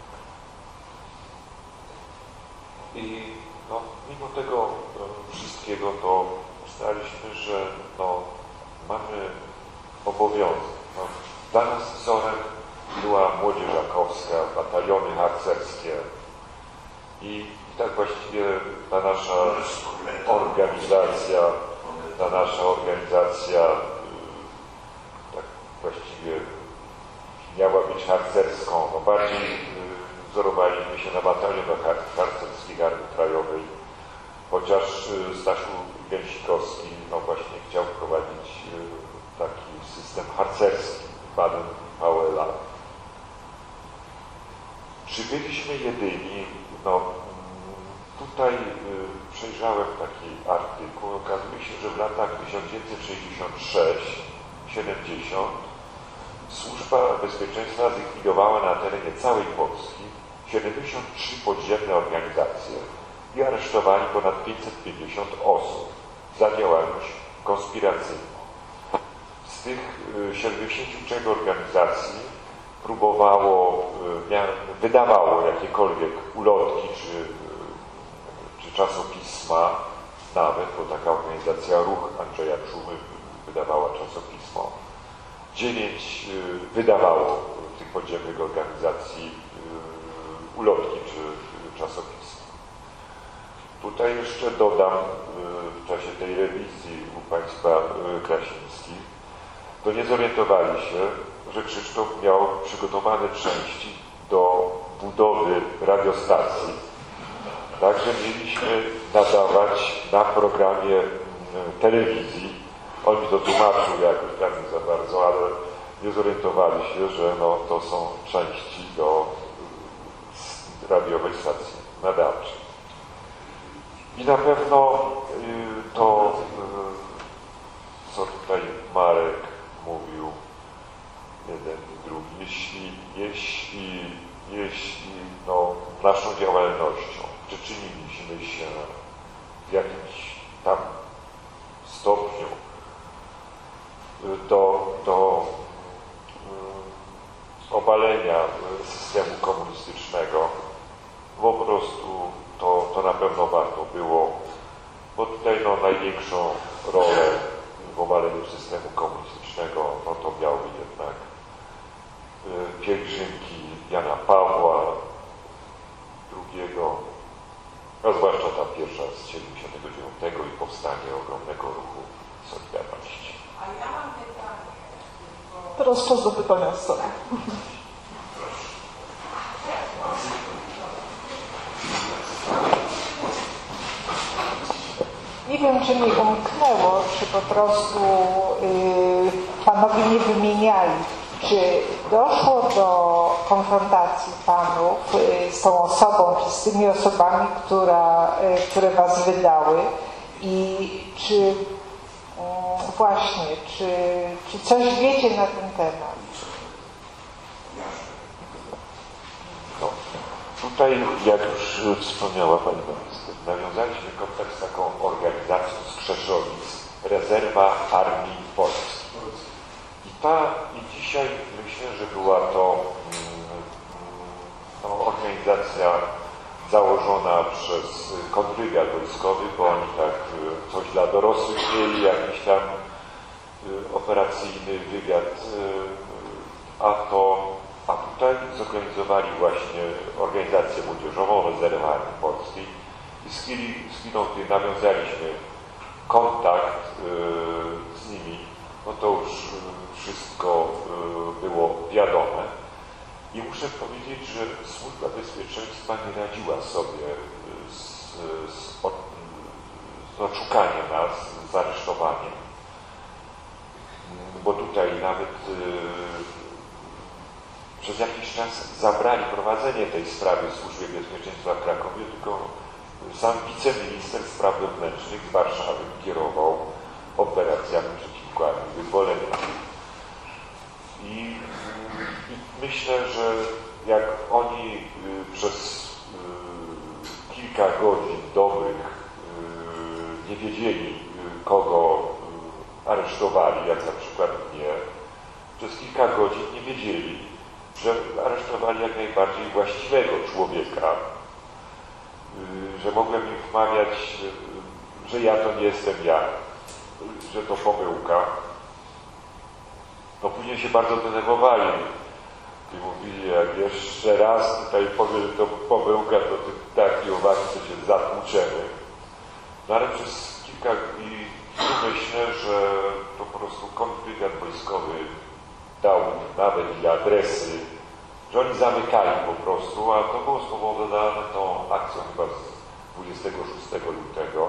I no, mimo tego wszystkiego to uznaliśmy, że no, mamy obowiązek. No, dla nas wzorem była Młodzież Żakowska, bataliony harcerskie i tak właściwie ta nasza organizacja, ta nasza organizacja tak właściwie miała być harcerską. No bardziej wzorowaliśmy się na batalionach harcerskich Armii Krajowej, chociaż Stasiu Gęsikowski no właśnie chciał wprowadzić taki system harcerski Baden-Powella. Czy byliśmy jedyni? No, tutaj y, przejrzałem taki artykuł. Okazuje się, że w latach tysiąc dziewięćset sześćdziesiąt sześć do siedemdziesiąt Służba Bezpieczeństwa zlikwidowała na terenie całej Polski siedemdziesiąt trzy podziemne organizacje i aresztowali ponad pięćset pięćdziesiąt osób za działalność konspiracyjną. Z tych y, siedemdziesięciu trzech organizacji próbowało, y, wydawało jakiekolwiek ulotki czy czy czasopisma, nawet, bo taka organizacja Ruch Andrzeja Czumy wydawała czasopismo. Dziewięć wydawało tych podziemnych organizacji ulotki czy czasopisma. Tutaj jeszcze dodam w czasie tej rewizji u państwa Krasińskich, to nie zorientowali się, że Krzysztof miał przygotowane części do budowy radiostacji. Także mieliśmy nadawać na programie telewizji. On mi to tłumaczył jakoś tak nie za bardzo, ale nie zorientowali się, że no, to są części do radiowej stacji nadawczej. I na pewno to, co tutaj Marek mówił, jeden i drugi, jeśli, jeśli, jeśli no, naszą działalnością przyczyniliśmy się w jakimś tam stopniu do, do obalenia systemu komunistycznego, po prostu to, to na pewno warto było, bo tutaj no, największą rolę w obaleniu systemu komunistycznego no, to miały jednak pielgrzymki Jana Pawła drugiego, a zwłaszcza ta pierwsza z siedemdziesiątego dziewiątego i powstanie ogromnego ruchu Solidarności. A ja mam pytanie. Bo... Teraz czas do pytania z sali. Nie wiem, czy mi umknęło, czy po prostu yy, panowie nie wymieniali, czy doszło do konfrontacji panów yy, z tą osobą, czy z tymi osobami, która, yy, które was wydały i czy yy, właśnie, czy, czy coś wiecie na ten temat? No, tutaj, jak już wspomniała Pani Minister, nawiązaliśmy kontakt z taką organizacją z Krzeszowic, Rezerwa Armii Polskiej. I ta, i dzisiaj myślę, że była to no, organizacja założona przez kontrwywiad wojskowy, bo oni tak coś dla dorosłych mieli, jakiś tam operacyjny wywiad, a to A tutaj zorganizowali właśnie organizację młodzieżową, Rezerwę Armii Polskiej i z, chwili, z chwilą, gdy nawiązaliśmy kontakt yy, z nimi, no to już yy, wszystko yy, było wiadome. I muszę powiedzieć, że Służba Bezpieczeństwa nie radziła sobie z, z, od, z oszukaniem nas, z aresztowaniem. Bo tutaj nawet yy, przez jakiś czas zabrali prowadzenie tej sprawy w Służbie Bezpieczeństwa w Krakowie, tylko sam wiceminister spraw wewnętrznych z Warszawy kierował operacjami przeciwko armii wyzwolenia. I, I myślę, że jak oni przez kilka godzin dobrych nie wiedzieli, kogo aresztowali, jak na przykład mnie, przez kilka godzin nie wiedzieli, że aresztowali jak najbardziej właściwego człowieka, że mogłem im wmawiać, że ja to nie jestem ja, że to pomyłka. No później się bardzo denerwowali i mówili, jak jeszcze raz tutaj powiem, że to pomyłka, to ty taki uwagi, to się zatłuczemy. No ale przez kilka dni myślę, że to po prostu kontrwywiad wojskowy dał nawet i adresy, że oni zamykali po prostu, a to było spowodowane tą akcją chyba z dwudziestego szóstego lutego.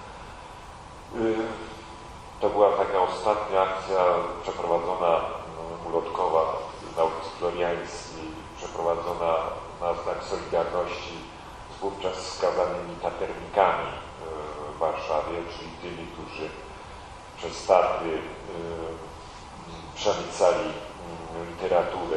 To była taka ostatnia akcja przeprowadzona, ulotkowa na ulicy Floriańskiej, przeprowadzona na znak Solidarności z wówczas skazanymi taternikami w Warszawie, czyli tymi, którzy przez Tatry przemycali literaturę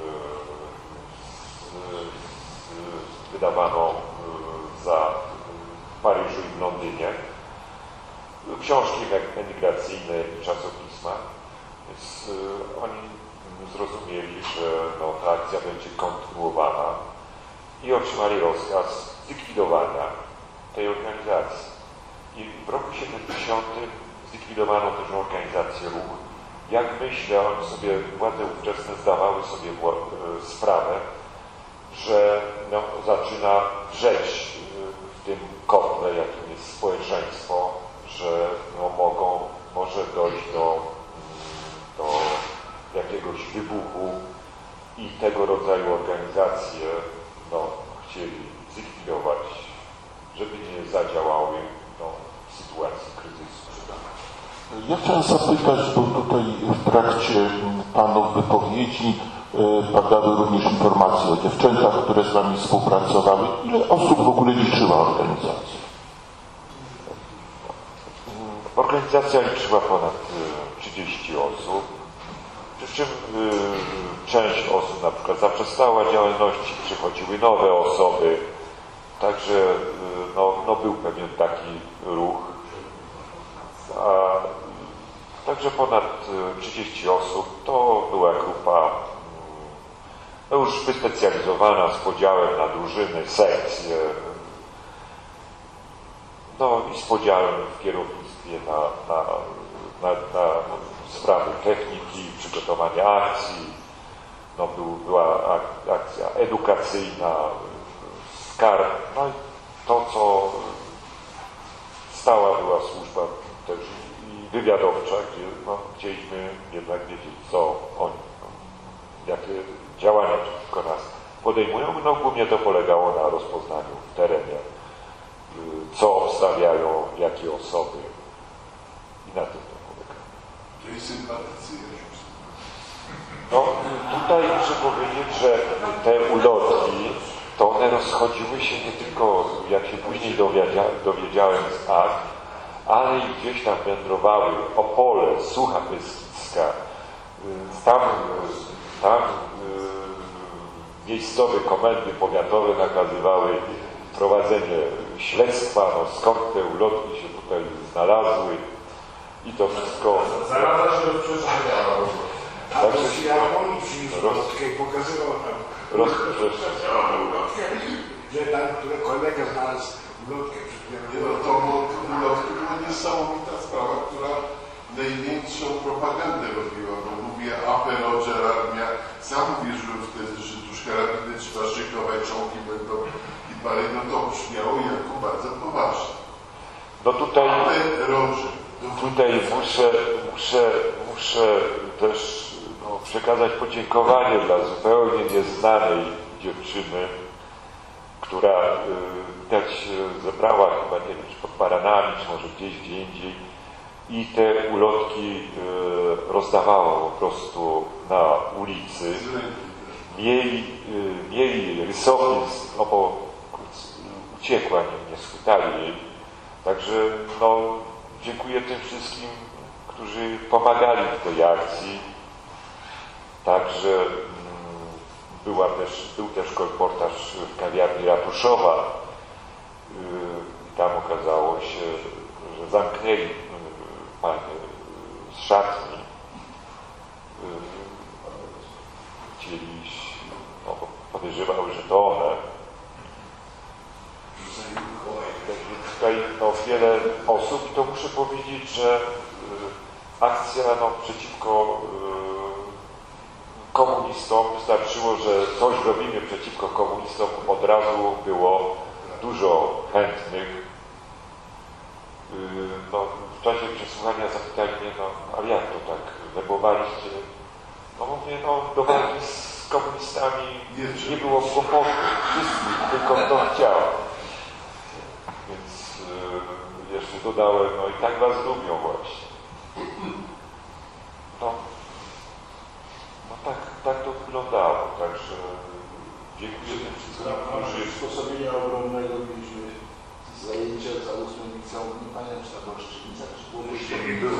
wydawaną za w Paryżu i w Londynie, książki emigracyjne i czasopisma. Więc oni zrozumieli, że no, ta akcja będzie kontynuowana i otrzymali rozkaz zlikwidowania tej organizacji. I w roku siedemdziesiątym zlikwidowano też organizację Ruch. Jak myślę, oni sobie, władze ówczesne zdawały sobie sprawę, że no, zaczyna drzeć w tym kotle, jakim jest społeczeństwo, że no, mogą, może dojść do, do jakiegoś wybuchu i tego rodzaju organizacje no, chcieli zlikwidować, żeby nie zadziałały no, w sytuacji kryzysu. Ja chciałem zapytać, bo tutaj w trakcie Panów wypowiedzi padały również informacje o dziewczętach, które z Wami współpracowały. Ile osób w ogóle liczyła organizacja? Organizacja liczyła ponad trzydzieści osób, przy czym część osób na przykład zaprzestała działalności, przychodziły nowe osoby, także no, no był pewien taki ruch. A także ponad trzydzieści osób to była grupa no już wyspecjalizowana z podziałem na drużyny, sekcje, no i z podziałem w kierownictwie na, na, na, na sprawy techniki, przygotowania akcji, no był, była ak, akcja edukacyjna, skarb, no i to, co stała była służba też i wywiadowcza, gdzie no, chcieliśmy jednak wiedzieć, co oni, no, jakie działania przeciwko nas podejmują. No głównie to polegało na rozpoznaniu w terenie co obstawiają, jakie osoby. I na tym to polega. To jest sympatycy. No tutaj muszę powiedzieć, że te ulotki, to one rozchodziły się nie tylko, jak się później dowiedzia, dowiedziałem z akt, ale i gdzieś tam wędrowały Opole, Sucha Beskidzka, tam, tam miejscowe komendy powiatowe nakazywały prowadzenie śledztwa, no skąd te ulotki się tutaj znalazły i to wszystko... Zaraza się rozprzestrzeniała. A to z Jarmoni przyniósł ulotkę i pokazywał tam. Rozprzestrzeniała ulotkę, że tam, które kolega znalazł ulotkę. No to ulotki była niesamowita sprawa, która największą propagandę robiła, bo mówię Ape, Roger, armia, sam wierzyłem wtedy, że tuż karabiny trzeba szykować, czołgi będą i dalej, no to brzmiało jako bardzo poważnie. No tutaj, Ape, Roger. tutaj muszę, muszę, muszę też no, przekazać podziękowanie dla zupełnie nieznanej dziewczyny, która y, tak się zebrała chyba, nie wiem, czy pod Baranami, czy może gdzieś gdzie indziej i te ulotki y, rozdawała po prostu na ulicy. Mieli, y, mieli rysopis, no bo uciekła, nie, nie schwytali jej. Także no, dziękuję tym wszystkim, którzy pomagali w tej akcji. Także była też, był też kolportaż w kawiarni Ratuszowa. Tam okazało się, że zamknęli panie z szatni. Chcieli, no, podejrzewały, że to one. Także tutaj no, wiele osób, i to muszę powiedzieć, że akcja no, przeciwko komunistom, wystarczyło, że coś robimy przeciwko komunistom, od razu było dużo chętnych. No, w czasie przesłuchania zapytali mnie, no ale jak to tak werbowaliście? No mówię, no do walki z komunistami nie było kłopotu, wszystkich, tylko kto chciał. Więc yy, jeszcze dodałem, no i tak was lubią właśnie. No. No tak, tak to wyglądało, także dziękuję tym wszystkim, którzy... Usposobienia obronnego mieliśmy zajęcia za ósmym liceum, nie pamiętam, czy na Bolszczyźnica, czy było Nie było,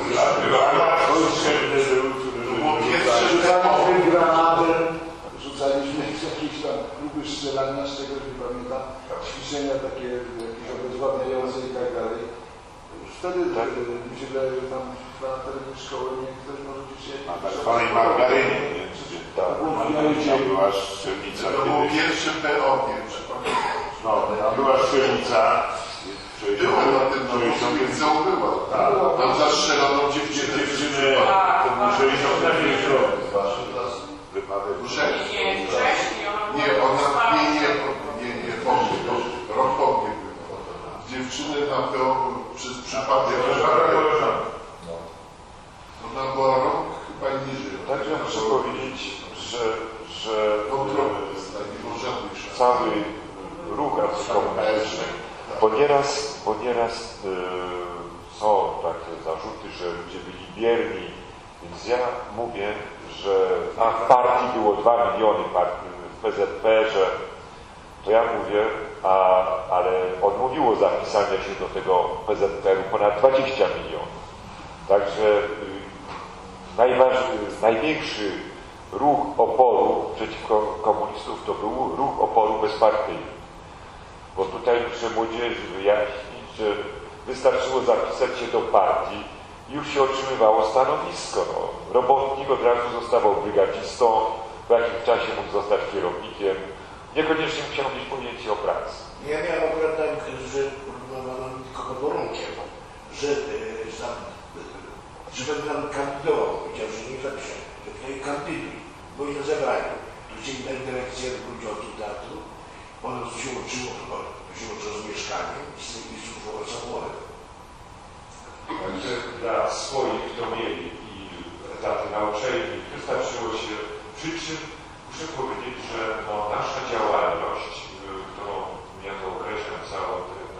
rzucaliśmy granatem, rzucaliśmy jakieś tam próby strzelania, z czegoś nie pamiętam, ćwiczenia takie jakieś obezwładniające i tak dalej. Już wtedy tak. Myślę, że tam na terenie szkoły nie ktoś może gdzieś się... A tak zwanej margarynie, nie? Tak, tam była strzelnica. To było pierwsze P O G, no, tam była strzelnica. Była na tym liceum, była. Tam zastrzelono dziewczynę. Dziewczyny, to był sześćdziesiąty piąty rok. Wypadek. Nie, ona nie, nie, nie, nie, rok po mnie była. Dziewczyny tam to przez przypadek. Ona była rok chyba niżej. Także muszę powiedzieć, że, że cały ruch antykomunistyczny, bo nieraz, bo nieraz yy, są takie zarzuty, że ludzie byli bierni, więc ja mówię, że a w partii było dwa miliony partii, w P Z P, że to ja mówię, a, ale odmówiło zapisania się do tego P Z P u ponad dwadzieścia milionów. Także yy, największy ruch oporu przeciwko komunistów to był ruch oporu bezpartyjny. Bo tutaj muszę młodzieży wyjaśnić, że wystarczyło zapisać się do partii i już się otrzymywało stanowisko. No, robotnik od razu zostawał brygadzistą, w jakimś czasie mógł zostać kierownikiem, niekoniecznie musiał mieć pojęcie o pracy. Ja miałem akurat tak, że próbowano tylko pod warunkiem, że, że, że będę tam kandydował, powiedział, że nie zapiszę, że tutaj kandyduj, bo nie zebrali. Tu chcieli dać dyrekcję ludzi od teatru, ono się uczyło, się uczyło z mieszkaniem i z tych miejsców samochodem. Także dla swoich, kto mieli i etaty na uczelni, wystarczyło się, przy czym muszę powiedzieć, że no, nasza działalność, którą ja to określam całą tę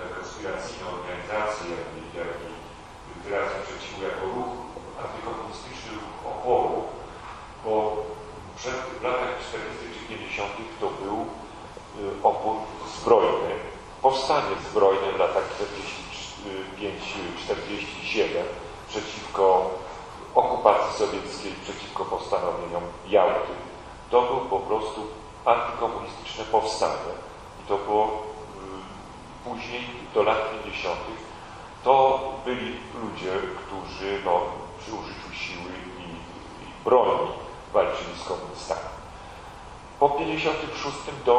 konspiracyjne organizacje, jak i, jak i wyrazy sprzeciwu jako ruch antykomunistyczny, ruch oporu, bo przed, w latach czterdziestych czy pięćdziesiątych to był opór zbrojny, powstanie zbrojne w latach czterdziesty piąty czterdziesty siódmy przeciwko okupacji sowieckiej, przeciwko postanowieniom Jałty. To był po prostu antykomunistyczne powstanie. I to było y, później, do lat pięćdziesiątych, to byli ludzie, którzy no, przy użyciu siły i, i broni walczyli z komunistami. Po pięćdziesiątym szóstym do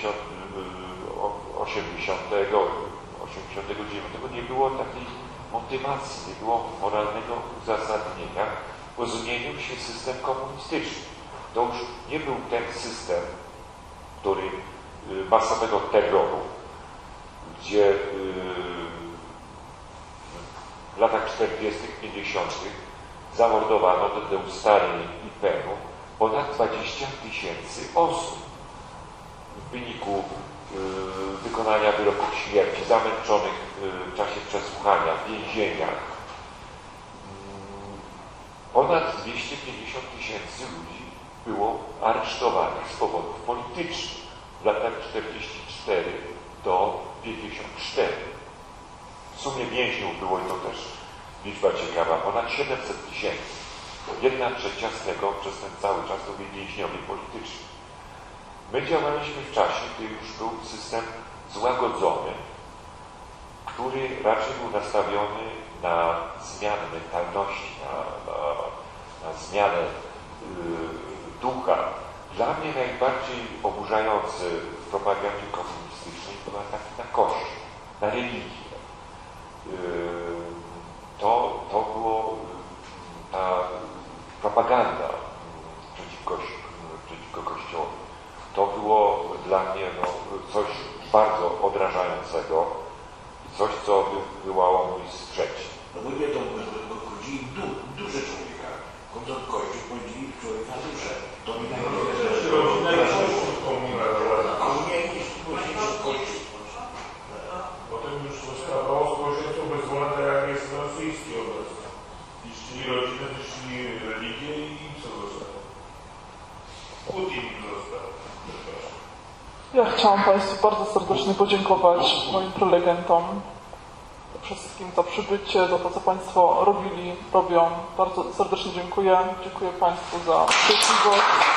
osiemdziesiątego, osiemdziesiątego dziewiątego nie było takiej motywacji, nie było moralnego uzasadnienia, bo zmienił się system komunistyczny. To już nie był ten system, który masowego terroru, gdzie w latach czterdziestych, pięćdziesiątych zamordowano do Deustalii i Penu ponad dwadzieścia tysięcy osób w wyniku wykonania wyroków śmierci, zamęczonych w czasie przesłuchania, w więzieniach. Ponad dwieście pięćdziesiąt tysięcy ludzi było aresztowanych z powodów politycznych w latach czterdziestym czwartym do pięćdziesiątego czwartego. W sumie więźniów było, i to też liczba ciekawa, ponad siedemset tysięcy. Jedna trzecia z tego przez ten cały czas to byli więźniowie polityczni. My działaliśmy w czasie, gdy już był system złagodzony, który raczej był nastawiony na zmianę mentalności, na, na, na zmianę yy, ducha. Dla mnie najbardziej oburzający w propagandzie komunistycznej był ataki na Kościół, na religię. Yy, to, to było ta propaganda przeciwko, przeciwko Kościołowi. To było dla mnie no, coś bardzo odrażającego i coś, co wywołało mój sprzeciw. No bo nie to chodzi du, duże człowieka. Chodzi o Kościół, chodzi człowieka duże. To mi komunizm później od Kościół. Potem już zostawało społeczeństwo bezwładne, jak jest rosyjski obecnie. Niszczyli rodzinę, niszczyli religię i co zostało? Putin został. Ja chciałam Państwu bardzo serdecznie podziękować, moim prelegentom, wszystkim za przybycie, za to, co Państwo robili, robią. Bardzo serdecznie dziękuję. Dziękuję Państwu za cierpliwość.